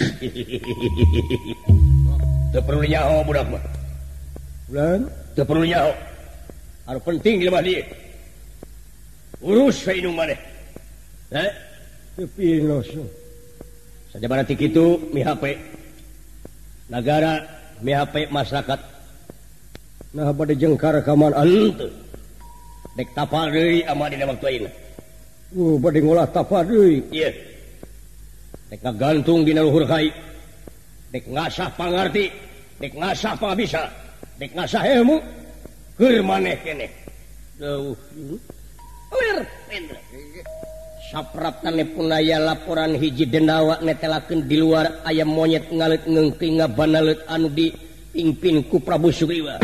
Teu perlu nyaho budak mah. Ulan, teu perlu nyaho. Anu penting di lemah dieu. Urus we indung maneh. Heh, teu pinos. Sajabana ti kitu mihape nagara, mihape masyarakat. Nah bade jengkar ka man Henteu. Dek tapal deui ama dina waktu ayeuna. Uh, bade ngolah tapa deui. Ieu. Dek ngagantung dina luhur kai. Dek ngasah pangarti, dek ngasah pangabisa, dek ngasah ilmu keur maneh keneh. Dauh. Lir, Indra. Sapraptane pun aya laporan hiji dendawa netelakeun di luar aya monyet ngalet ngeungting ngabanalet anu dipimpin ku Prabu Sugriwa.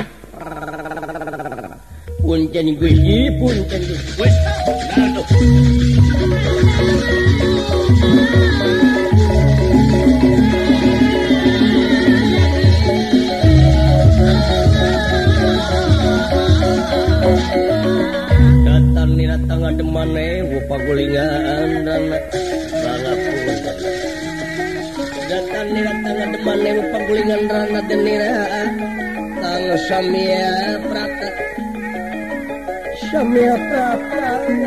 Punten Gusti, punten Gusti. Wes, ngaduh. Datang nira tangga demane rupa gulingan dan bangapun. Datang nira tangga demane rupa gulingan rana denira kang samia prata. Samia prata.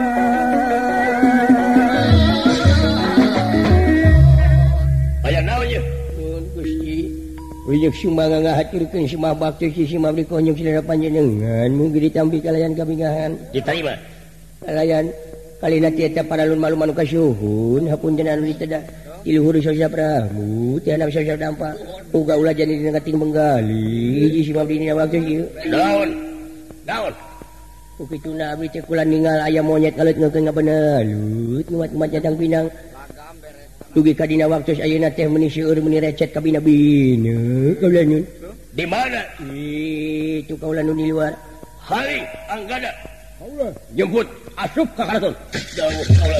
Aya naon ye? Gusti. Unyuk sumanga ngahaturkeun semua bakti si mabri konyuk sadaya panjenengan mugi ditampi kalayan kabingahan. Diterima. Kalayan kalina ti eta paralun malu-malu kasuhun hapunten anu diteda iluhur Sosya Prabu teh ana Sosya dampa uga ulah jani dina kating menggali si mabdi dina waktu ieu. Daun. Daun. Ukituna abdi teh kula ningal aya monyet ngalet ngeukeun ngabenalut ngumat-ngumat jatang pinang. Dugi ka dina waktu ayeuna teh meuni seueur meuni recet ka bina-bina kaula nyun. Di mana? Itu kaula nu di luar. Hari anggada. Kaula Jemput asup ka karaton. Jauh kaula.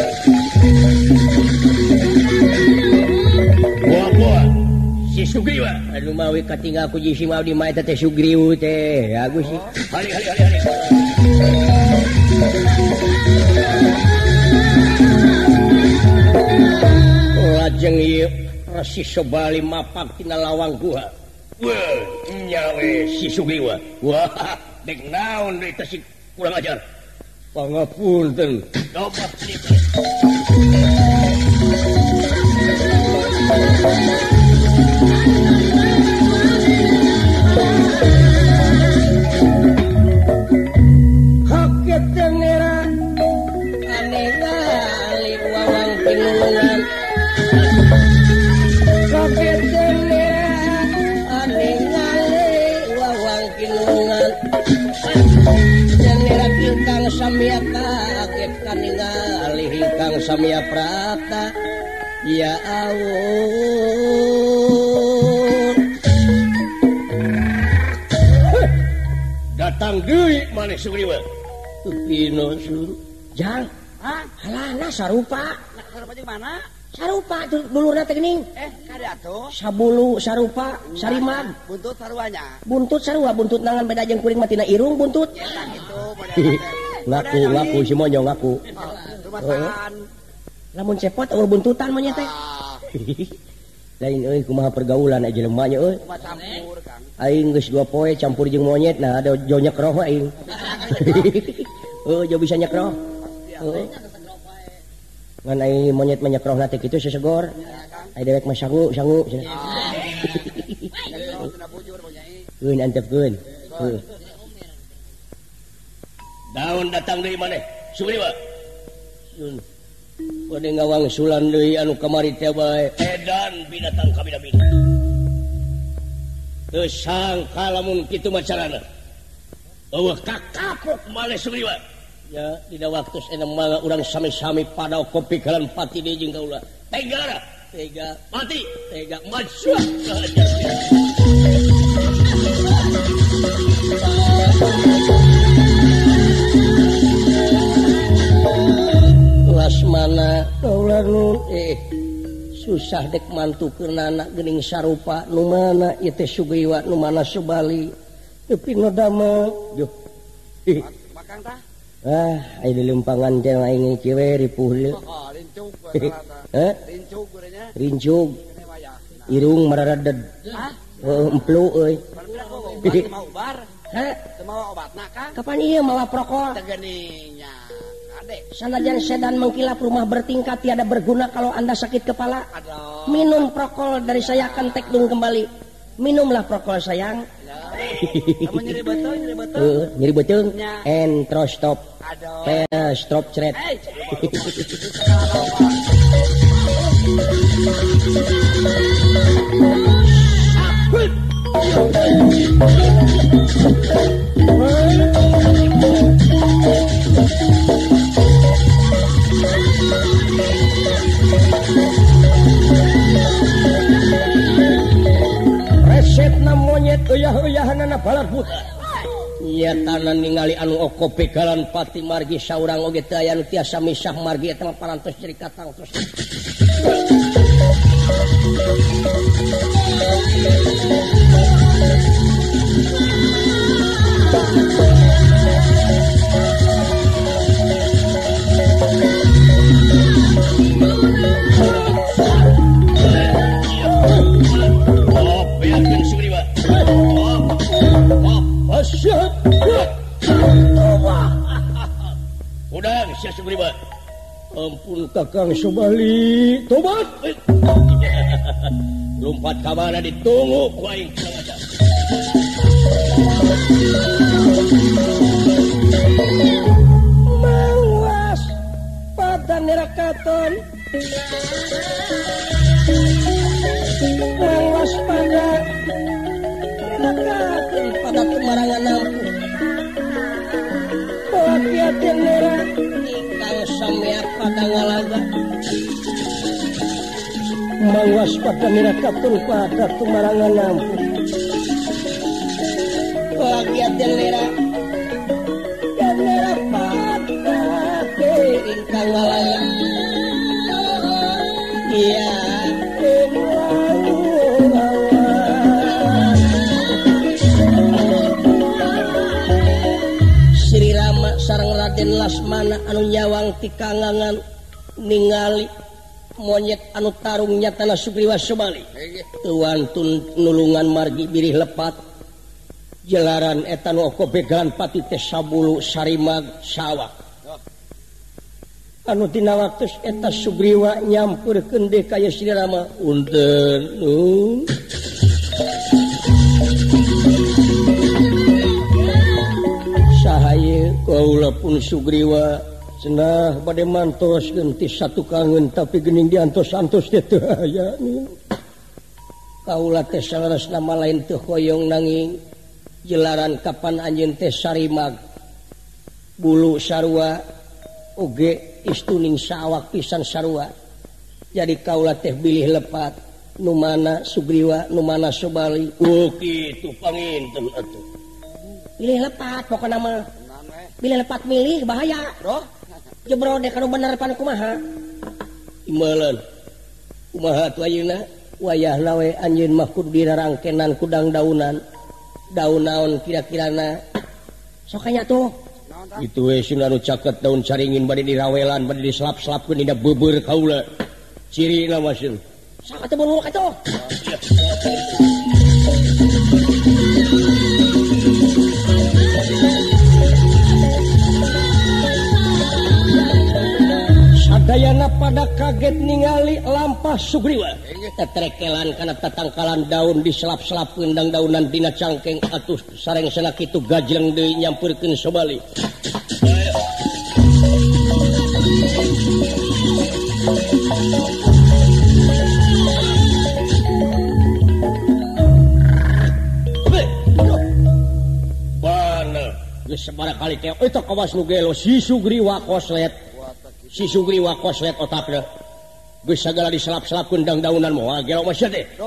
Buah-buah si Sugriwa anu mawi katinggal ku si Maudi mah eta teh Sugriwa teh. Agus sih. Hari hari hari hari. Lajeng ieu Resi Sobali mapak tina lawang gua. Wah, nyawe si Sugriwa. Wah, dek naon deui teh si kurang ajar. Pangapunten. Coba cerita. Haket tengera aneh kali wawang pinungan. Haket tengera aneh kali wawang pinungan. Tengera kang samia kaget kaningali kang samia prata. Ya Allah. Datang deui maneh Sugriwa. Pino sur. Jang. Hah? Halana sarupa. Nah, sarupa jeung mana? Sarupa tuh bulurna teh geuning. Eh, kada atuh. Sabulu sarupa, sarimag. Buntut saruanya. Buntut sarua, buntut nangan beda jeung kuring mah tina irung buntut. Ya tah kitu Ngaku ngaku si monyo ngaku. Rumahan. Lamun cepot eueuh buntutan mah nya teh. Lain euy kumaha pergaulan aja jelema nya euy. Cuma campur, Kang. Aing geus dua poe campur jeung monyet nah ada jo nyekroh aing. Oh, jo bisa nyekroh. Oh. Ngan aing monyet mah nyekrohna teh kitu sesegor. Ai dewek mah sangu sangu. Keun antepkeun. Heuh. Daun datang deui maneh Sugriwa. Sun. Bade ngawang sulan deui anu kamari teh bae. Edan binatang ka bina-bina. Teu sangka lamun kitu mah carana. Eueuh kakapok maneh Sugriwa. Ya, dina waktu enem mangga urang sami-sami pada kopi kalan pati deui jeung kaula. Tega Tega, mati tega maju. susah dek mantu ke anak gening sarupa nu mana ieu teh Sugriwa nu mana Subali tapi no damel yo Makang tah ah aya di lempangan teh aing kieu ripuh oh rincug heh rincug urangnya rincug irung mararaded hah heuh emplu euy mau bar heh mau obatna Kang kapan ieu mawa prokol tegeninya ade sanajan sedan mengkilap rumah bertingkat tiada berguna kalau anda sakit kepala aduh minum prokol dari saya akan tekdung kembali minumlah prokol sayang kamu nyeri betul nyeri betul uh, nyeri betul Nya. entro stop aduh eh stop cret hey resepna monyet uyah-uyahanana balar buta iya tanan ningali anu oko pegalan pati margi saurang oge teu aya nu tiasa misah margi eta mah parantos jadi katang terus Udah, siap Sugriwa. ampun Kakang Subali tobat Lompat ka mana ditunggu ku aing sengaja. mawas pada nerakaton mawas pada nerakaton pada kemarangan nampu Wakiatin nera ingkang samia pada ngalaga mawas pada nerakaton pada kemarangan nampu Wakiatin nera dan nera pada ingkang ngalaga iya Sri Rama sareng Raden Lasmana anu nyawang ti kangangan ningali monyet anu tarung nyatana Sugriwa Subali tuantun nulungan margi birih lepat jelaran eta nu oko begalan pati teh sabulu sarimag sawak anu tina waktos eta Sugriwa nyampurkeun deui ka Sri Rama unten nun sahaya kaula pun Sugriwa cenah bade mantoskeun ti satu kangen tapi geuning diantos-antos teh teu aya kaula teh salerosna lain teu hoyong nanging jelaran kapan anjeun teh sarimag bulu sarua oge istuning sawak pisan sarua jadi kaula teh bilih lepat nu mana Sugriwa nu mana Subali Oh kitu panginten atuh. pilih lepat pokokna mah pilih lepat milih bahaya bro jebrode kanu bener pan kumaha Imeuleun. kumaha tu ayeuna wayahna we anjeun mah kudu dirarangkenan kudang daunan daun naon kira-kirana sok anya tuh Itu we sing anu caket daun caringin bade dirawelan bade diselap-selapkeun dina beubeur kaula. Cirina mah sieun. sok atuh bulu atuh sadayana pada kaget ningali lampah Sugriwa tetrekelan kana tatangkalan daun diselap-selapkeun dang daunan dina cangkeng atuh sarengsana kitu gajleng deui nyampurkeun Subali Bana geus sabaraha kali teh eta kawas nu gelo si Sugriwa koslet si Sugriwa koslet otakna geus sagala diselap-selapkeun dang daunan moal gelo mah sia teh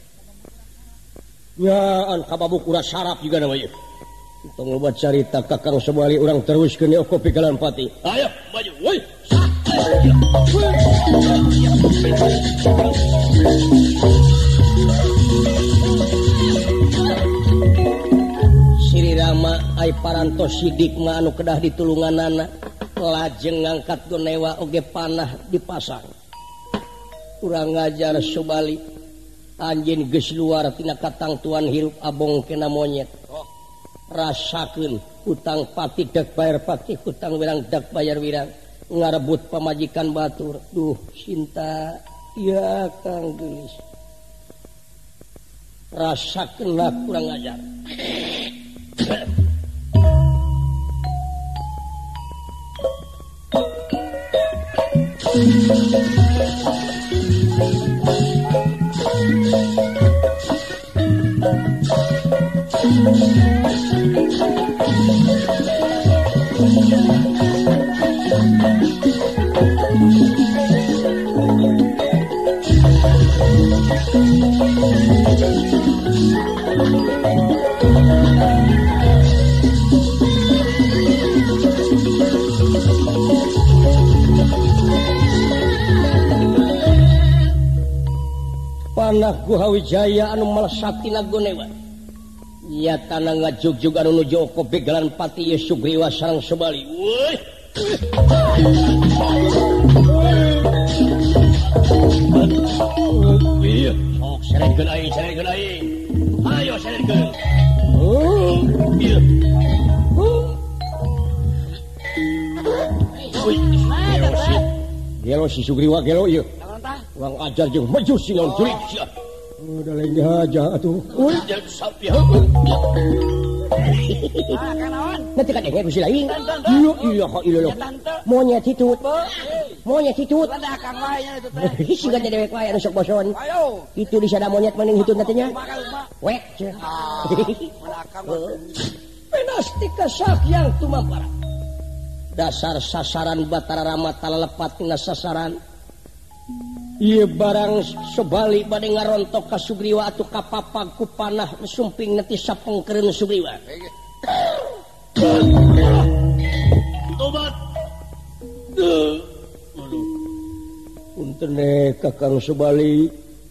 nyaan kababuk urang sarap juga nama ieu tong loba carita Kakang Subali urang teruskeun oko pigalan pati ayo maju woi Sri Rama ay parantos sidik anu kedah ditulungan anak lajeng ngangkat gonewa oge panah dipasang kurang ngajar Subali anjeun geus luar tina katangtuan hirup abong kena monyet rasakeun hutang pati dak bayar pati hutang wirang dak bayar wirang ngarebut pamajikan batur duh cinta ya Kang Gelis rasakeunlah kurang ngajar panah Guhawijaya anu malesakina gonewa nya tanah ngajugjug anu nuju oko begalan pati ye Sugriwa sareng Subali weuy iya sok seretkeun aing seretkeun aing ayo seretkeun oh iya weuy gelo si Sugriwa gelo ieu urang ajar jeung maju singon jurik sia udah lain aja atuh uy jangan sapi heuh nanti kan engke bisi lain iya iya kok iya monyet hitut monyet hitut ada kang wae itu teh singga dewek wae anu sok boson ayo itu di sana monyet mending hitut nantinya wek penastika sakyang tumampara dasar sasaran Batara Rama talalepat tina sasaran ieu barang Subali bade ngarontok ka Sugriwa atuh kapapag ku panah sumping neti sapengkereun Sugriwa. Tobat. Aduh. Punten ne Kakang Subali.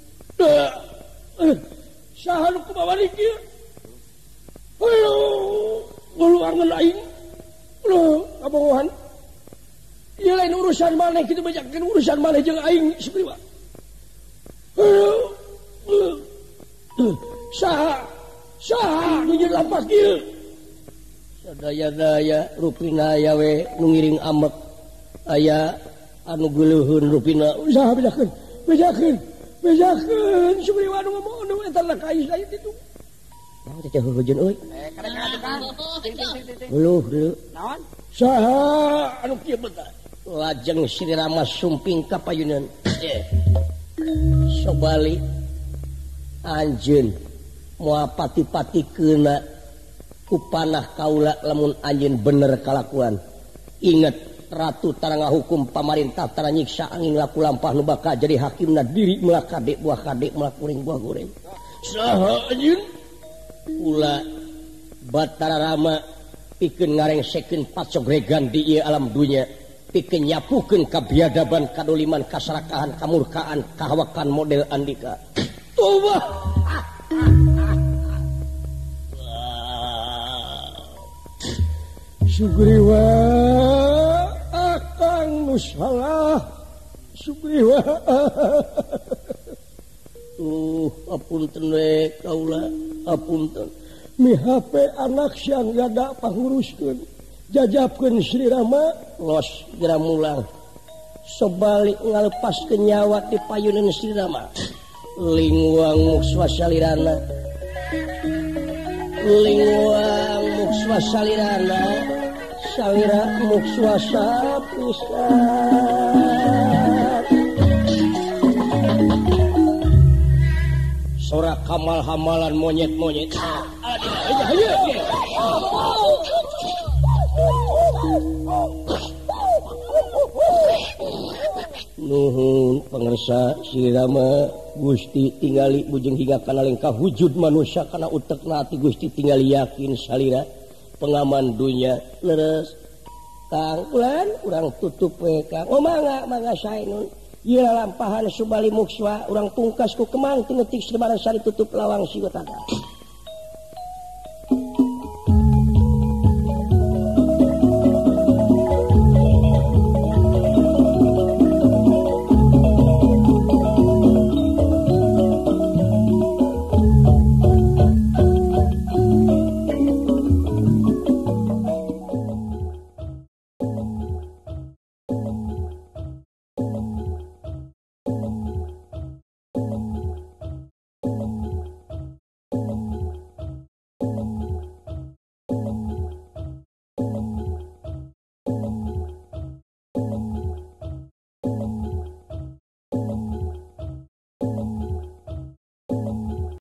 Saha nu kumaha kieu? Ayo, nguluangan aing. Loh, abongohan. Ieu lain urusan maneh kitu bejakeun urusan maneh jeung aing Sugriwa. Saha saha nu jeung lapak ieu? Sadaya-daya rupina aya we nu ngiring amek aya anu geuleuheun rupina. Saha bejakeun? Bejakeun. Bejakeun Sugriwa nu ngomong nu eta lakais lain kitu. Naon teh hujeun euy? Eh kada-kada tukang. Heuh, heuh. Naon? Saha anu kieu betah? Lajeng Sri Rama sumping ka payunan Subali anjeun moal pati-pati keuna ku panah kaula lamun anjeun bener kalakuan inget ratu tara ngahukum pamarintah tara nyiksa angin laku lampah nu bakal jadi hakimna diri meula kade buah kade meula kuring buah goreng saha anjeun ulah Batara Rama pikeun ngarengsekeun pacogregan di ieu alam dunya pikeun nyapukeun kabiadaban kadoliman kasarakahan kamurkaan kahawakan model Andika tobah Sugriwa akang nu salah Sugriwa tuh apunten we kaula apunten mihape anak siang gada panguruskeun jajabkeun Sri Rama los geura mulang Subali ngalepaskeun nyawa di payunan Sri Rama lingwang mukswa salirana lingwang mukswa salirana salira mukswa sapisan sora kamal hamalan monyet-monyet nuhun pangersa Sri Rama Gusti tingali bujeng hingga kana lengkah wujud manusia kana utekna ati Gusti tingali yakin salira pengaman dunya leres datang bulan orang tutup W K oh mangga mangga saya nun iya lampahan Subali Mukswa orang pungkasku kemang tingetik sebaran sari tutup lawang si tada